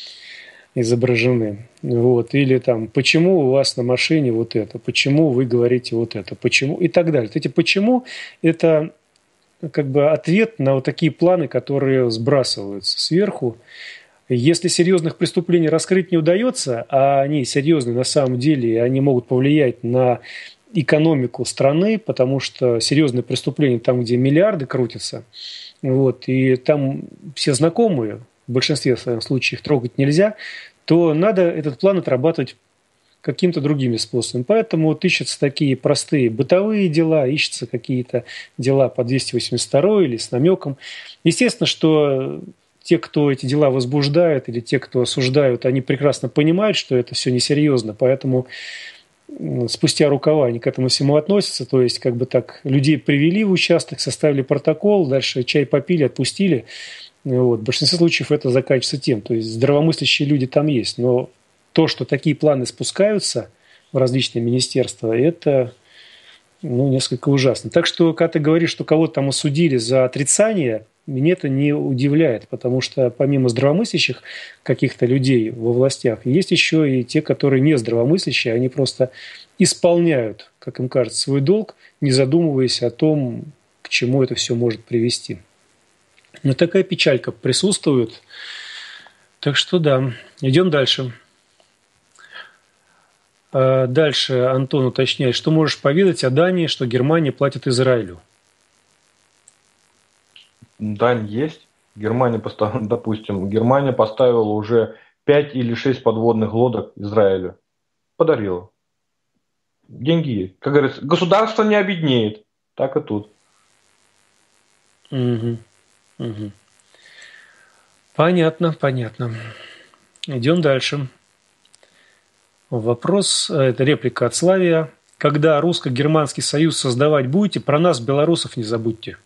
изображены. Вот. Или там, почему у вас на машине вот это, почему вы говорите вот это, почему и так далее. Эти почему – это как бы ответ на вот такие планы, которые сбрасываются сверху. Если серьезных преступлений раскрыть не удается, а они серьезные на самом деле, и они могут повлиять на экономику страны, потому что серьезные преступления там, где миллиарды крутятся, вот, и там все знакомые, в большинстве своем случаев трогать нельзя, то надо этот план отрабатывать каким-то другими способами. Поэтому вот ищутся такие простые бытовые дела, ищутся какие-то дела по двести восемьдесят второй или с намеком. Естественно, что те, кто эти дела возбуждают, или те, кто осуждают, они прекрасно понимают, что это все несерьезно, поэтому спустя рукава они к этому всему относятся, то есть как бы так людей привели в участок, составили протокол, дальше чай попили, отпустили. Вот. В большинстве случаев это заканчивается тем, то есть здравомыслящие люди там есть, но то, что такие планы спускаются в различные министерства, это ну, несколько ужасно. Так что, когда ты говоришь, что кого-то там осудили за отрицание, меня это не удивляет, потому что помимо здравомыслящих каких-то людей во властях, есть еще и те, которые не здравомыслящие, они просто исполняют, как им кажется, свой долг, не задумываясь о том, к чему это все может привести. Но такая печалька присутствует. Так что да, идем дальше. Дальше Антон уточняет, что можешь поведать о Дании, что Германия платит Израилю? Дань есть. Германия, допустим, Германия поставила уже пять или шесть подводных лодок Израилю. Подарила. Деньги есть. Как говорится, государство не обеднеет. Так и тут. Угу. Угу. Понятно, понятно. Идем дальше. Вопрос, это реплика от Славия. Когда русско-германский союз создавать будете, про нас, белорусов, не забудьте.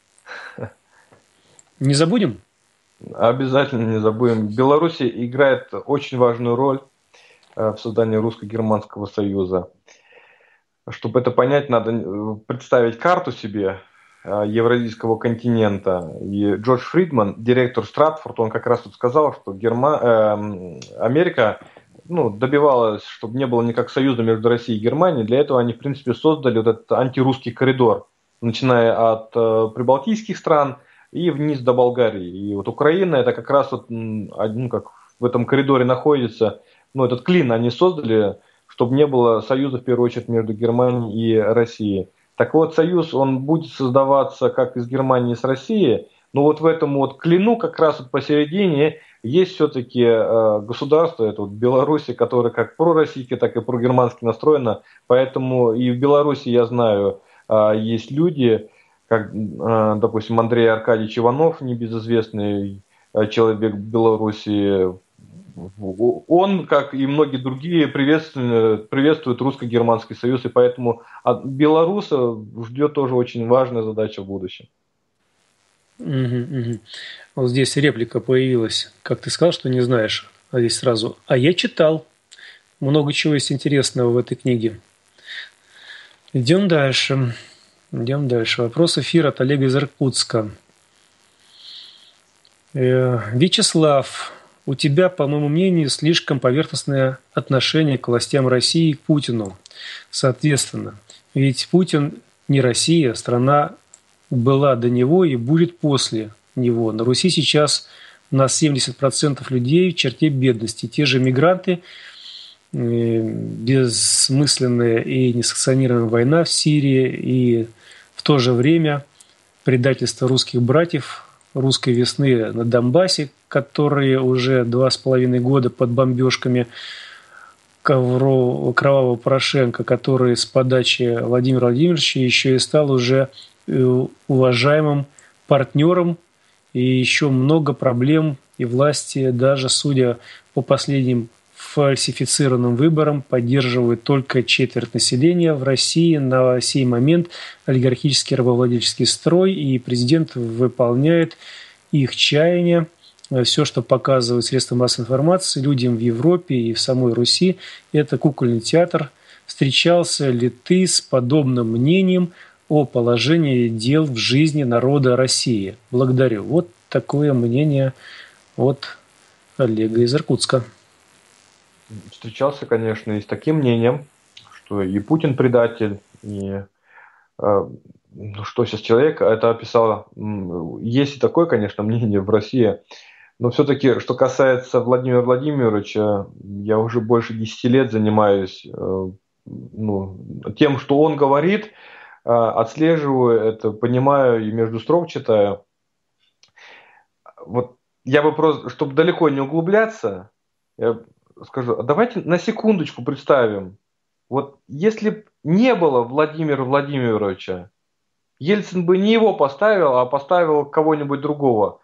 Не забудем? Обязательно не забудем. Беларусь играет очень важную роль в создании русско-германского союза. Чтобы это понять, надо представить карту себе евразийского континента. И Джордж Фридман, директор Стратфорд, он как раз тут сказал, что Герма... э, Америка ну, добивалась, чтобы не было никак союза между Россией и Германией. Для этого они, в принципе, создали вот этот антирусский коридор, начиная от э, прибалтийских стран и вниз до Болгарии. И вот Украина это как раз вот, ну, как в этом коридоре находится, ну, этот клин они создали, чтобы не было союза, в первую очередь, между Германией и Россией. Так вот, союз, он будет создаваться как из Германии с Россией, но вот в этом вот клину как раз вот посередине есть все-таки э, государство, это вот Беларусь, которое как пророссийски, так и прогермански настроено, поэтому и в Беларуси, я знаю, э, есть люди, как, э, допустим, Андрей Аркадьевич Иванов, небезызвестный э, человек Беларуси, он, как и многие другие, приветствует, приветствует русско-германский союз, и поэтому от белоруса ждет тоже очень важная задача в будущем. Угу, угу. Вот здесь реплика появилась. Как ты сказал, что не знаешь, а здесь сразу. А я читал. Много чего есть интересного в этой книге. Идем дальше. Идем дальше. Вопрос эфира от Олега из Иркутска. Вячеслав, у тебя, по моему мнению, слишком поверхностное отношение к властям России и к Путину. Соответственно, ведь Путин не Россия, страна была до него и будет после него. На Руси сейчас у нас семьдесят процентов людей в черте бедности. Те же мигранты, бессмысленная и несанкционированная война в Сирии и в то же время предательство русских братьев, русской весны на Донбассе, которые уже два с половиной года под бомбежками кровавого Порошенко, который с подачи Владимира Владимировича еще и стал уже уважаемым партнером, и еще много проблем, и власти, даже судя по последним фальсифицированным выборам, поддерживают только четверть населения в России на сей момент олигархический рабовладельческий строй, и президент выполняет их чаяния. Все, что показывают средства массовой информации людям в Европе и в самой Руси, это кукольный театр. Встречался ли ты с подобным мнением о положении дел в жизни народа России? Благодарю. Вот такое мнение от Олега из Иркутска. Встречался, конечно, и с таким мнением, что и Путин предатель, и э, что сейчас человек это описал. Есть и такое, конечно, мнение в России. Но все-таки, что касается Владимира Владимировича, я уже больше десяти лет занимаюсь э, ну, тем, что он говорит, э, отслеживаю это, понимаю и между строк читаю. Вот я бы просто, чтобы далеко не углубляться, я скажу, давайте на секундочку представим, вот если бы не было Владимира Владимировича, Ельцин бы не его поставил, а поставил кого-нибудь другого.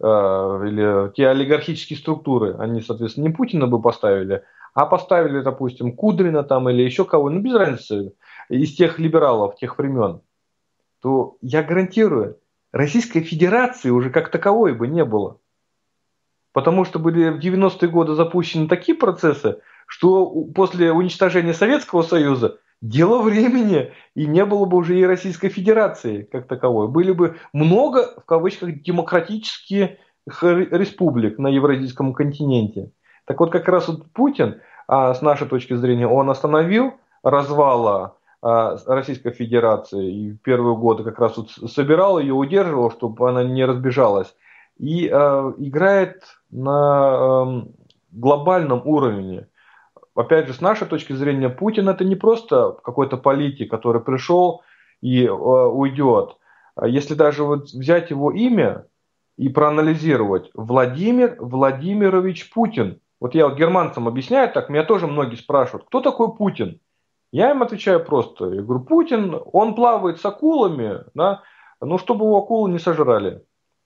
Или те олигархические структуры, они, соответственно, не Путина бы поставили, а поставили, допустим, Кудрина там или еще кого, ну без разницы, из тех либералов тех времен, то я гарантирую, Российской Федерации уже как таковой бы не было. Потому что были в девяностые годы запущены такие процессы, что после уничтожения Советского Союза дело времени, и не было бы уже и Российской Федерации как таковой. Были бы много, в кавычках, демократических республик на Евразийском континенте. Так вот, как раз вот Путин, а с нашей точки зрения, он остановил развала а, Российской Федерации, и в первые годы как раз вот собирал ее, удерживал, чтобы она не разбежалась, и а, играет на а, глобальном уровне. Опять же, с нашей точки зрения, Путин это не просто какой-то политик, который пришел и э, уйдет. Если даже вот взять его имя и проанализировать, Владимир Владимирович Путин. Вот я вот германцам объясняю так, меня тоже многие спрашивают, кто такой Путин? Я им отвечаю просто, я говорю, Путин, он плавает с акулами, да, ну чтобы его акулы не сожрали.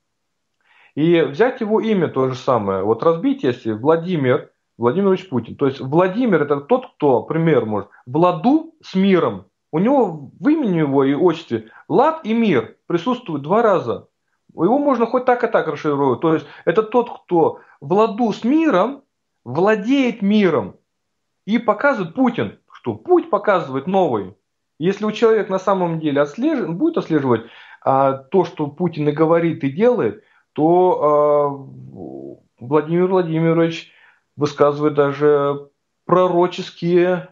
И взять его имя то же самое, вот разбить, если Владимир Владимирович Путин. То есть Владимир это тот, кто, пример может, в ладу с миром. У него в имени его и отчестве лад и мир присутствуют два раза. Его можно хоть так и так расшифровать. То есть это тот, кто в ладу с миром владеет миром. И показывает Путин, что путь показывает новый. Если у человека на самом деле отслеживает, будет отслеживать а, то, что Путин и говорит, и делает, то а, Владимир Владимирович высказывает даже пророческие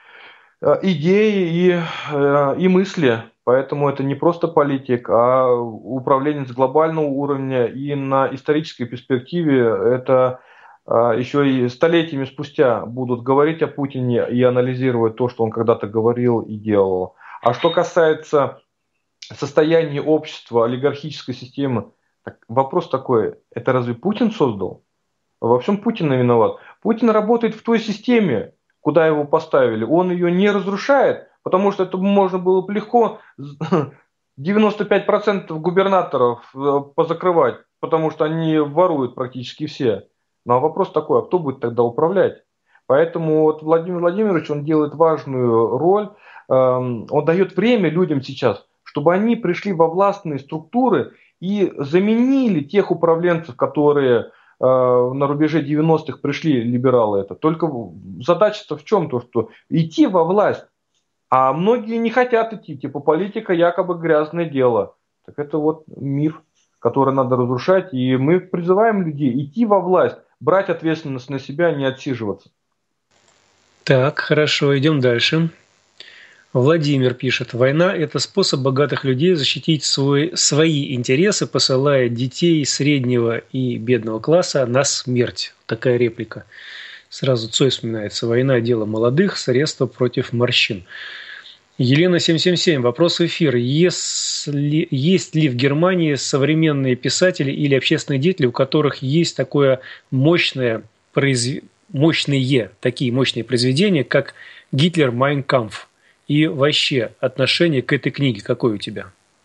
идеи и, и мысли. Поэтому это не просто политик, а управленец глобального уровня. И на исторической перспективе это еще и столетиями спустя будут говорить о Путине и анализировать то, что он когда-то говорил и делал. А что касается состояния общества, олигархической системы, так вопрос такой, это разве Путин создал? Во всем Путин виноват. Путин работает в той системе, куда его поставили. Он ее не разрушает, потому что это можно было бы легко девяносто пять процентов губернаторов позакрывать, потому что они воруют практически все. Но вопрос такой, а кто будет тогда управлять? Поэтому вот Владимир Владимирович, он делает важную роль, он дает время людям сейчас, чтобы они пришли во властные структуры и заменили тех управленцев, которые на рубеже девяностых пришли, либералы это. Только задача-то в чем? То, что идти во власть, а многие не хотят идти, типа политика якобы грязное дело. Так это вот миф, который надо разрушать, и мы призываем людей идти во власть, брать ответственность на себя, не отсиживаться. Так, хорошо, идем дальше. Владимир пишет: война – это способ богатых людей защитить свой, свои интересы, посылая детей среднего и бедного класса на смерть. Такая реплика. Сразу Цой вспоминается. Война – дело молодых, средство против морщин. Елена семь семь семь. Вопрос в эфир. Если, есть ли в Германии современные писатели или общественные деятели, у которых есть такое мощное, произ... мощные, такие мощные произведения, как «Гитлер. Майн кампф»? И вообще отношение к этой книге какое у тебя?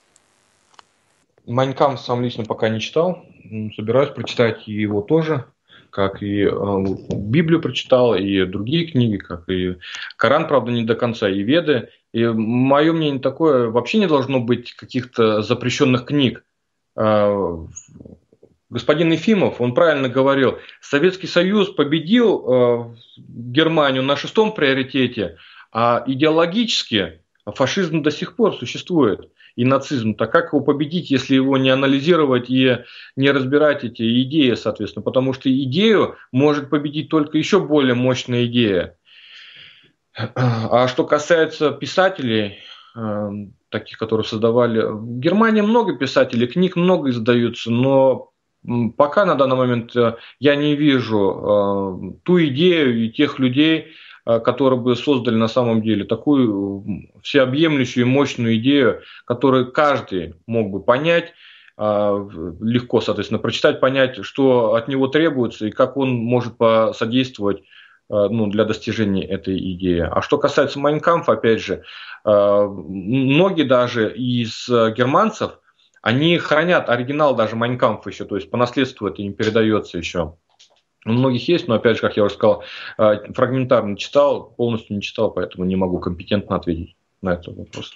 «Майн кампф» сам лично пока не читал. Собираюсь прочитать его тоже. Как и э, Библию прочитал, и другие книги, как и Коран, правда, не до конца, и Веды. И мое мнение такое, вообще не должно быть каких-то запрещенных книг. Э, господин Ефимов, он правильно говорил, Советский Союз победил э, Германию на шестом приоритете, а идеологически фашизм до сих пор существует. И нацизм, так как его победить, если его не анализировать и не разбирать эти идеи, соответственно, потому что идею может победить только еще более мощная идея. А что касается писателей, таких, которые создавали, в Германии много писателей, книг много издаются, но пока на данный момент я не вижу ту идею и тех людей, которые бы создали на самом деле такую всеобъемлющую и мощную идею, которую каждый мог бы понять, легко, соответственно, прочитать, понять, что от него требуется и как он может посодействовать, ну, для достижения этой идеи. А что касается «Майн кампф», опять же, многие даже из германцев, они хранят оригинал даже «Майн кампф» еще, то есть по наследству это им передается еще. У многих есть, но, опять же, как я уже сказал, фрагментарно читал, полностью не читал, поэтому не могу компетентно ответить на этот вопрос.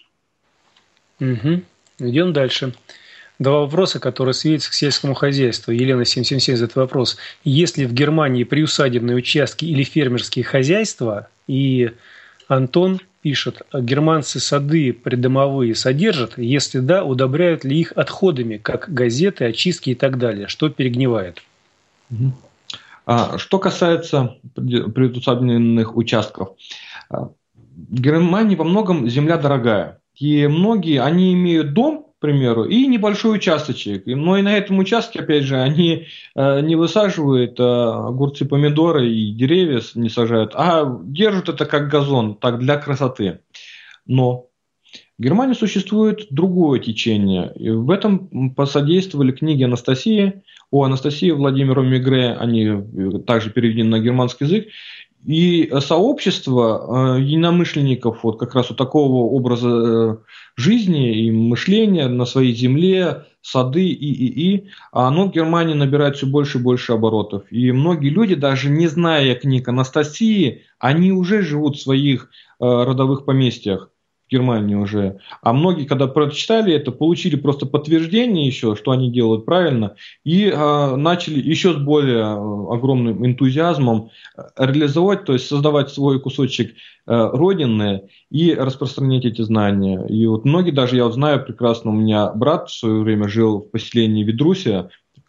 Угу. Идем дальше. Два вопроса, которые сводятся к сельскому хозяйству. Елена семь семь семь задает вопрос. Есть ли в Германии приусадебные участки или фермерские хозяйства? И Антон пишет, германцы сады придомовые содержат? Если да, удобряют ли их отходами, как газеты, очистки и так далее? Что перегнивает? Угу. Что касается приусадебных участков, в Германии во многом земля дорогая. И многие, они имеют дом, к примеру, и небольшой участочек. Но и на этом участке, опять же, они не высаживают огурцы, помидоры и деревья не сажают, а держат это как газон, так для красоты. Но в Германии существует другое течение. И в этом посодействовали книги Анастасии, о Анастасии Владимиру Мегре, они также переведены на германский язык. И сообщество единомышленников вот как раз вот такого образа жизни и мышления на своей земле, сады и, и, и, оно в Германии набирает все больше и больше оборотов. И многие люди, даже не зная книг Анастасии, они уже живут в своих родовых поместьях. Германии уже. А многие, когда прочитали это, получили просто подтверждение еще, что они делают правильно, и э, начали еще с более огромным энтузиазмом реализовать, то есть создавать свой кусочек э, родины и распространять эти знания. И вот многие, даже я вот знаю прекрасно, у меня брат в свое время жил в поселении Ведрусия,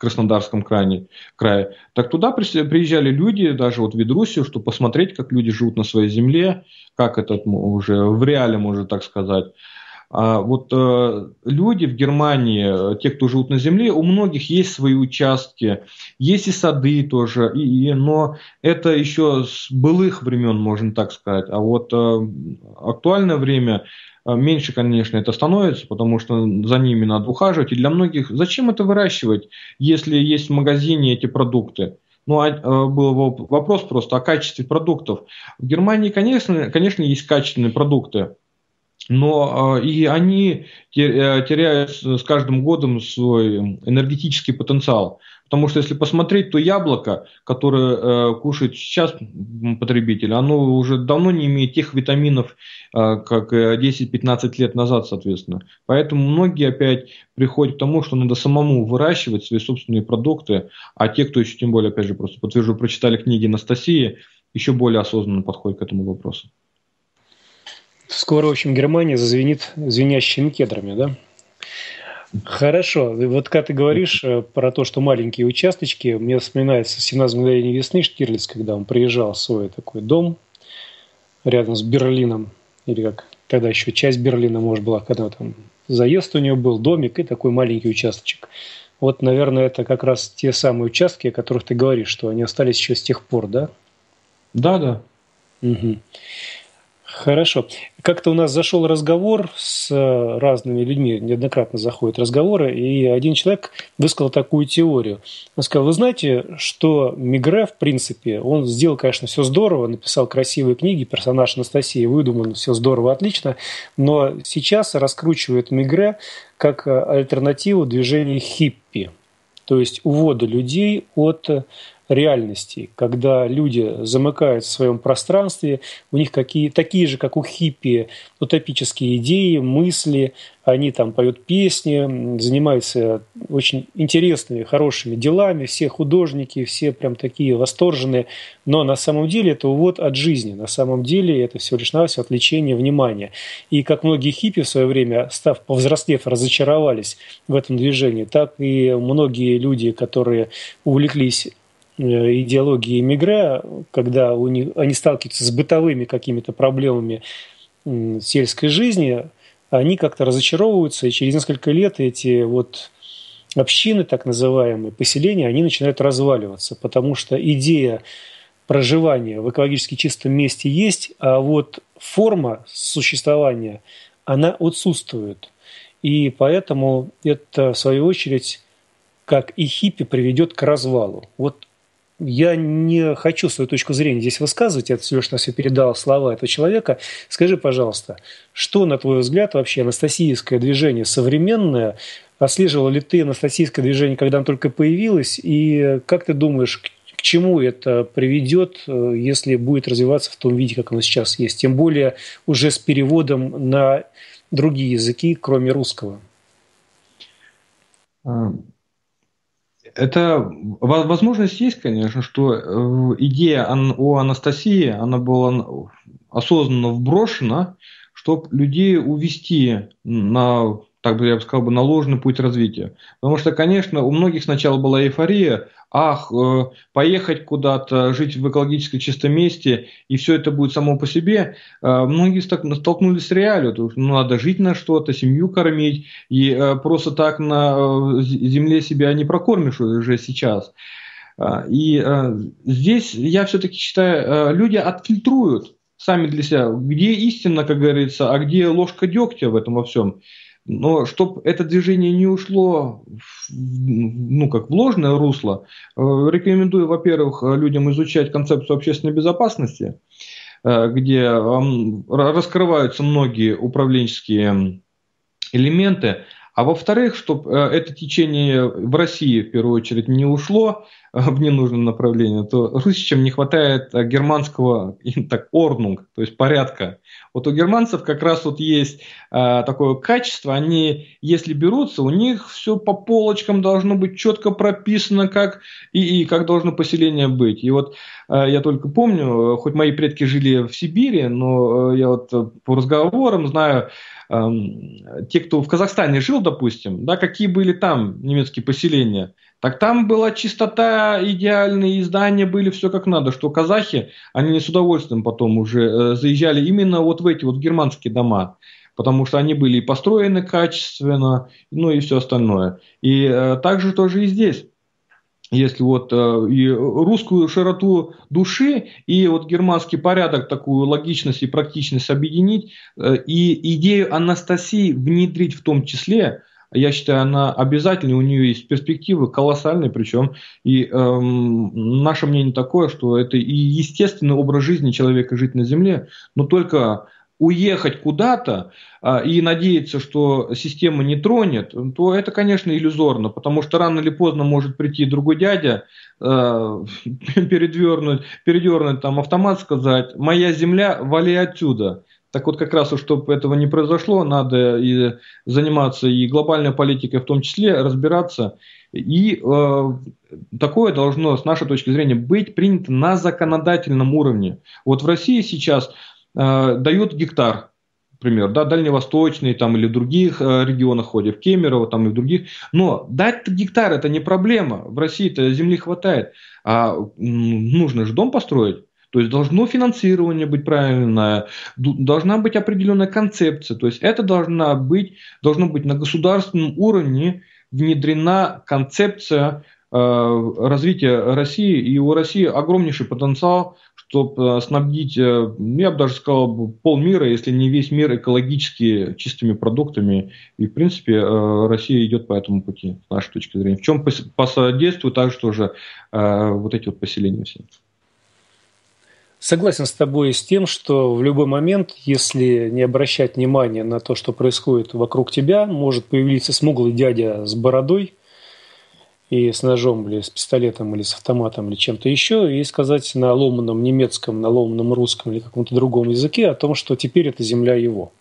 Краснодарском крае, крае, так туда приезжали люди, даже вот в Ведрусию, чтобы посмотреть, как люди живут на своей земле, как это уже в реале, можно так сказать. А вот э, люди в Германии, те, кто живут на земле, у многих есть свои участки, есть и сады тоже, и, и, но это еще с былых времен, можно так сказать. А вот э, актуальное время э, меньше, конечно, это становится, потому что за ними надо ухаживать. И для многих зачем это выращивать, если есть в магазине эти продукты? Ну, а, был вопрос просто о качестве продуктов. В Германии, конечно, конечно, есть качественные продукты. Но э, и они теряют с каждым годом свой энергетический потенциал. Потому что если посмотреть, то яблоко, которое э, кушает сейчас потребитель, оно уже давно не имеет тех витаминов, э, как десять-пятнадцать лет назад, соответственно. Поэтому многие опять приходят к тому, что надо самому выращивать свои собственные продукты, а те, кто еще, тем более, опять же, просто подтвержу, прочитали книги Анастасии, еще более осознанно подходят к этому вопросу. Скоро, в общем, Германия зазвенит звенящими кедрами, да? Хорошо. Вот когда ты говоришь про то, что маленькие участочки, мне вспоминается «семнадцать мгновений весны» Штирлиц, когда он приезжал в свой такой дом рядом с Берлином, или как тогда еще часть Берлина, может, была, когда там заезд у него был, домик и такой маленький участочек. Вот, наверное, это как раз те самые участки, о которых ты говоришь, что они остались еще с тех пор, да? Да, да. Угу. Хорошо. Как-то у нас зашел разговор с разными людьми, неоднократно заходят разговоры, и один человек высказал такую теорию. Он сказал, вы знаете, что Мегре, в принципе, он сделал, конечно, все здорово, написал красивые книги, персонаж Анастасии выдуман, все здорово, отлично, но сейчас раскручивает Мегре как альтернативу движению хиппи, то есть увода людей от реальности, когда люди замыкаются в своем пространстве, у них какие, такие же, как у хиппи, утопические идеи, мысли, они там поют песни, занимаются очень интересными, хорошими делами, все художники, все прям такие восторженные, но на самом деле это увод от жизни, на самом деле это всего лишь навсего отвлечение внимания. И как многие хиппи в свое время, став повзрослев, разочаровались в этом движении, так и многие люди, которые увлеклись идеологии Мегре, когда у них, они сталкиваются с бытовыми какими-то проблемами сельской жизни, они как-то разочаровываются, и через несколько лет эти вот общины, так называемые, поселения, они начинают разваливаться, потому что идея проживания в экологически чистом месте есть, а вот форма существования, она отсутствует. И поэтому это, в свою очередь, как и хиппи, приведет к развалу. Вот я не хочу свою точку зрения здесь высказывать, я всего лишь на все передал слова этого человека. Скажи, пожалуйста, что, на твой взгляд, вообще анастасийское движение современное? Отслеживал ли ты анастасийское движение, когда оно только появилось? И как ты думаешь, к, к чему это приведет, если будет развиваться в том виде, как оно сейчас есть? Тем более уже с переводом на другие языки, кроме русского. Это возможность есть, конечно, что идея о Анастасии, она была осознанно вброшена, чтобы людей увести на, так бы я бы сказал, на ложный путь развития. Потому что, конечно, у многих сначала была эйфория, ах, поехать куда-то, жить в экологически чистом месте, и все это будет само по себе. Многие столкнулись с реалией, то есть, ну, надо жить на что-то, семью кормить, и просто так на земле себя не прокормишь уже сейчас. И здесь, я все-таки считаю, люди отфильтруют сами для себя, где истина, как говорится, а где ложка дегтя в этом во всем. Но чтобы это движение не ушло в, ну, как в ложное русло, рекомендую, во-первых, людям изучать концепцию общественной безопасности, где раскрываются многие управленческие элементы. А во-вторых, чтобы это течение в России, в первую очередь, не ушло в ненужное направление, то русичам не хватает германского так, орнунг, то есть порядка. Вот у германцев как раз вот есть а, такое качество, они, если берутся, у них все по полочкам должно быть четко прописано, как и, и как должно поселение быть. И вот а, я только помню, хоть мои предки жили в Сибири, но а, я вот по разговорам знаю, те, кто в Казахстане жил, допустим, да, какие были там немецкие поселения, так там была чистота идеальная, и здания были все как надо, что казахи, они с удовольствием потом уже заезжали именно вот в эти вот германские дома, потому что они были и построены качественно, ну и все остальное. И э, также тоже и здесь. Если вот э, и русскую широту души и вот германский порядок, такую логичность и практичность объединить, э, и идею Анастасии внедрить в том числе, я считаю, она обязательно, у нее есть перспективы колоссальные, причем и эм, наше мнение такое, что это и естественный образ жизни человека жить на земле, но только уехать куда-то а, и надеяться, что система не тронет, то это, конечно, иллюзорно, потому что рано или поздно может прийти другой дядя, э, передернуть, передернуть там автомат, сказать: «Моя земля, вали отсюда». Так вот, как раз, чтобы этого не произошло, надо и заниматься и глобальной политикой в том числе, разбираться. И э, такое должно, с нашей точки зрения, быть принято на законодательном уровне. Вот в России сейчас э, дают гектар, например, да, дальневосточный там, или в других э, регионах, ходят, в Кемерово там, и в других. Но дать гектар – это не проблема. В России-то земли хватает. А м, нужно же дом построить. То есть должно финансирование быть правильное, должна быть определенная концепция. То есть это должна быть, должно быть на государственном уровне внедрена концепция э, развития России. И у России огромнейший потенциал, чтобы снабдить, я бы даже сказал, полмира, если не весь мир, экологически чистыми продуктами. И, в принципе, э, Россия идет по этому пути, с нашей точки зрения. В чем посодействует также тоже э, вот эти вот поселения все. Согласен с тобой с тем, что в любой момент, если не обращать внимания на то, что происходит вокруг тебя, может появиться смуглый дядя с бородой и с ножом, или с пистолетом, или с автоматом, или чем-то еще, и сказать на ломаном немецком, на ломаном русском или каком-то другом языке о том, что теперь эта земля его.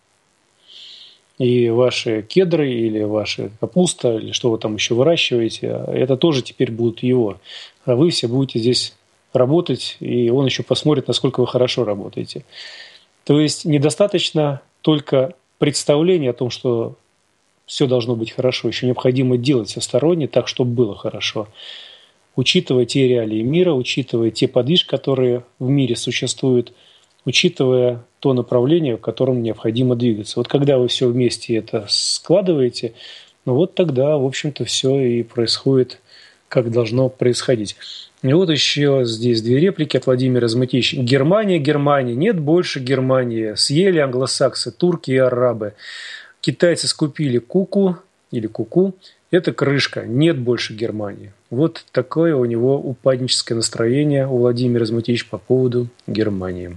И ваши кедры, или ваша капуста, или что вы там еще выращиваете, это тоже теперь будут его. А вы все будете здесь работать, и он еще посмотрит, насколько вы хорошо работаете. То есть недостаточно только представления о том, что все должно быть хорошо, еще необходимо делать всесторонне так, чтобы было хорошо, учитывая те реалии мира, учитывая те подвижки, которые в мире существуют, учитывая то направление, в котором необходимо двигаться. Вот когда вы все вместе это складываете, ну вот тогда, в общем-то, все и происходит, как должно происходить. И вот еще здесь две реплики от Владимира Змытища. Германия, Германия, нет больше Германии. Съели англосаксы, турки и арабы. Китайцы скупили куку или куку. Это крышка, нет больше Германии. Вот такое у него упадническое настроение у Владимира Змытища по поводу Германии.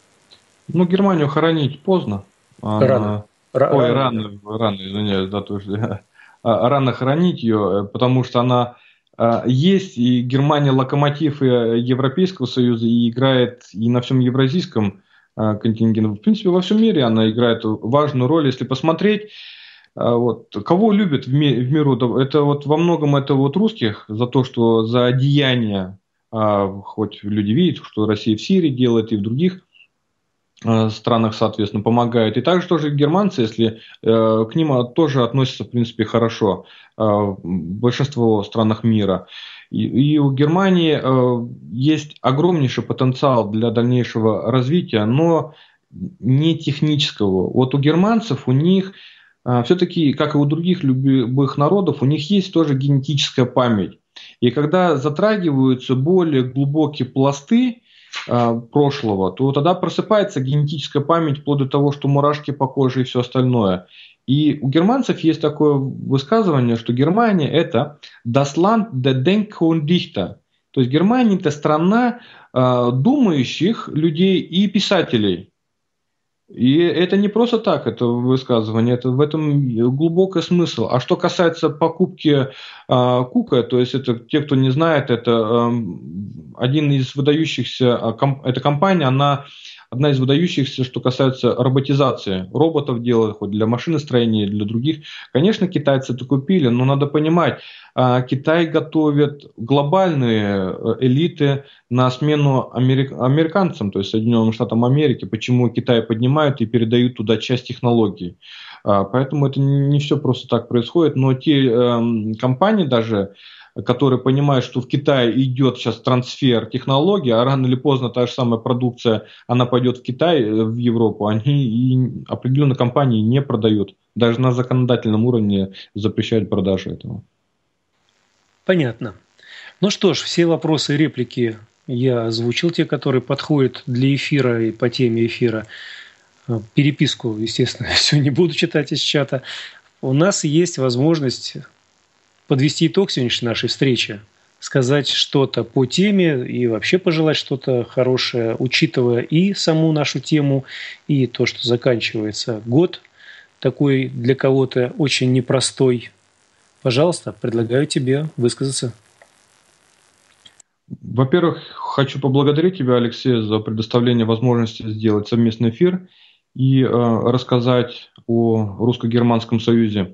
Ну, Германию хоронить поздно. Она... Рано. Р- Ой, рано. рано, рано, извиняюсь, да, тоже. Рано хоронить ее, потому что она есть, и Германия локомотив Европейского Союза, и играет и на всем евразийском контингенте. В принципе, во всем мире она играет важную роль. Если посмотреть, вот, кого любят в, ми- в миру, это вот во многом это вот русских за то, что за деяния, хоть люди видят, что Россия в Сирии делает, и в других странах, соответственно, помогают. И также тоже германцы, если э, к ним тоже относятся, в принципе, хорошо э, в большинство странах мира. И, и у Германии э, есть огромнейший потенциал для дальнейшего развития, но не технического. Вот у германцев, у них э, все-таки, как и у других любых народов, у них есть тоже генетическая память. И когда затрагиваются более глубокие пласты прошлого, то тогда просыпается генетическая память вплоть до того, что мурашки по коже и все остальное. И у германцев есть такое высказывание, что Германия – это das Land der Denker und Dichter. То есть Германия – это страна э, думающих людей и писателей. И это не просто так, это высказывание, это в этом глубокий смысл. А что касается покупки э, Кука, то есть это те, кто не знает, это э, один из выдающихся, э, комп, эта компания, она одна из выдающихся, что касается роботизации. Роботов делают хоть для машиностроения, для других. Конечно, китайцы это купили, но надо понимать, э, Китай готовит глобальные элиты на смену америк... американцам, то есть Соединенным Штатам Америки. Почему Китай поднимают и передают туда часть технологий. Поэтому это не все просто так происходит. Но те э, компании даже, которые понимают, что в Китае идет сейчас трансфер технологий, а рано или поздно та же самая продукция, она пойдет в Китай, в Европу, они и определенные компании не продают. Даже на законодательном уровне запрещают продажу этого. Понятно. Ну что ж, все вопросы и реплики я озвучил, те, которые подходят для эфира и по теме эфира. Переписку, естественно, все не буду читать из чата. У нас есть возможность подвести итог сегодняшней нашей встречи, сказать что-то по теме и вообще пожелать что-то хорошее, учитывая и саму нашу тему, и то, что заканчивается год, такой для кого-то очень непростой. Пожалуйста, предлагаю тебе высказаться. Во-первых, хочу поблагодарить тебя, Алексей, за предоставление возможности сделать совместный эфир и э, рассказать о Русско-Германском союзе.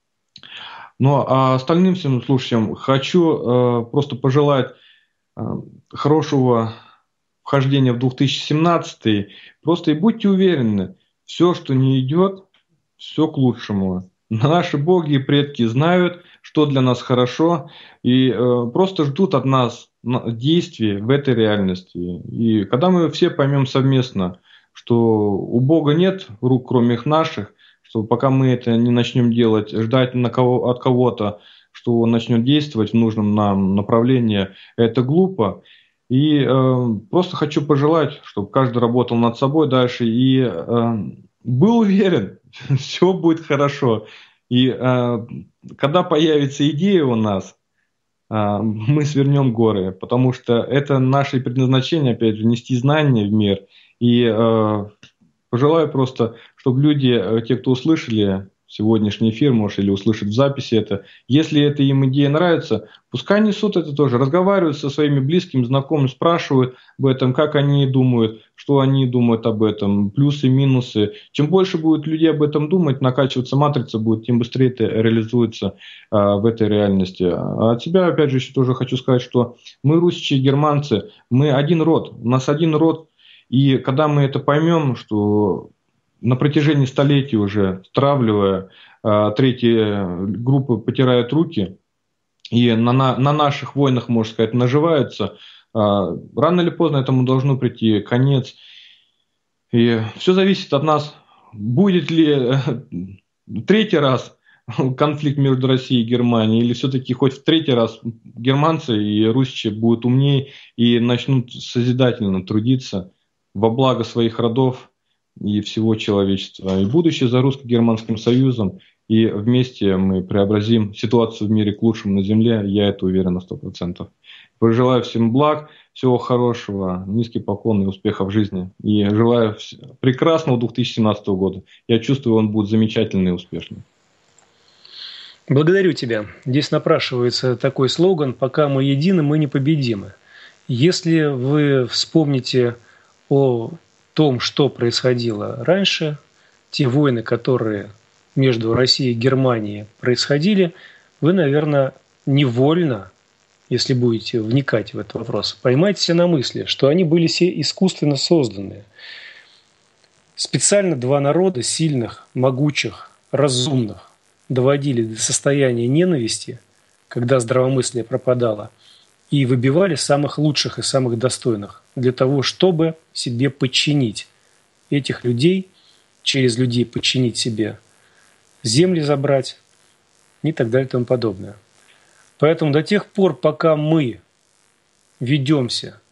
Ну а остальным всем слушателям хочу э, просто пожелать э, хорошего вхождения в две тысячи семнадцатый. Просто и будьте уверены, все, что не идет, все к лучшему. Наши боги и предки знают, что для нас хорошо, и э, просто ждут от нас действий в этой реальности. И когда мы все поймем совместно, что у Бога нет рук, кроме их наших, что пока мы это не начнем делать, ждать на кого, от кого-то, что он начнет действовать в нужном нам направлении, это глупо. И э, просто хочу пожелать, чтобы каждый работал над собой дальше и э, был уверен, все будет хорошо. И э, когда появится идея у нас, э, мы свернем горы, потому что это наше предназначение, опять же, нести знания в мир. И э, пожелаю просто, чтобы люди, те, кто услышали сегодняшний эфир, может, или услышат в записи это, если эта им идея нравится, пускай несут это тоже, разговаривают со своими близкими, знакомыми, спрашивают об этом, как они думают, что они думают об этом, плюсы, минусы. Чем больше будет людей об этом думать, накачиваться матрица будет, тем быстрее это реализуется а, в этой реальности. А от себя, опять же, еще тоже хочу сказать, что мы, русичи и германцы, мы один род, у нас один род, и когда мы это поймем, что на протяжении столетий уже, стравливая, третья группа потирает руки, и на, на, на наших войнах, можно сказать, наживаются, рано или поздно этому должно прийти конец. И все зависит от нас, будет ли третий раз конфликт между Россией и Германией, или все-таки хоть в третий раз германцы и русичи будут умнее и начнут созидательно трудиться во благо своих родов и всего человечества. И будущее за Русско-Германским союзом, и вместе мы преобразим ситуацию в мире к лучшему на земле, я это уверен на сто процентов. Пожелаю всем благ, всего хорошего, низкий поклон и успехов в жизни. И желаю прекрасного две тысячи семнадцатого года. Я чувствую, он будет замечательный и успешный. Благодарю тебя. Здесь напрашивается такой слоган: «Пока мы едины, мы непобедимы». Если вы вспомните о том, что происходило раньше, те войны, которые между Россией и Германией происходили, вы, наверное, невольно, если будете вникать в этот вопрос, поймаете себя на мысли, что они были все искусственно созданные. Специально два народа сильных, могучих, разумных доводили до состояния ненависти, когда здравомыслие пропадало, и выбивали самых лучших и самых достойных для того, чтобы себе подчинить этих людей, через людей подчинить себе, земли забрать и так далее и тому подобное. Поэтому до тех пор, пока мы ведемся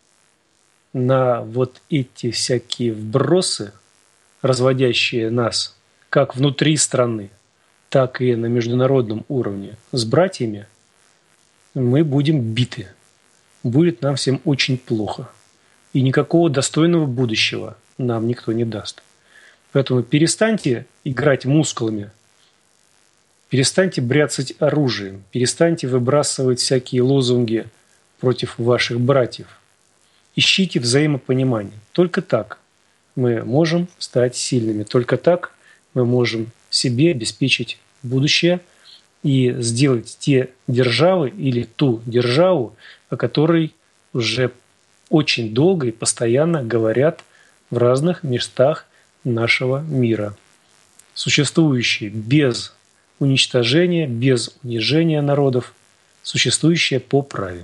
на вот эти всякие вбросы, разводящие нас как внутри страны, так и на международном уровне с братьями, мы будем биты. Будет нам всем очень плохо. И никакого достойного будущего нам никто не даст. Поэтому перестаньте играть мускулами, перестаньте бряцать оружием, перестаньте выбрасывать всякие лозунги против ваших братьев. Ищите взаимопонимание. Только так мы можем стать сильными. Только так мы можем себе обеспечить будущее и сделать те державы или ту державу, о которой уже очень долго и постоянно говорят в разных местах нашего мира. существующее без уничтожения, без унижения народов, существующее по праве.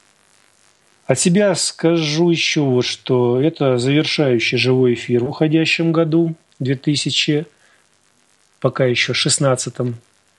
От себя скажу еще вот, что это завершающий живой эфир в уходящем году, две тысячи, пока еще шестнадцатом.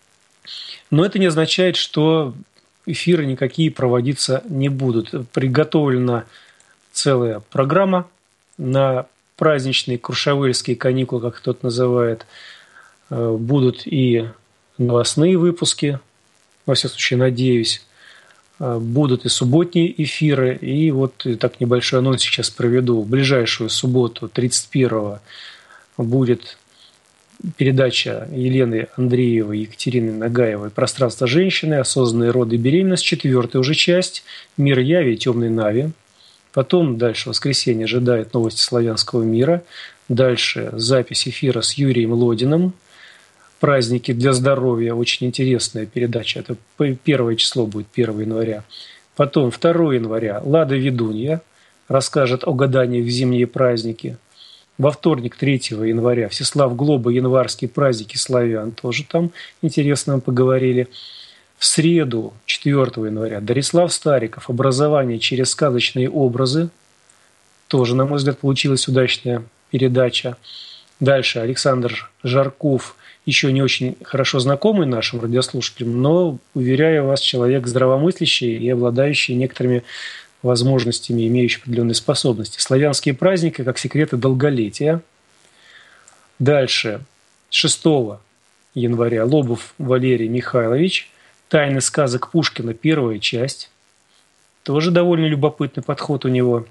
Но это не означает, что эфиры никакие проводиться не будут. Приготовлена целая программа на праздничные крушавельские каникулы, как кто-то называет. Будут и новостные выпуски, во всяком случае, надеюсь. Будут и субботние эфиры. И вот так небольшой анонс сейчас проведу. В ближайшую субботу, тридцать первого, будет передача Елены Андреевой и Екатерины Нагаевой «Пространство женщины. Осознанные роды и беременность». Четвертая уже часть. «Мир яви. Темный нави». Потом дальше в воскресенье ожидает новости славянского мира. Дальше запись эфира с Юрием Лодиным. «Праздники для здоровья». Очень интересная передача. Это первое число будет, первого января. Потом второго января Лада Ведунья расскажет о гаданиях в зимние праздники. Во вторник, третьего января, Всеслав Глоба, январские праздники славян, тоже там интересно мы поговорили. В среду, четвертого января, Дарислав Стариков, образование через сказочные образы. Тоже, на мой взгляд, получилась удачная передача. Дальше Александр Жарков, еще не очень хорошо знакомый нашим радиослушателям, но, уверяю вас, человек здравомыслящий и обладающий некоторыми возможностями, имеющий определенные способности. Славянские праздники как секреты долголетия. Дальше, шестого января, Лобов Валерий Михайлович, «Тайны сказок Пушкина», первая часть. Тоже довольно любопытный подход у него.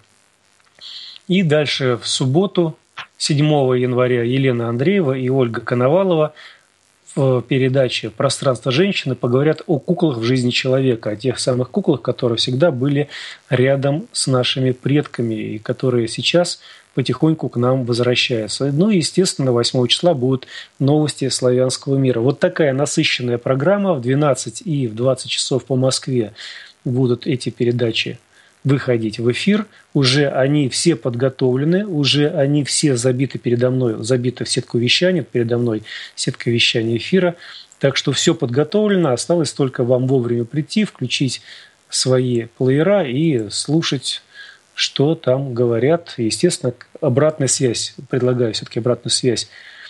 И дальше в субботу, седьмого января, Елена Андреева и Ольга Коновалова в передаче «Пространство женщины» поговорят о куклах в жизни человека, о тех самых куклах, которые всегда были рядом с нашими предками и которые сейчас потихоньку к нам возвращаются. Ну и, естественно, восьмого числа будут новости славянского мира. Вот такая насыщенная программа. В двенадцать и в двадцать часов по Москве будут эти передачи выходить в эфир. Уже они все подготовлены, уже они все забиты передо мной, забиты в сетку вещания, передо мной сетка вещания эфира. Так что все подготовлено, осталось только вам вовремя прийти, включить свои плеера и слушать, что там говорят. Естественно, обратная связь, предлагаю все-таки обратную связь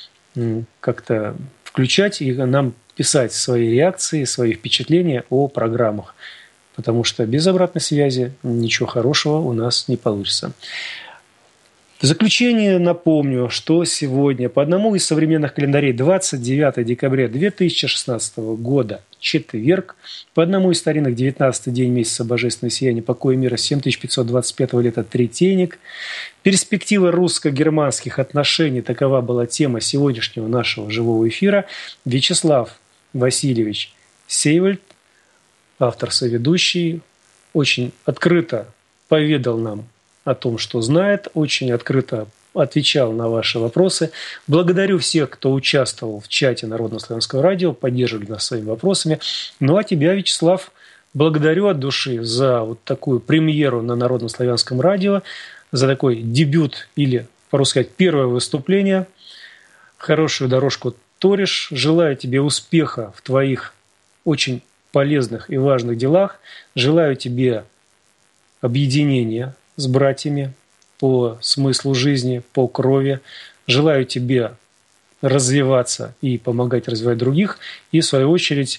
как-то включать и нам писать свои реакции, свои впечатления о программах. Потому что без обратной связи ничего хорошего у нас не получится. В заключение напомню, что сегодня по одному из современных календарей двадцать девятого декабря две тысячи шестнадцатого года, четверг, по одному из старинных девятнадцатый день месяца Божественного сияния покоя мира семь тысяч пятьсот двадцать пятого лета Третейник. Перспектива русско-германских отношений, такова была тема сегодняшнего нашего живого эфира. Вячеслав Васильевич Сейвальд, автор-соведущий, очень открыто поведал нам о том, что знает, очень открыто отвечал на ваши вопросы. Благодарю всех, кто участвовал в чате Народного славянского радио, поддерживали нас своими вопросами. Ну а тебя, Вячеслав, благодарю от души за вот такую премьеру на Народном славянском радио, за такой дебют или, по-русски сказать, первое выступление. Хорошую дорожку торишь. Желаю тебе успеха в твоих очень полезных и важных делах. Желаю тебе объединения с братьями по смыслу жизни, по крови. Желаю тебе развиваться и помогать развивать других. И, в свою очередь,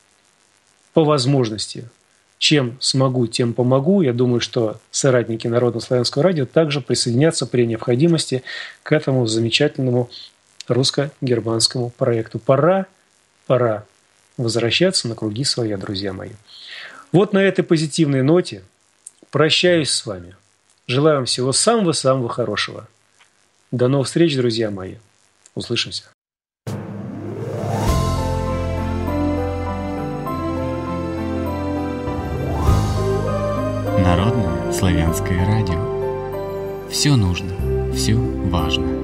по возможности, чем смогу, тем помогу. Я думаю, что соратники Народного славянского радио также присоединятся при необходимости к этому замечательному русско-германскому проекту. Пора, пора возвращаться на круги своя, друзья мои. Вот на этой позитивной ноте прощаюсь с вами. Желаю вам всего самого-самого хорошего. До новых встреч, друзья мои. Услышимся. Народное славянское радио. Все нужно, все важно.